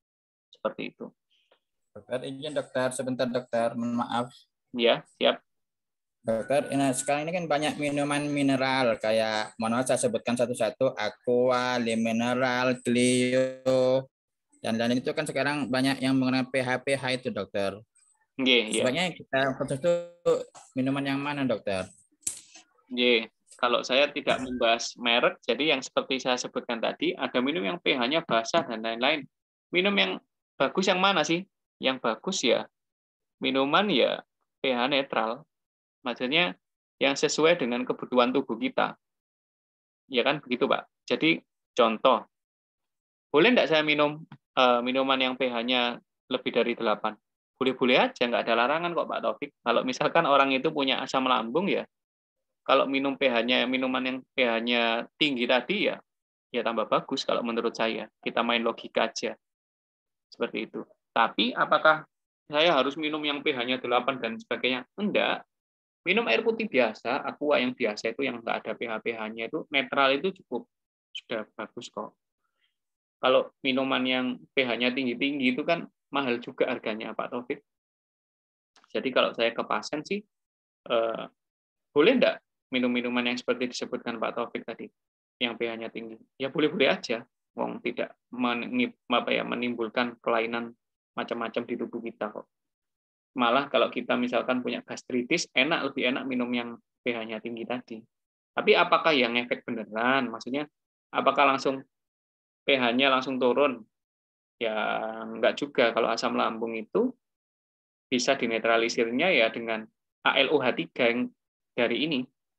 S1: Seperti itu.
S6: Dokter, izin dokter, sebentar dokter, mohon maaf.
S1: Ya, siap.
S6: Dokter, sekarang ini kan banyak minuman mineral, kayak, mohon maaf saya sebutkan satu-satu, Aqua, Mineral, Clio, dan lain itu kan sekarang banyak yang mengenai pH itu dokter.
S1: Nggih, ya.
S6: Sebaiknya kita khusus itu minuman yang mana dokter?
S1: Nggih. Kalau saya tidak membahas merek, jadi yang seperti saya sebutkan tadi, ada minum yang pH-nya basah dan lain-lain. Minum yang bagus yang mana sih? Yang bagus ya minuman ya pH netral. Maksudnya yang sesuai dengan kebutuhan tubuh kita. Ya kan begitu, Pak. Jadi contoh, boleh enggak saya minum minuman yang pH-nya lebih dari 8? Boleh-boleh aja, nggak ada larangan kok Pak Taufik. Kalau misalkan orang itu punya asam lambung ya, kalau minum pH-nya minuman yang pH-nya tinggi tadi ya tambah bagus kalau menurut saya. Kita main logika aja. Seperti itu. Tapi apakah saya harus minum yang pH-nya 8 dan sebagainya? Enggak. Minum air putih biasa, aqua yang biasa itu yang enggak ada pH-nya itu netral itu cukup sudah bagus kok. Kalau minuman yang pH-nya tinggi-tinggi itu kan mahal juga harganya Pak Taufik. Jadi kalau saya ke pasien sih boleh enggak minum minuman yang seperti disebutkan Pak Taufik tadi, yang pH-nya tinggi? Ya boleh-boleh aja, wong tidak menimbulkan kelainan macam-macam di tubuh kita kok. Malah kalau kita misalkan punya gastritis, lebih enak minum yang pH-nya tinggi tadi. Tapi apakah yang efek beneran? Maksudnya, apakah langsung pH-nya langsung turun? Ya enggak juga. Kalau asam lambung itu bisa dinetralisirnya ya dengan ALOH3 yang dari ini.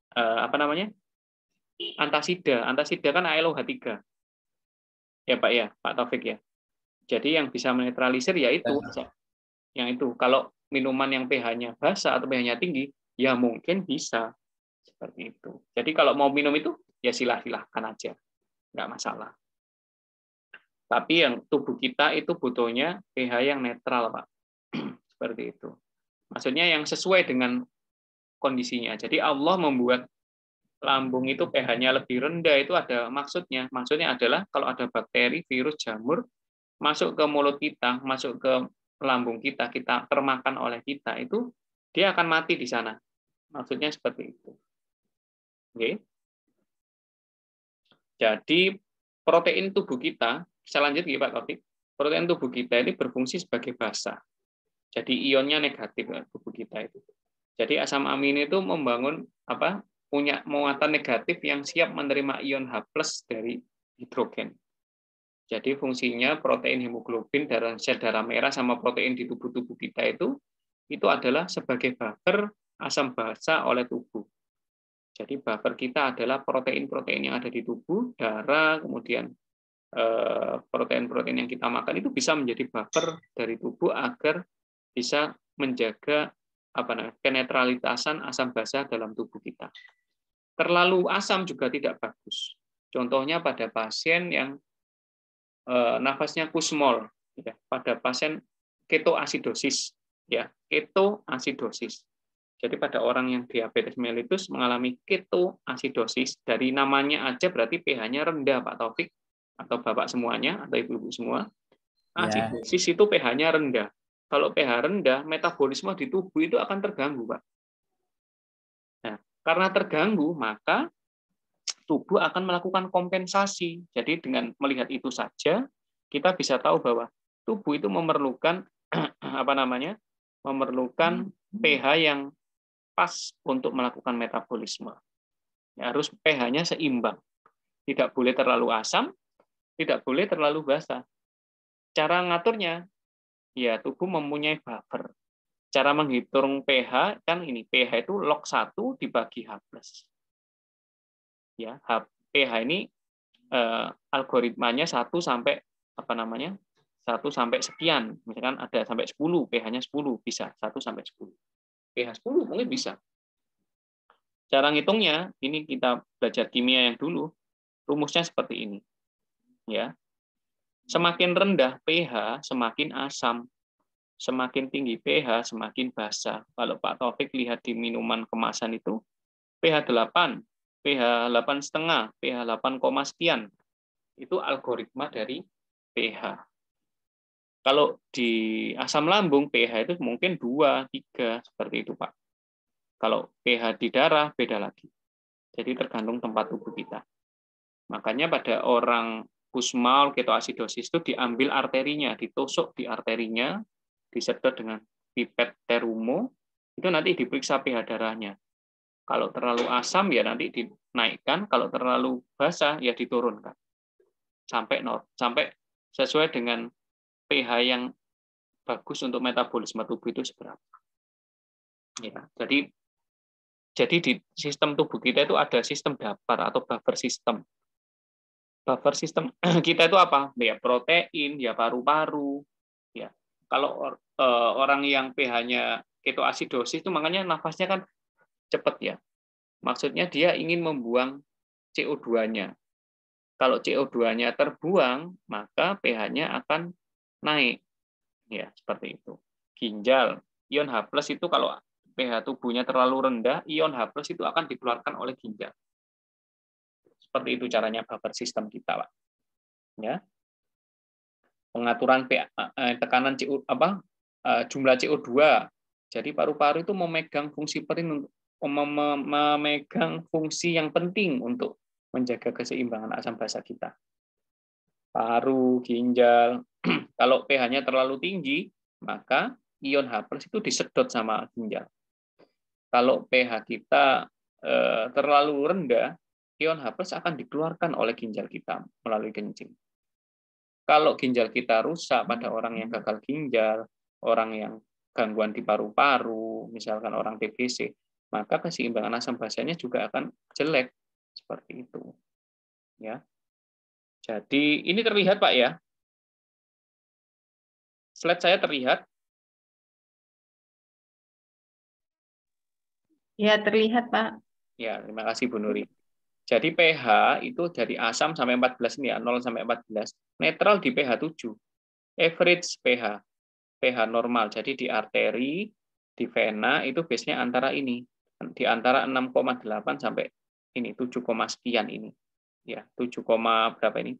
S1: Antasida. Antasida kan ALOH3. Ya Pak ya, Pak Taufik ya. Jadi yang bisa menetralisir ya itu. Yang itu. Kalau minuman yang pH-nya basah atau pH-nya tinggi, ya mungkin bisa. Seperti itu. Jadi kalau mau minum itu, ya silahkan aja. Nggak masalah. Tapi yang tubuh kita itu butuhnya pH yang netral, Pak. Seperti itu. Maksudnya yang sesuai dengan kondisinya. Jadi Allah membuat lambung itu pH-nya lebih rendah itu ada maksudnya. Maksudnya adalah kalau ada bakteri, virus, jamur masuk ke mulut kita, masuk ke lambung kita, kita termakan oleh kita, itu dia akan mati di sana. Maksudnya seperti itu. Oke. Jadi protein tubuh kita, saya lanjut Pak Taufik. Protein tubuh kita ini berfungsi sebagai basa. Jadi ionnya negatif tubuh kita itu. Jadi asam amino itu membangun punya muatan negatif yang siap menerima ion H+ dari hidrogen. Jadi fungsinya protein hemoglobin, sel darah merah sama protein di tubuh kita itu adalah sebagai buffer asam basa oleh tubuh. Jadi buffer kita adalah protein-protein yang ada di tubuh, darah, kemudian protein-protein yang kita makan itu bisa menjadi buffer dari tubuh agar bisa menjaga kenetralitasan asam basa dalam tubuh kita. Terlalu asam juga tidak bagus. Contohnya pada pasien yang nafasnya kusmol, ya, pada pasien ketoasidosis, ya, ketoasidosis. Jadi pada orang yang diabetes mellitus mengalami ketoasidosis, dari namanya aja berarti pH-nya rendah, Pak Taufik, atau Bapak semuanya, atau Ibu-ibu semua. Asidosis itu pH-nya rendah. Kalau pH rendah, metabolisme di tubuh itu akan terganggu, Pak. Nah, karena terganggu, maka tubuh akan melakukan kompensasi. Jadi dengan melihat itu saja, kita bisa tahu bahwa tubuh itu memerlukan memerlukan pH yang pas untuk melakukan metabolisme. Ya, harus pH-nya seimbang. Tidak boleh terlalu asam, tidak boleh terlalu basa. Cara ngaturnya, ya tubuh mempunyai buffer. Cara menghitung pH kan ini, pH itu log 1 dibagi H+. Ya, pH ini algoritmanya 1 sampai 1 sampai sekian. Misalkan ada sampai 10, pH-nya 10 bisa 1 sampai 10. pH 10 mungkin bisa. Cara ngitungnya ini kita belajar kimia yang dulu, rumusnya seperti ini. Ya. Semakin rendah pH, semakin asam. Semakin tinggi pH, semakin basa. Kalau Pak Taufik lihat di minuman kemasan itu, pH 8, pH 8,5, pH 8, sekian. Itu algoritma dari pH. Kalau di asam lambung pH itu mungkin 2, 3 seperti itu, Pak. Kalau pH di darah beda lagi. Jadi tergantung tempat tubuh kita. Makanya pada orang kusmal ketoasidosis itu diambil arterinya, ditusuk di arterinya, disedot dengan pipet terumo, itu nanti diperiksa pH darahnya. Kalau terlalu asam ya nanti dinaikkan, kalau terlalu basah ya diturunkan. Sampai sesuai dengan pH yang bagus untuk metabolisme tubuh itu seberapa. Ya, jadi di sistem tubuh kita itu ada sistem dapar atau buffer system. Buffer system kita itu apa? Ya protein, ya paru-paru. Ya, kalau orang yang pH-nya ketoasidosis itu makanya nafasnya kan cepat ya. Maksudnya dia ingin membuang CO2-nya. Kalau CO2-nya terbuang, maka pH-nya akan naik. Ya, seperti itu. Ginjal, ion H+ itu kalau pH tubuhnya terlalu rendah, ion H+ itu akan dikeluarkan oleh ginjal. Seperti itu caranya buffer system kita, Pak. Ya. Pengaturan tekanan jumlah CO2. Jadi paru-paru itu memegang fungsi penting untuk memegang fungsi yang penting untuk menjaga keseimbangan asam basa kita. Paru, ginjal, kalau pH-nya terlalu tinggi, maka ion H+ itu disedot sama ginjal. Kalau pH kita terlalu rendah, ion H+ akan dikeluarkan oleh ginjal kita melalui kencing. Kalau ginjal kita rusak pada orang yang gagal ginjal, orang yang gangguan di paru-paru, misalkan orang TBC, maka keseimbangan asam basanya juga akan jelek seperti itu. Ya. Jadi ini terlihat Pak ya. Slide saya terlihat?
S2: Ya, terlihat Pak.
S1: Ya, terima kasih Bu Nuri. Jadi pH itu dari asam sampai 14 ini ya, 0 sampai 14. Netral di pH 7. Average pH normal. Jadi di arteri, di vena itu biasanya antara ini. Di antara 6,8 sampai ini 7, sekian ini. Ya, 7, berapa ini?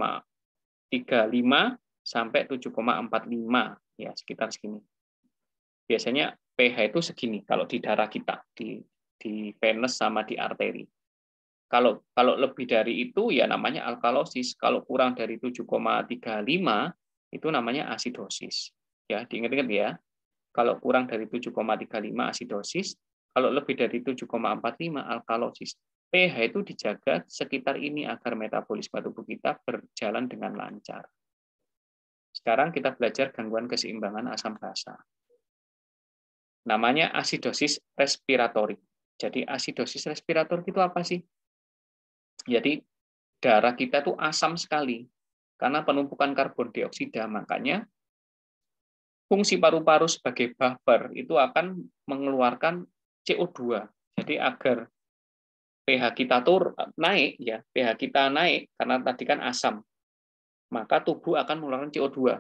S1: 7,35 sampai 7,45 ya, sekitar segini. Biasanya pH itu segini kalau di darah kita, di venous sama di arteri. Kalau lebih dari itu ya namanya alkalosis. Kalau kurang dari 7,35 itu namanya asidosis. Ya, diingat-ingat ya. Kalau kurang dari 7,35 asidosis, kalau lebih dari 7,45 alkalosis. pH itu dijaga sekitar ini agar metabolisme tubuh kita berjalan dengan lancar. Sekarang kita belajar gangguan keseimbangan asam basa. Namanya asidosis respiratorik. Jadi asidosis respiratorik itu apa sih? Jadi darah kita tuh asam sekali karena penumpukan karbon dioksida. Makanya fungsi paru-paru sebagai buffer itu akan mengeluarkan CO2. Jadi agar pH kita naik ya, pH kita naik karena tadi kan asam. Maka tubuh akan mengeluarkan CO2.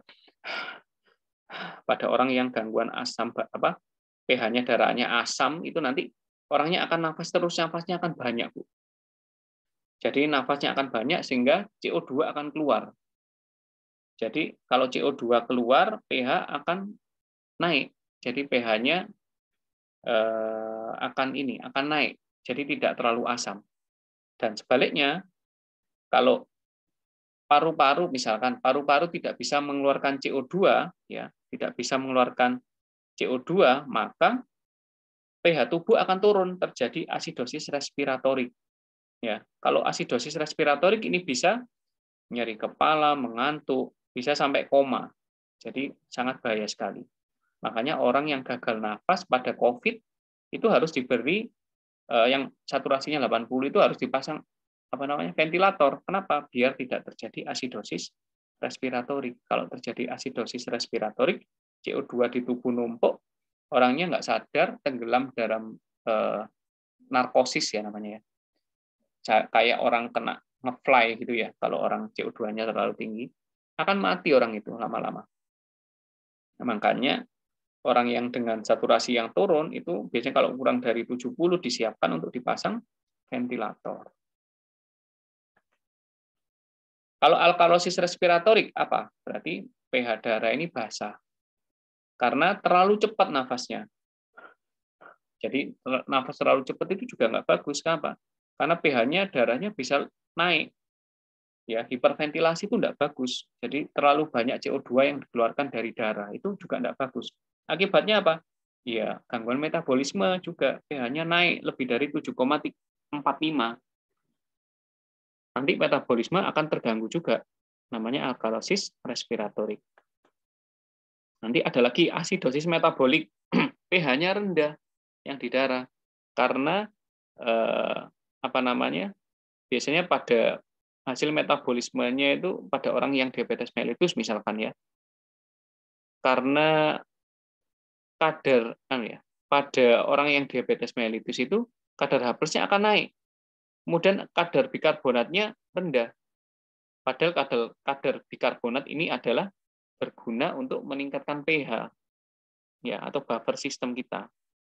S1: Pada orang yang gangguan asam pH-nya darahnya asam itu nanti orangnya akan nafas terus, nafasnya akan banyak, Bu. Jadi nafasnya akan banyak sehingga CO2 akan keluar. Jadi kalau CO2 keluar, pH akan naik. Jadi pH-nya akan naik. Jadi tidak terlalu asam. Dan sebaliknya, kalau paru-paru misalkan paru-paru tidak bisa mengeluarkan CO2 ya, tidak bisa mengeluarkan CO2, maka pH tubuh akan turun, terjadi asidosis respiratorik. Ya, kalau asidosis respiratorik ini bisa nyeri kepala, mengantuk, bisa sampai koma. Jadi sangat bahaya sekali. Makanya orang yang gagal nafas pada COVID itu harus diberi yang saturasinya 80 itu harus dipasang ventilator. Kenapa? Biar tidak terjadi asidosis respiratorik. Kalau terjadi asidosis respiratorik, CO2 di tubuh numpuk, orangnya nggak sadar, tenggelam dalam narkosis ya namanya ya. Kayak orang kena nge-fly gitu ya, kalau orang CO2-nya terlalu tinggi, akan mati orang itu lama-lama. Nah, makanya orang yang dengan saturasi yang turun itu biasanya kalau kurang dari 70 disiapkan untuk dipasang ventilator. Kalau alkalosis respiratorik apa? Berarti pH darah ini basah. Karena terlalu cepat nafasnya. Jadi nafas terlalu cepat itu juga nggak bagus. Kenapa? Karena pH-nya darahnya bisa naik. Ya, hiperventilasi itu nggak bagus. Jadi terlalu banyak CO2 yang dikeluarkan dari darah itu juga nggak bagus. Akibatnya apa? Ya, gangguan metabolisme juga pH-nya naik lebih dari 7,45. Nanti metabolisme akan terganggu juga. Namanya alkalosis respiratorik. Nanti ada lagi asidosis metabolik. pH-nya rendah yang di darah. Karena biasanya pada hasil metabolismenya itu pada orang yang diabetes mellitus misalkan ya. Karena pada orang yang diabetes mellitus itu kadar H+-nya akan naik. Kemudian kadar bikarbonatnya rendah. Padahal kadar bikarbonat ini adalah berguna untuk meningkatkan pH ya atau buffer sistem kita.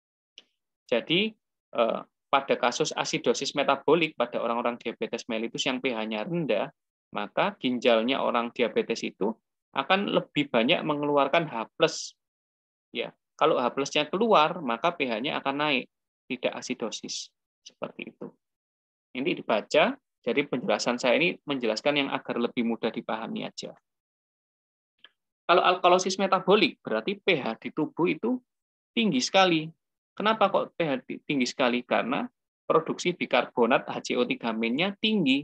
S1: Jadi pada kasus asidosis metabolik pada orang-orang diabetes mellitus yang pH-nya rendah, maka ginjalnya orang diabetes itu akan lebih banyak mengeluarkan H+. Ya, kalau H+-nya keluar, maka pH-nya akan naik, tidak asidosis. Seperti itu. Ini dibaca, jadi penjelasan saya ini menjelaskan yang agar lebih mudah dipahami aja. Kalau alkalosis metabolik, berarti pH di tubuh itu tinggi sekali. Kenapa kok pH tinggi sekali? Karena produksi bikarbonat HCO3- tinggi.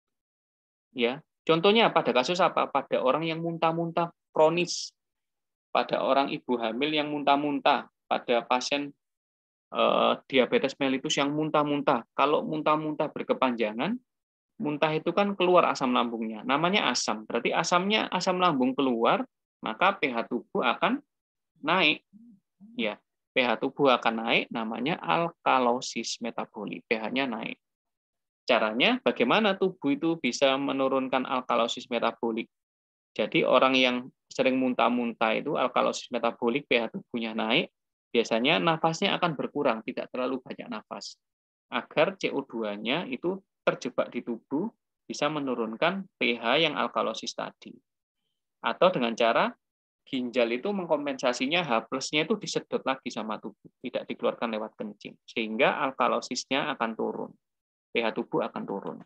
S1: Ya, contohnya pada kasus apa? Pada orang yang muntah-muntah kronis, pada orang ibu hamil yang muntah-muntah, pada pasien diabetes mellitus yang muntah-muntah. Kalau muntah-muntah berkepanjangan, muntah itu kan keluar asam lambungnya. Namanya asam. Berarti asam lambung keluar, maka pH tubuh akan naik. Ya, pH tubuh akan naik, namanya alkalosis metabolik. pH-nya naik. Caranya bagaimana tubuh itu bisa menurunkan alkalosis metabolik? Jadi orang yang sering muntah-muntah itu alkalosis metabolik, pH tubuhnya naik, biasanya nafasnya akan berkurang, tidak terlalu banyak nafas. Agar CO2-nya itu terjebak di tubuh, bisa menurunkan pH yang alkalosis tadi. Atau dengan cara ginjal itu mengkompensasinya H+-nya itu disedot lagi sama tubuh, tidak dikeluarkan lewat kencing, sehingga alkalosisnya akan turun, pH tubuh akan turun.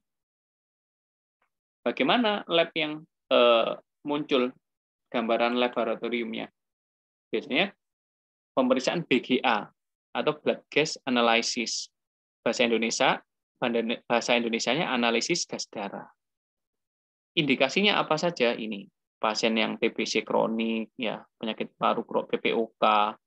S1: Bagaimana lab yang muncul gambaran laboratoriumnya? Biasanya pemeriksaan BGA atau blood gas analysis. Bahasa Indonesianya analisis gas darah. Indikasinya apa saja ini? Pasien yang TBC kronik, ya, penyakit paru, PPOK,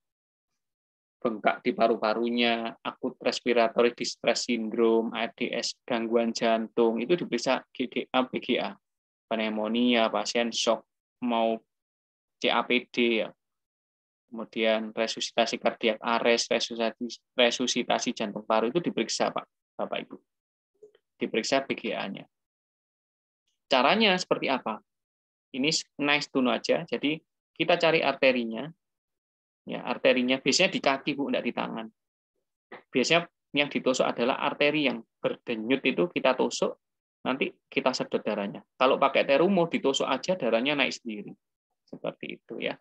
S1: bengkak di paru-parunya, akut respiratory distress syndrome, AIDS, gangguan jantung, itu diperiksa GDA, BGA, pneumonia, pasien shock, mau CAPD, ya. Kemudian resusitasi kardiak arrest, resusitasi jantung paru itu diperiksa, Pak, Bapak Ibu. Diperiksa BGA-nya. Caranya seperti apa? Ini nice to know aja. Jadi kita cari arterinya. Ya, arterinya biasanya di kaki, Bu, enggak di tangan. Biasanya yang ditusuk adalah arteri yang berdenyut itu kita tusuk, nanti kita sedot darahnya. Kalau pakai terumo ditusuk aja darahnya naik sendiri. Seperti itu ya.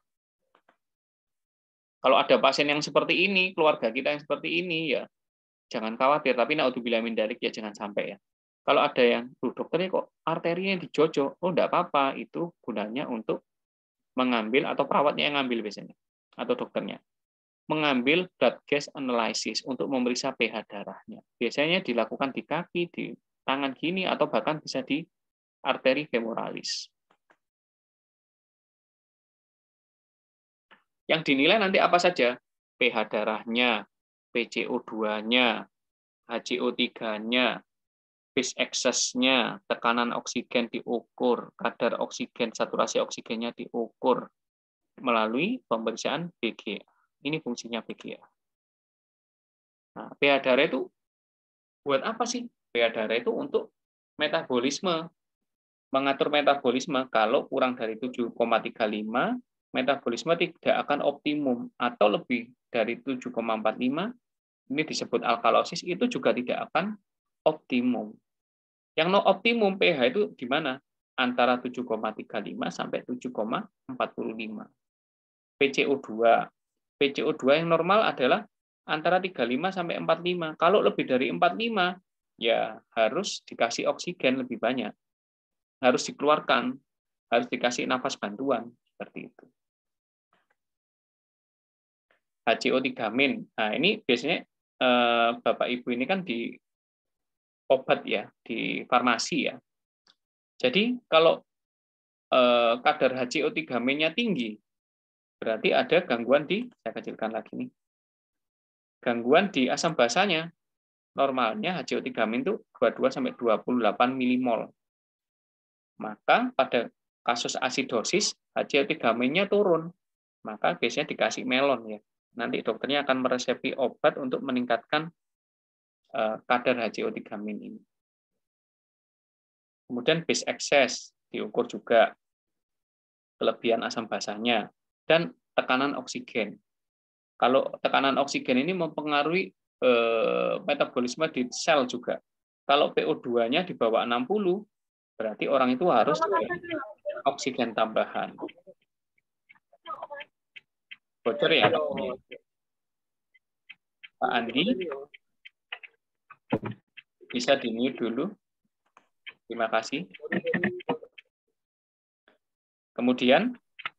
S1: Kalau ada pasien yang seperti ini, keluarga kita yang seperti ini, ya jangan khawatir. Tapi naudzubillah min dzalik, ya jangan sampai ya. Kalau ada yang, dokternya kok arterinya dijojok, oh enggak apa-apa, itu gunanya untuk mengambil, atau perawatnya yang ngambil biasanya, atau dokternya, mengambil blood gas analysis untuk memeriksa pH darahnya. Biasanya dilakukan di kaki, di tangan gini, atau bahkan bisa di arteri femoralis. Yang dinilai nanti apa saja? pH darahnya, PCO2-nya, HCO3-nya, phase excess-nya, tekanan oksigen diukur, kadar oksigen, saturasi oksigennya diukur melalui pemeriksaan BGA. Ini fungsinya BGA. Nah, pH darah itu buat apa sih? pH darah itu untuk metabolisme. Mengatur metabolisme, kalau kurang dari 7,35, metabolisme tidak akan optimum, atau lebih dari 7,45, ini disebut alkalosis, itu juga tidak akan optimum. Yang no optimum pH itu di mana? antara 7,35 sampai 7,45. PCO2. PCO2 yang normal adalah antara 35 sampai 45. Kalau lebih dari 45, ya harus dikasih oksigen lebih banyak. Harus dikeluarkan, harus dikasih nafas bantuan, seperti itu. HCO3-min. Nah, ini biasanya Bapak Ibu ini kan di obat ya, di farmasi ya. Jadi kalau kadar HCO3-min-nya tinggi, berarti ada gangguan di, saya kecilkan lagi nih, gangguan di asam basanya. Normalnya HCO3-min itu 22 sampai 28 milimol. Maka pada kasus asidosis, HCO3-min-nya turun. Maka biasanya dikasih melon ya. Nanti dokternya akan meresepi obat untuk meningkatkan kadar HCO3-min ini. Kemudian base excess diukur juga kelebihan asam basahnya dan tekanan oksigen. Kalau tekanan oksigen ini mempengaruhi metabolisme di sel juga. Kalau PO2-nya di bawah 60, berarti orang itu harus oksigen tambahan. Bocor ya, Pak Andi? Bisa di-mute dulu. Terima kasih. Kemudian,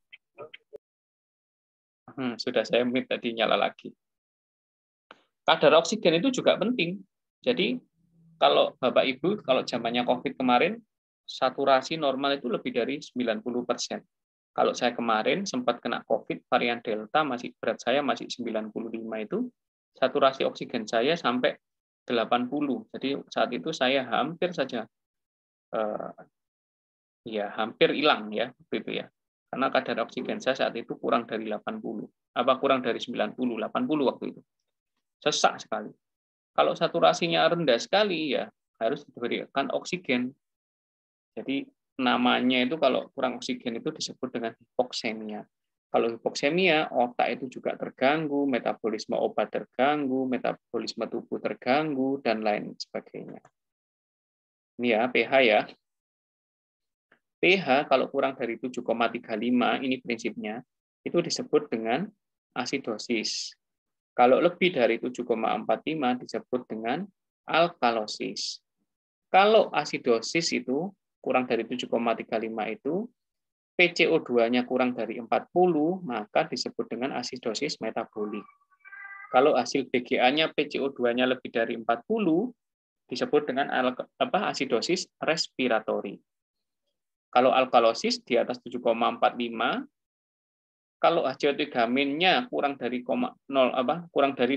S1: sudah saya mute tadi, nyala lagi. Kadar oksigen itu juga penting. Jadi, kalau Bapak Ibu, kalau zamannya COVID kemarin, saturasi normal itu lebih dari 90%. Kalau saya kemarin sempat kena COVID, varian Delta, berat saya masih 95 itu, saturasi oksigen saya sampai 80. Jadi saat itu saya hampir saja, ya hampir hilang ya, begitu ya. Karena kadar oksigen saya saat itu kurang dari 80, kurang dari 90, 80 waktu itu. Sesak sekali. Kalau saturasinya rendah sekali, ya harus diberikan oksigen. Jadi namanya itu kalau kurang oksigen itu disebut dengan hipoksemia. Kalau hipoksemia, otak itu juga terganggu, metabolisme obat terganggu, metabolisme tubuh terganggu, dan lain sebagainya. Ini ya, pH ya. pH kalau kurang dari 7,35, ini prinsipnya, itu disebut dengan asidosis. Kalau lebih dari 7,45 disebut dengan alkalosis. Kalau asidosis itu kurang dari 7,35 itu, PCO2-nya kurang dari 40, maka disebut dengan asidosis metabolik. Kalau hasil BGA-nya PCO2-nya lebih dari 40, disebut dengan asidosis respiratori. Kalau alkalosis di atas 7,45, kalau HCO3-min-nya kurang dari 24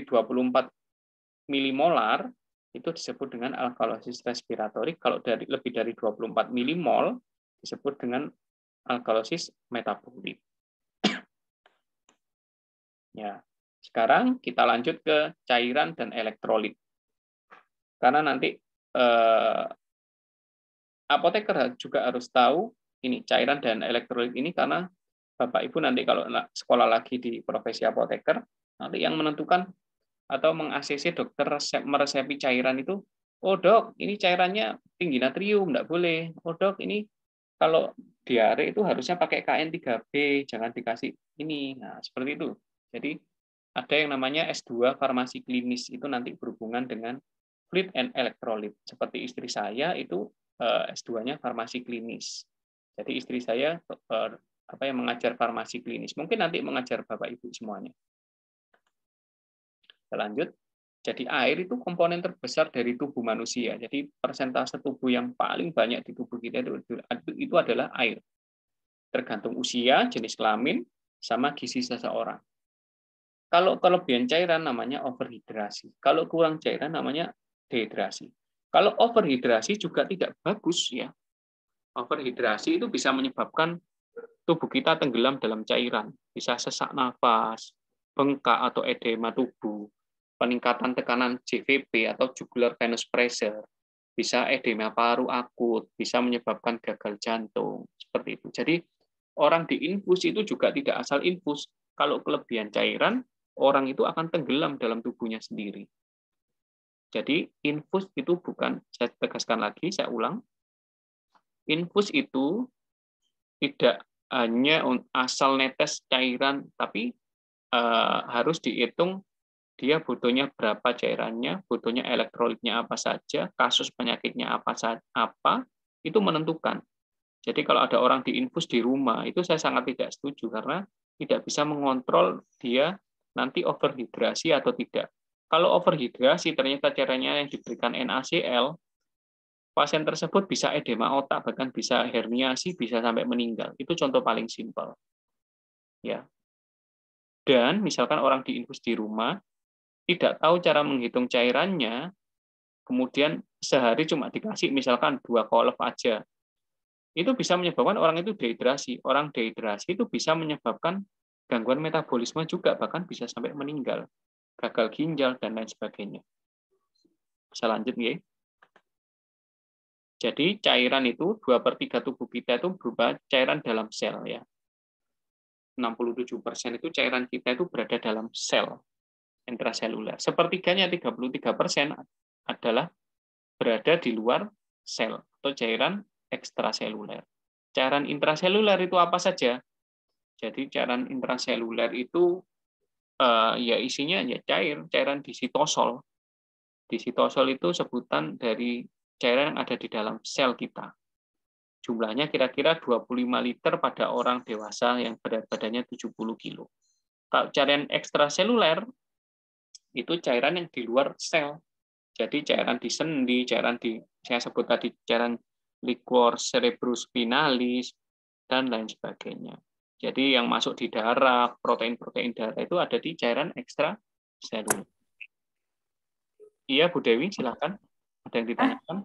S1: milimolar, itu disebut dengan alkalosis respiratori. Kalau lebih dari 24 milimol, disebut dengan alkalosis metabolik. Ya, sekarang kita lanjut ke cairan dan elektrolit. Karena nanti apoteker juga harus tahu ini cairan dan elektrolit ini, karena Bapak Ibu nanti kalau sekolah lagi di profesi apoteker, nanti yang menentukan atau meng-ACC dokter meresepi cairan itu, oh dok, ini cairannya tinggi natrium, enggak boleh. Oh dok, ini kalau diare itu harusnya pakai KN3B, jangan dikasih ini. Nah, seperti itu. Jadi ada yang namanya S2 farmasi klinis, itu nanti berhubungan dengan fluid and electrolyte. Seperti istri saya itu S2-nya farmasi klinis. Jadi istri saya yang mengajar farmasi klinis. Mungkin nanti mengajar Bapak Ibu semuanya. Kita lanjut. Jadi air itu komponen terbesar dari tubuh manusia. Jadi persentase tubuh yang paling banyak di tubuh kita itu adalah air. Tergantung usia, jenis kelamin, sama gizi seseorang. Kalau kelebihan cairan namanya overhidrasi. Kalau kurang cairan namanya dehidrasi. Kalau overhidrasi juga tidak bagus ya. Overhidrasi itu bisa menyebabkan tubuh kita tenggelam dalam cairan, bisa sesak nafas, bengkak atau edema tubuh, peningkatan tekanan JVP atau jugular venous pressure, bisa edema paru akut, bisa menyebabkan gagal jantung, seperti itu. Jadi orang diinfus itu juga tidak asal infus. Kalau kelebihan cairan, orang itu akan tenggelam dalam tubuhnya sendiri. Jadi infus itu bukan, saya tegaskan lagi, saya ulang, Infus itu tidak hanya asal netes cairan, tapi harus dihitung dia butuhnya berapa cairannya, butuhnya elektrolitnya apa saja, kasus penyakitnya apa, itu menentukan. Jadi kalau ada orang diinfus di rumah, itu saya sangat tidak setuju karena tidak bisa mengontrol dia nanti overhidrasi atau tidak. Kalau overhidrasi ternyata cairannya yang diberikan NaCl, pasien tersebut bisa edema otak, bahkan bisa herniasi, bisa sampai meninggal. Itu contoh paling simpel. Ya. Dan misalkan orang diinfus di rumah, tidak tahu cara menghitung cairannya, kemudian sehari cuma dikasih misalkan 2 kolef aja, itu bisa menyebabkan orang itu dehidrasi. Orang dehidrasi itu bisa menyebabkan gangguan metabolisme juga, bahkan bisa sampai meninggal, gagal ginjal, dan lain sebagainya. Bisa lanjut, ya. Jadi cairan itu 2/3 tubuh kita itu berupa cairan dalam sel, ya. 67% itu cairan kita itu berada dalam sel intraseluler. Sepertiganya 33% adalah berada di luar sel atau cairan ekstraseluler. Cairan intraseluler itu apa saja? Jadi cairan intraseluler itu ya isinya ya cairan di sitosol. Di sitosol itu sebutan dari cairan yang ada di dalam sel kita. Jumlahnya kira-kira 25 liter pada orang dewasa yang berat badannya 70 kilo. Kalau cairan ekstraseluler itu cairan yang di luar sel. Jadi cairan di sendi, saya sebut tadi cairan liquor cerebrospinalis, dan lain sebagainya. Jadi yang masuk di darah, protein-protein darah itu ada di cairan ekstraseluler. Iya, Bu Dewi, silakan. Ada yang ditanyakan?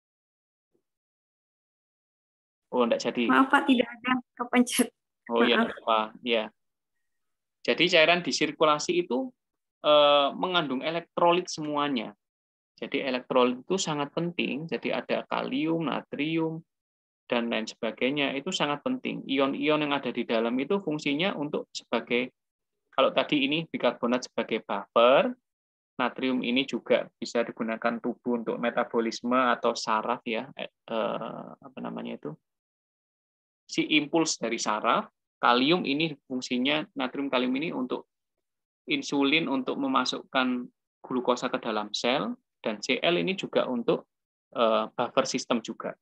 S1: Oh, enggak jadi.
S7: Maaf Pak, tidak ada kepencet.
S1: Oh iya, enggak apa. Ya. Jadi cairan di sirkulasi itu mengandung elektrolit semuanya. Jadi elektrolit itu sangat penting. Jadi ada kalium, natrium, dan lain sebagainya. Itu sangat penting. Ion-ion yang ada di dalam itu fungsinya untuk sebagai, kalau tadi ini bikarbonat sebagai buffer, natrium ini juga bisa digunakan tubuh untuk metabolisme atau saraf, ya, apa namanya itu, si impuls dari saraf. Kalium ini fungsinya, natrium kalium ini untuk insulin, untuk memasukkan glukosa ke dalam sel, dan Cl ini juga untuk buffer system juga.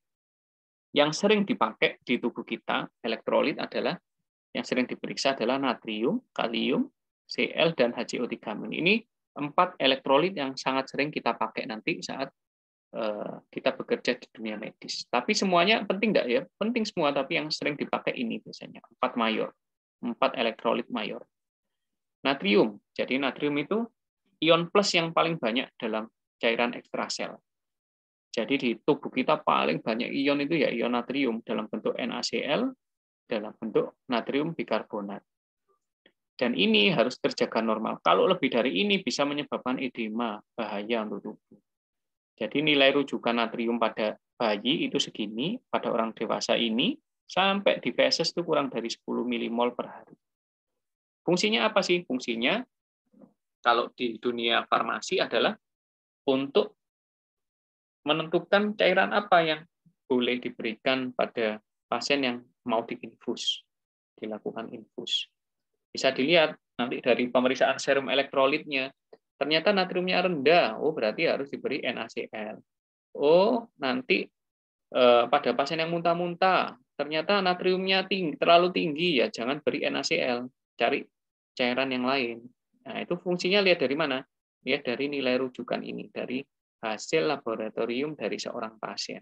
S1: Yang sering dipakai di tubuh kita, elektrolit adalah, yang sering diperiksa adalah natrium, kalium, Cl, dan HCO3-. Ini 4 elektrolit yang sangat sering kita pakai nanti saat kita bekerja di dunia medis. Tapi semuanya penting enggak ya? Penting semua, tapi yang sering dipakai ini biasanya 4 mayor, 4 elektrolit mayor. Natrium. Jadi natrium itu ion plus yang paling banyak dalam cairan ekstrasel. Jadi di tubuh kita paling banyak ion itu ya ion natrium dalam bentuk NaCl, dalam bentuk natrium bikarbonat. Dan ini harus terjaga normal. Kalau lebih dari ini bisa menyebabkan edema, bahaya untuk tubuh. Jadi nilai rujukan natrium pada bayi itu segini, pada orang dewasa ini, sampai di feses itu kurang dari 10 milimol per hari. Fungsinya apa sih? Fungsinya kalau di dunia farmasi adalah untuk menentukan cairan apa yang boleh diberikan pada pasien yang mau diinfus, dilakukan infus. Bisa dilihat nanti dari pemeriksaan serum elektrolitnya, ternyata natriumnya rendah, oh berarti harus diberi NaCl. Oh, nanti pada pasien yang muntah-muntah, ternyata natriumnya terlalu tinggi, ya jangan beri NaCl, cari cairan yang lain. Nah, itu fungsinya lihat dari mana? Lihat dari nilai rujukan ini, dari hasil laboratorium dari seorang pasien.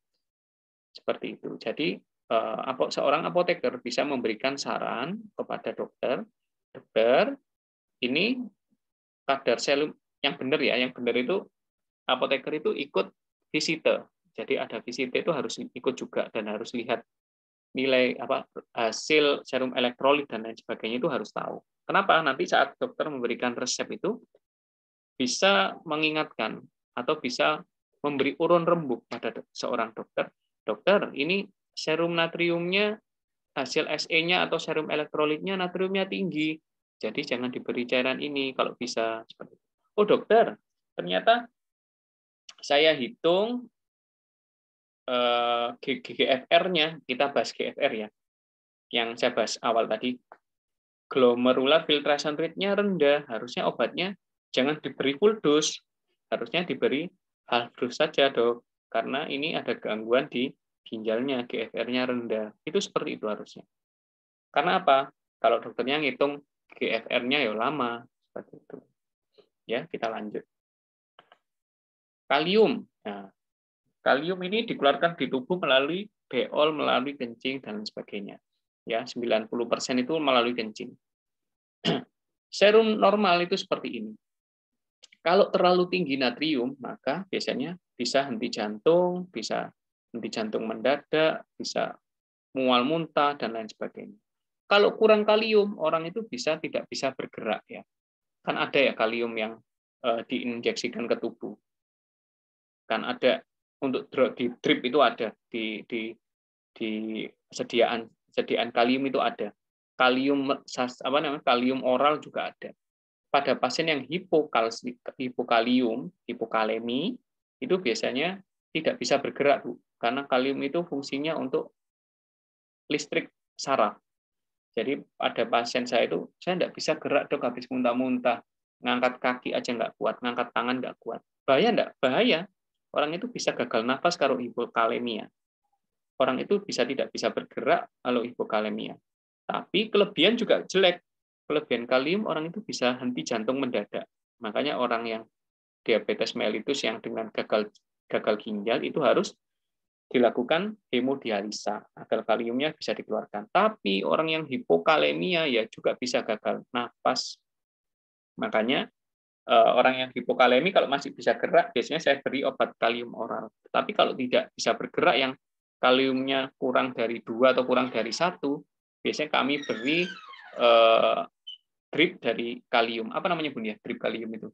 S1: Seperti itu. Jadi seorang apoteker bisa memberikan saran kepada dokter, ini kadar serum yang benar ya, yang benar itu apoteker itu ikut visite. Jadi ada visite itu harus ikut juga dan harus lihat nilai hasil serum elektrolit dan lain sebagainya, itu harus tahu. Kenapa? Nanti saat dokter memberikan resep itu bisa mengingatkan atau bisa memberi urun rembuk pada seorang dokter. Dokter, ini serum natriumnya, hasil SE-nya atau serum elektrolitnya natriumnya tinggi. Jadi jangan diberi cairan ini kalau bisa. Oh dokter, ternyata saya hitung GFR-nya, kita bahas GFR ya, yang saya bahas awal tadi, glomerular filtration rate-nya rendah, harusnya obatnya jangan diberi full dose, harusnya diberi half dose saja, Dok, karena ini ada gangguan di ginjalnya, GFR-nya rendah. Itu seperti itu harusnya. Karena apa? Kalau dokternya ngitung GFR-nya ya lama, seperti itu. Ya, kita lanjut. Kalium. Nah, kalium ini dikeluarkan di tubuh melalui beol, melalui kencing, dan sebagainya. Ya, 90% itu melalui kencing. Serum normal itu seperti ini. Kalau terlalu tinggi natrium, maka biasanya bisa henti jantung mendadak, bisa mual muntah, dan lain sebagainya. Kalau kurang kalium, orang itu tidak bisa bergerak. Ya. Kan ada ya kalium yang diinjeksikan ke tubuh. Kan ada untuk di drip itu ada di sediaan kalium itu ada. Kalium oral juga ada. Pada pasien yang hipokalemi itu biasanya tidak bisa bergerak, Bu, karena kalium itu fungsinya untuk listrik saraf. Jadi pada pasien saya tidak bisa gerak, Dok, habis muntah-muntah, ngangkat kaki aja nggak kuat, ngangkat tangan nggak kuat. Bahaya nggak? Bahaya. Orang itu bisa gagal nafas kalau hipokalemia. Orang itu tidak bisa bergerak kalau hipokalemia. Tapi kelebihan juga jelek. Kelebihan kalium, orang itu bisa henti jantung mendadak. Makanya orang yang diabetes mellitus yang dengan gagal ginjal itu harus dilakukan hemodialisa agar kaliumnya bisa dikeluarkan. Tapi orang yang hipokalemia ya juga bisa gagal nafas. Makanya orang yang hipokalemi kalau masih bisa gerak, biasanya saya beri obat kalium oral. Tapi kalau tidak bisa bergerak, yang kaliumnya kurang dari 2 atau kurang dari 1, biasanya kami beri drip dari kalium. Apa namanya, Bun, ya? Drip kalium itu?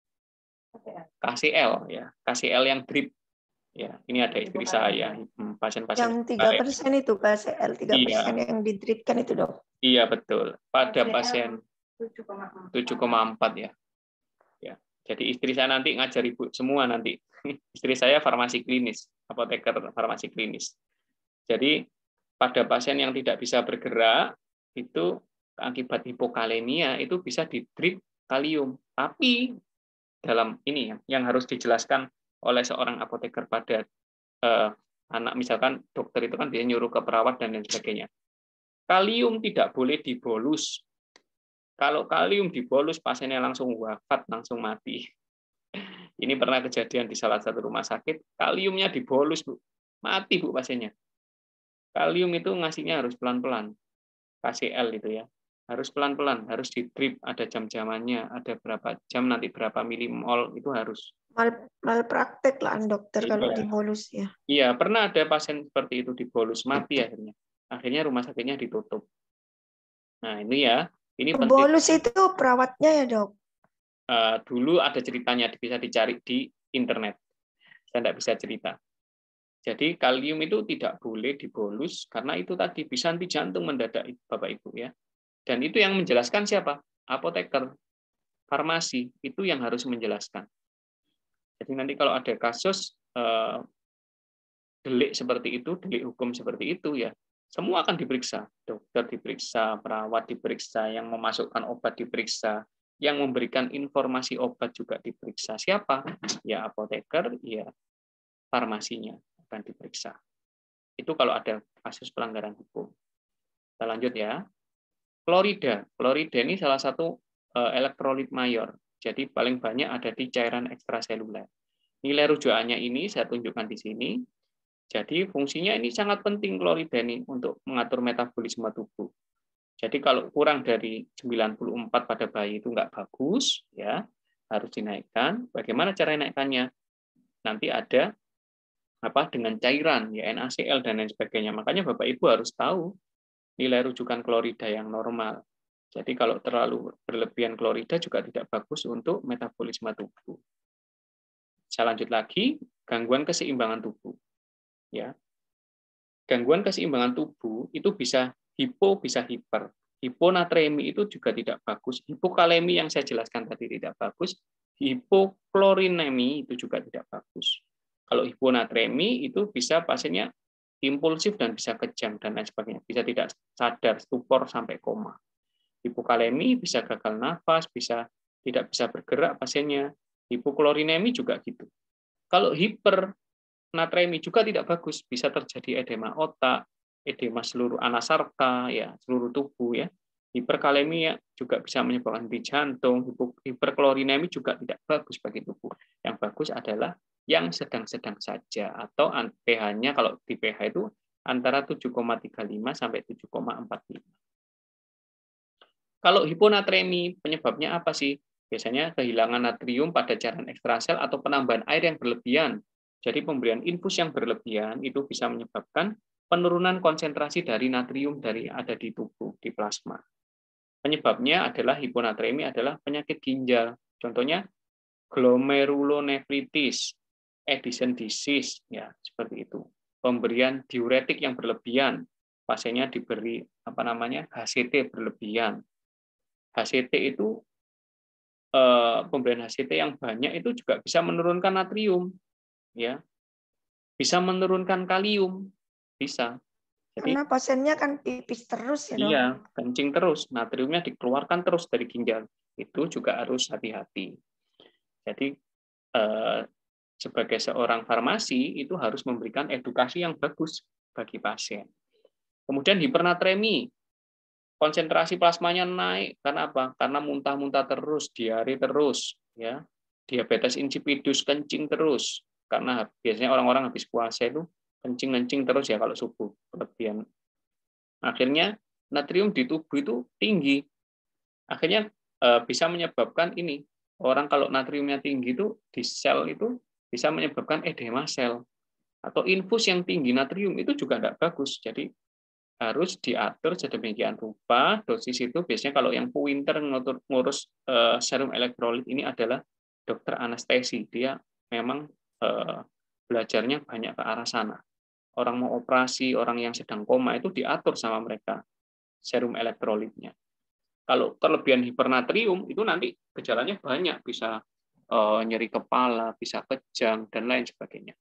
S1: KCL, ya. KCL yang drip. Ya, ini ada istri saya, pasien-pasien.
S3: Yang 3% itu KCL, 3%
S1: iya.
S3: Yang didripkan itu, Dok.
S1: Iya, betul. Pada pasien 7,4 ya. Ya. Jadi istri saya nanti ngajar Ibu semua nanti. Istri saya farmasi klinis, apoteker farmasi klinis. Jadi pada pasien yang tidak bisa bergerak itu akibat hipokalemia itu bisa didrip kalium. Tapi dalam ini yang harus dijelaskan oleh seorang apoteker pada anak, misalkan dokter itu kan dia nyuruh ke perawat dan lain sebagainya. Kalium tidak boleh dibolus. Kalau kalium dibolus, pasiennya langsung wafat, langsung mati. Ini pernah kejadian di salah satu rumah sakit, kaliumnya dibolus, Bu. Mati, Bu, pasiennya. Kalium itu ngasihnya harus pelan-pelan. KCL itu ya. Harus pelan-pelan, harus di-drip, ada jam-jamannya, ada berapa jam, nanti berapa milimol, itu harus.
S3: Malpraktek lah, dokter,
S1: iya.
S3: kalau dibolus ya.
S1: Iya, pernah ada pasien seperti itu dibolus, mati akhirnya. Akhirnya rumah sakitnya ditutup. Nah, ini ya. Ini
S3: bolus itu perawatnya ya, Dok?
S1: Dulu ada ceritanya, bisa dicari di internet. Saya tidak bisa cerita. Jadi kalium itu tidak boleh dibolus karena itu tadi bisa henti jantung mendadak, Bapak Ibu ya. Dan itu yang menjelaskan siapa? Apoteker, farmasi, itu yang harus menjelaskan. Jadi nanti kalau ada kasus delik seperti itu, delik hukum seperti itu ya, semua akan diperiksa. Dokter diperiksa, perawat diperiksa, yang memasukkan obat diperiksa, yang memberikan informasi obat juga diperiksa. Siapa? Ya apoteker, ya farmasinya akan diperiksa. Itu kalau ada kasus pelanggaran hukum. Kita lanjut ya. Klorida. Klorida ini salah satu elektrolit mayor. Jadi paling banyak ada di cairan ekstraseluler. Nilai rujukannya ini saya tunjukkan di sini. Jadi fungsinya ini sangat penting klorida ini untuk mengatur metabolisme tubuh. Jadi kalau kurang dari 94 pada bayi itu nggak bagus, ya harus dinaikkan. Bagaimana cara naikkannya? Nanti ada dengan cairan, ya NaCl dan lain sebagainya. Makanya Bapak Ibu harus tahu nilai rujukan klorida yang normal. Jadi kalau terlalu berlebihan klorida juga tidak bagus untuk metabolisme tubuh. Saya lanjut lagi, gangguan keseimbangan tubuh. Ya, gangguan keseimbangan tubuh itu bisa hipo, bisa hiper. Hiponatremi itu juga tidak bagus. Hipokalemi yang saya jelaskan tadi tidak bagus. Hipoklorinemi itu juga tidak bagus. Kalau hiponatremi itu bisa pasiennya impulsif dan bisa kejang dan lain sebagainya. Bisa tidak sadar, stupor sampai koma. Hipokalemi bisa gagal nafas, bisa tidak bisa bergerak pasiennya. Hipoklorinemi juga gitu. Kalau hipernatremi juga tidak bagus, bisa terjadi edema otak, edema seluruh anasarka, ya seluruh tubuh ya. Hiperkalemia juga bisa menyebabkan henti jantung. Hiperklorinemi juga tidak bagus bagi tubuh. Yang bagus adalah yang sedang-sedang saja, atau pH-nya kalau di pH itu antara 7,35 sampai 7,45. Kalau hiponatremi penyebabnya apa sih? Biasanya kehilangan natrium pada cairan ekstrasel atau penambahan air yang berlebihan. Jadi pemberian infus yang berlebihan itu bisa menyebabkan penurunan konsentrasi dari natrium dari ada di tubuh, di plasma. Penyebabnya adalah hiponatremi adalah penyakit ginjal. Contohnya glomerulonefritis, Addison disease, ya seperti itu. Pemberian diuretik yang berlebihan, pasiennya diberi HCT berlebihan. HCT itu pemberian HCT yang banyak itu juga bisa menurunkan natrium, ya, bisa menurunkan kalium, bisa. Jadi,
S3: karena pasiennya kan pipis terus ya dok.
S1: Iya, kencing terus, natriumnya dikeluarkan terus dari ginjal. Itu juga harus hati-hati. Jadi sebagai seorang farmasi itu harus memberikan edukasi yang bagus bagi pasien. Kemudian hipernatremi, konsentrasi plasmanya naik karena apa? Karena muntah-muntah terus, diare terus, ya. Diabetes insipidus, kencing terus. Karena biasanya orang-orang habis puasa itu kencing-kencing terus ya kalau subuh, kelebihan. Akhirnya natrium di tubuh itu tinggi. Akhirnya bisa menyebabkan ini. Orang kalau natriumnya tinggi itu di sel itu bisa menyebabkan edema sel. Atau infus yang tinggi natrium itu juga tidak bagus. Jadi harus diatur sedemikian rupa. Dosis itu biasanya kalau yang pinter ngurus serum elektrolit ini adalah dokter anestesi. Dia memang belajarnya banyak ke arah sana. Orang mau operasi, orang yang sedang koma itu diatur sama mereka serum elektrolitnya. Kalau kelebihan hipernatrium itu nanti gejalanya banyak, bisa nyeri kepala, bisa kejang dan lain sebagainya.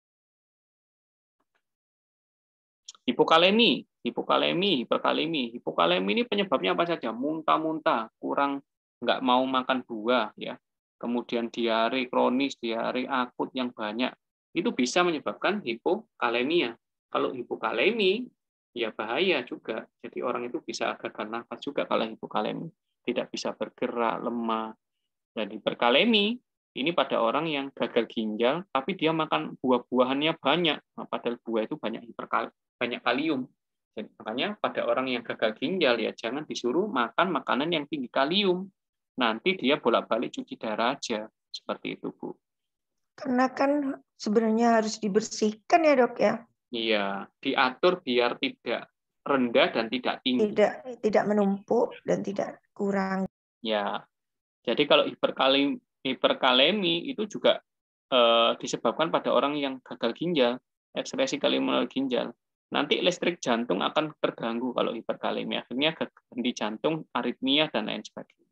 S1: Hipokalemi, hiperkalemi. Hipokalemi ini penyebabnya apa saja? Muntah-muntah, kurang nggak mau makan buah, ya. Kemudian diare kronis, diare akut yang banyak. Itu bisa menyebabkan hipokalemia. Kalau hipokalemi, ya bahaya juga. Jadi orang itu bisa gagal nafas juga kalau hipokalemi. Tidak bisa bergerak, lemah. Dan hiperkalemi, ini pada orang yang gagal ginjal, tapi dia makan buah-buahannya banyak. Nah, padahal buah itu banyak kalium. Jadi, makanya pada orang yang gagal ginjal, ya jangan disuruh makan makanan yang tinggi kalium. Nanti dia bolak-balik cuci darah aja. Seperti itu, Bu.
S3: Karena kan sebenarnya harus dibersihkan ya dok ya.
S1: Iya, diatur biar tidak rendah dan tidak tinggi.
S3: Tidak menumpuk dan tidak kurang.
S1: Ya, jadi kalau hiperkalemi itu juga disebabkan pada orang yang gagal ginjal, ekskresi kalium melalui ginjal. Nanti listrik jantung akan terganggu kalau hiperkalemi. Akhirnya henti jantung, aritmia, dan lain sebagainya.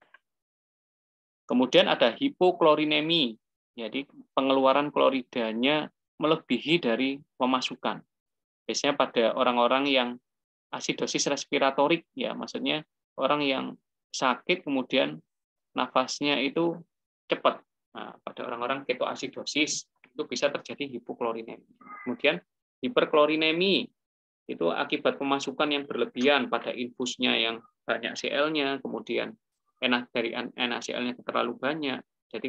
S1: Kemudian ada hipoklorinemi. Jadi pengeluaran kloridanya melebihi dari pemasukan. Biasanya pada orang-orang yang asidosis respiratorik, ya maksudnya orang yang sakit kemudian nafasnya itu cepat. Nah, pada orang-orang ketoasidosis itu bisa terjadi hipoklorinemi. Kemudian hiperklorinemi itu akibat pemasukan yang berlebihan pada infusnya yang banyak Cl-nya, kemudian dari NaCl-nya terlalu banyak, jadi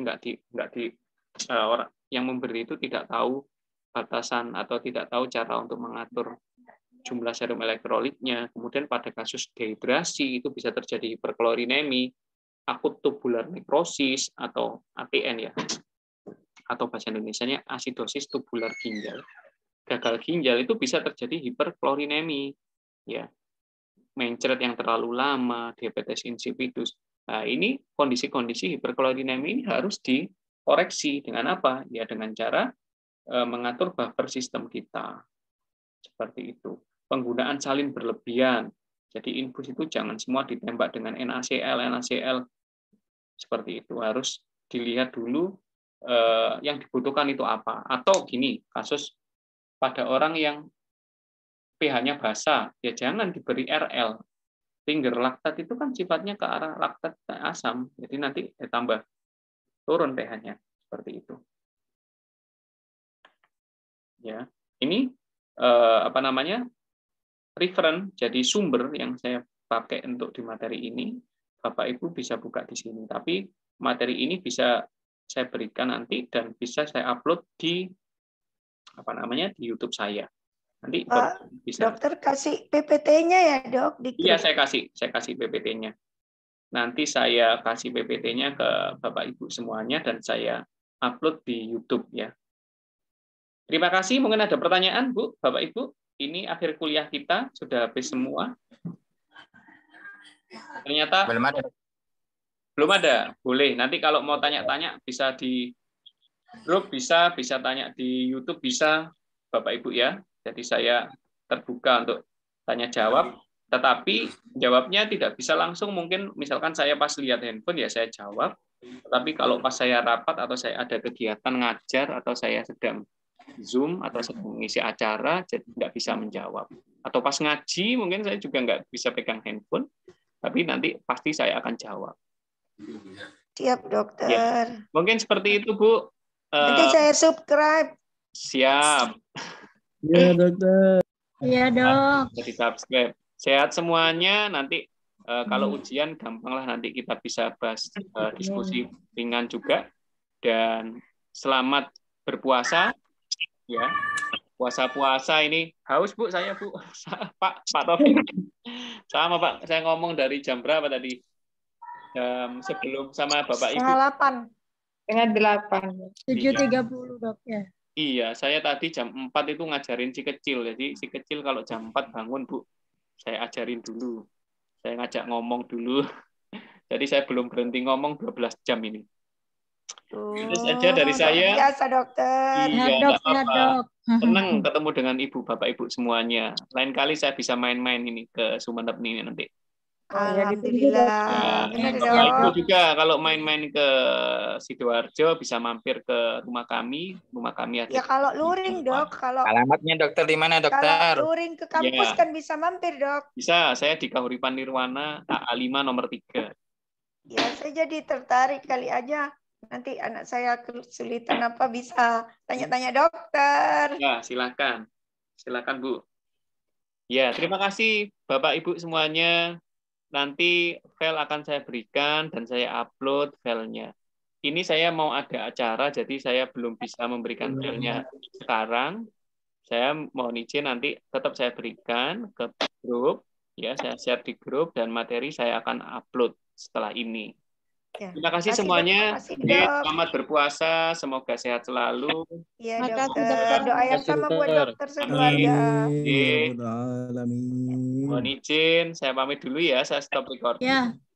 S1: orang yang memberi itu tidak tahu batasan atau tidak tahu cara untuk mengatur jumlah serum elektrolitnya. Kemudian pada kasus dehidrasi itu bisa terjadi hiperklorinemi, akut tubular nekrosis atau ATN ya, atau bahasa Indonesianya asidosis tubular ginjal. Gagal ginjal itu bisa terjadi hiperklorinemi, ya, mencret yang terlalu lama, diabetes insipidus. Nah, ini kondisi-kondisi hiperklorinemi ini harus dikoreksi dengan apa? Ya dengan cara mengatur buffer sistem kita. Seperti itu. Penggunaan salin berlebihan. Jadi infus itu jangan semua ditembak dengan NaCl. Seperti itu. Harus dilihat dulu yang dibutuhkan itu apa. Atau gini, kasus pada orang yang pH-nya basa, ya jangan diberi RL. Finger laktat itu kan sifatnya ke arah laktat asam, jadi nanti tambah turun pH-nya seperti itu. Ya, ini apa namanya, reference, jadi sumber yang saya pakai untuk di materi ini. Bapak Ibu bisa buka di sini. Tapi materi ini bisa saya berikan nanti dan bisa saya upload di apa namanya di YouTube saya. Nanti bisa.
S3: Dokter kasih PPT-nya ya, Dok?
S1: Iya, saya kasih PPT-nya. Nanti saya kasih PPT-nya ke Bapak Ibu semuanya dan saya upload di YouTube ya. Terima kasih. Mungkin ada pertanyaan, Bu, Bapak Ibu. Ini akhir kuliah kita sudah habis semua. Ternyata belum ada. Boleh. Nanti kalau mau tanya-tanya bisa di grup, bisa tanya di YouTube, bisa Bapak Ibu ya. Jadi saya terbuka untuk tanya jawab. Tetapi jawabnya tidak bisa langsung. Mungkin misalkan saya pas lihat handphone ya saya jawab. Tetapi kalau pas saya rapat atau saya ada kegiatan ngajar atau saya sedang Zoom atau sedang mengisi acara, jadi nggak bisa menjawab. Atau pas ngaji mungkin saya juga nggak bisa pegang handphone. Tapi nanti pasti saya akan jawab.
S3: Siap, Dokter.
S1: Ya. Mungkin seperti itu, Bu.
S3: Nanti saya subscribe.
S1: Siap.
S8: Iya, Dokter.
S7: Iya, Dok.
S1: Jadi subscribe. Sehat semuanya. Nanti kalau ujian gampanglah nanti kita bisa bahas diskusi ringan juga. Dan selamat berpuasa. Ya. Puasa-puasa ini haus, Bu, saya, Bu. Pak Taufik. Sama, Pak. Saya ngomong dari jam berapa tadi? Sebelum sama Bapak Ibu.
S3: 7:30.
S7: 7:30, Dok ya.
S1: Iya, saya tadi jam 4 itu ngajarin si kecil. Jadi si kecil kalau jam 4 bangun, Bu, saya ajarin dulu. Saya ngajak ngomong dulu. Jadi saya belum berhenti ngomong 12 jam ini. Itu saja dari saya.
S3: Biasa, Dokter.
S1: Iya,
S7: Dok,
S1: nggak apa-apa.
S7: Dok.
S1: Senang ketemu dengan Ibu, Bapak, Ibu semuanya. Lain kali saya bisa main-main ini ke Sumeneb ini nanti.
S3: Alhamdulillah.
S1: Ya, Bapak Ibu juga kalau main-main ke Sidoarjo bisa mampir ke rumah kami. Rumah kami ada.
S3: Ya kalau luring, Dok. Kalau
S6: Alamatnya dokter di mana, dokter?
S3: Kalau luring ke kampus
S1: Ya.
S3: kan bisa mampir, Dok.
S1: Bisa, saya di Kahuripan Nirwana, AA5 nomor 3.
S3: Ya, saya jadi tertarik kali aja. Nanti anak saya kesulitan apa bisa tanya-tanya dokter.
S1: Ya, silakan. Silakan, Bu. Ya, terima kasih Bapak Ibu semuanya. Nanti file akan saya berikan dan saya upload filenya. Ini saya mau ada acara, jadi saya belum bisa memberikan filenya sekarang. Saya mohon izin nanti tetap saya berikan ke grup. Ya, saya share di grup dan materi saya akan upload setelah ini.
S3: Ya.
S1: Terima kasih semuanya.
S3: Makasih, Dok.
S1: Selamat berpuasa, semoga sehat selalu.
S3: Iya,
S4: Makasih,
S3: dokter. Doa yang sama buat dokter sekeluarga.
S1: Mohon izin, saya pamit dulu ya, saya stop record.
S7: Ya.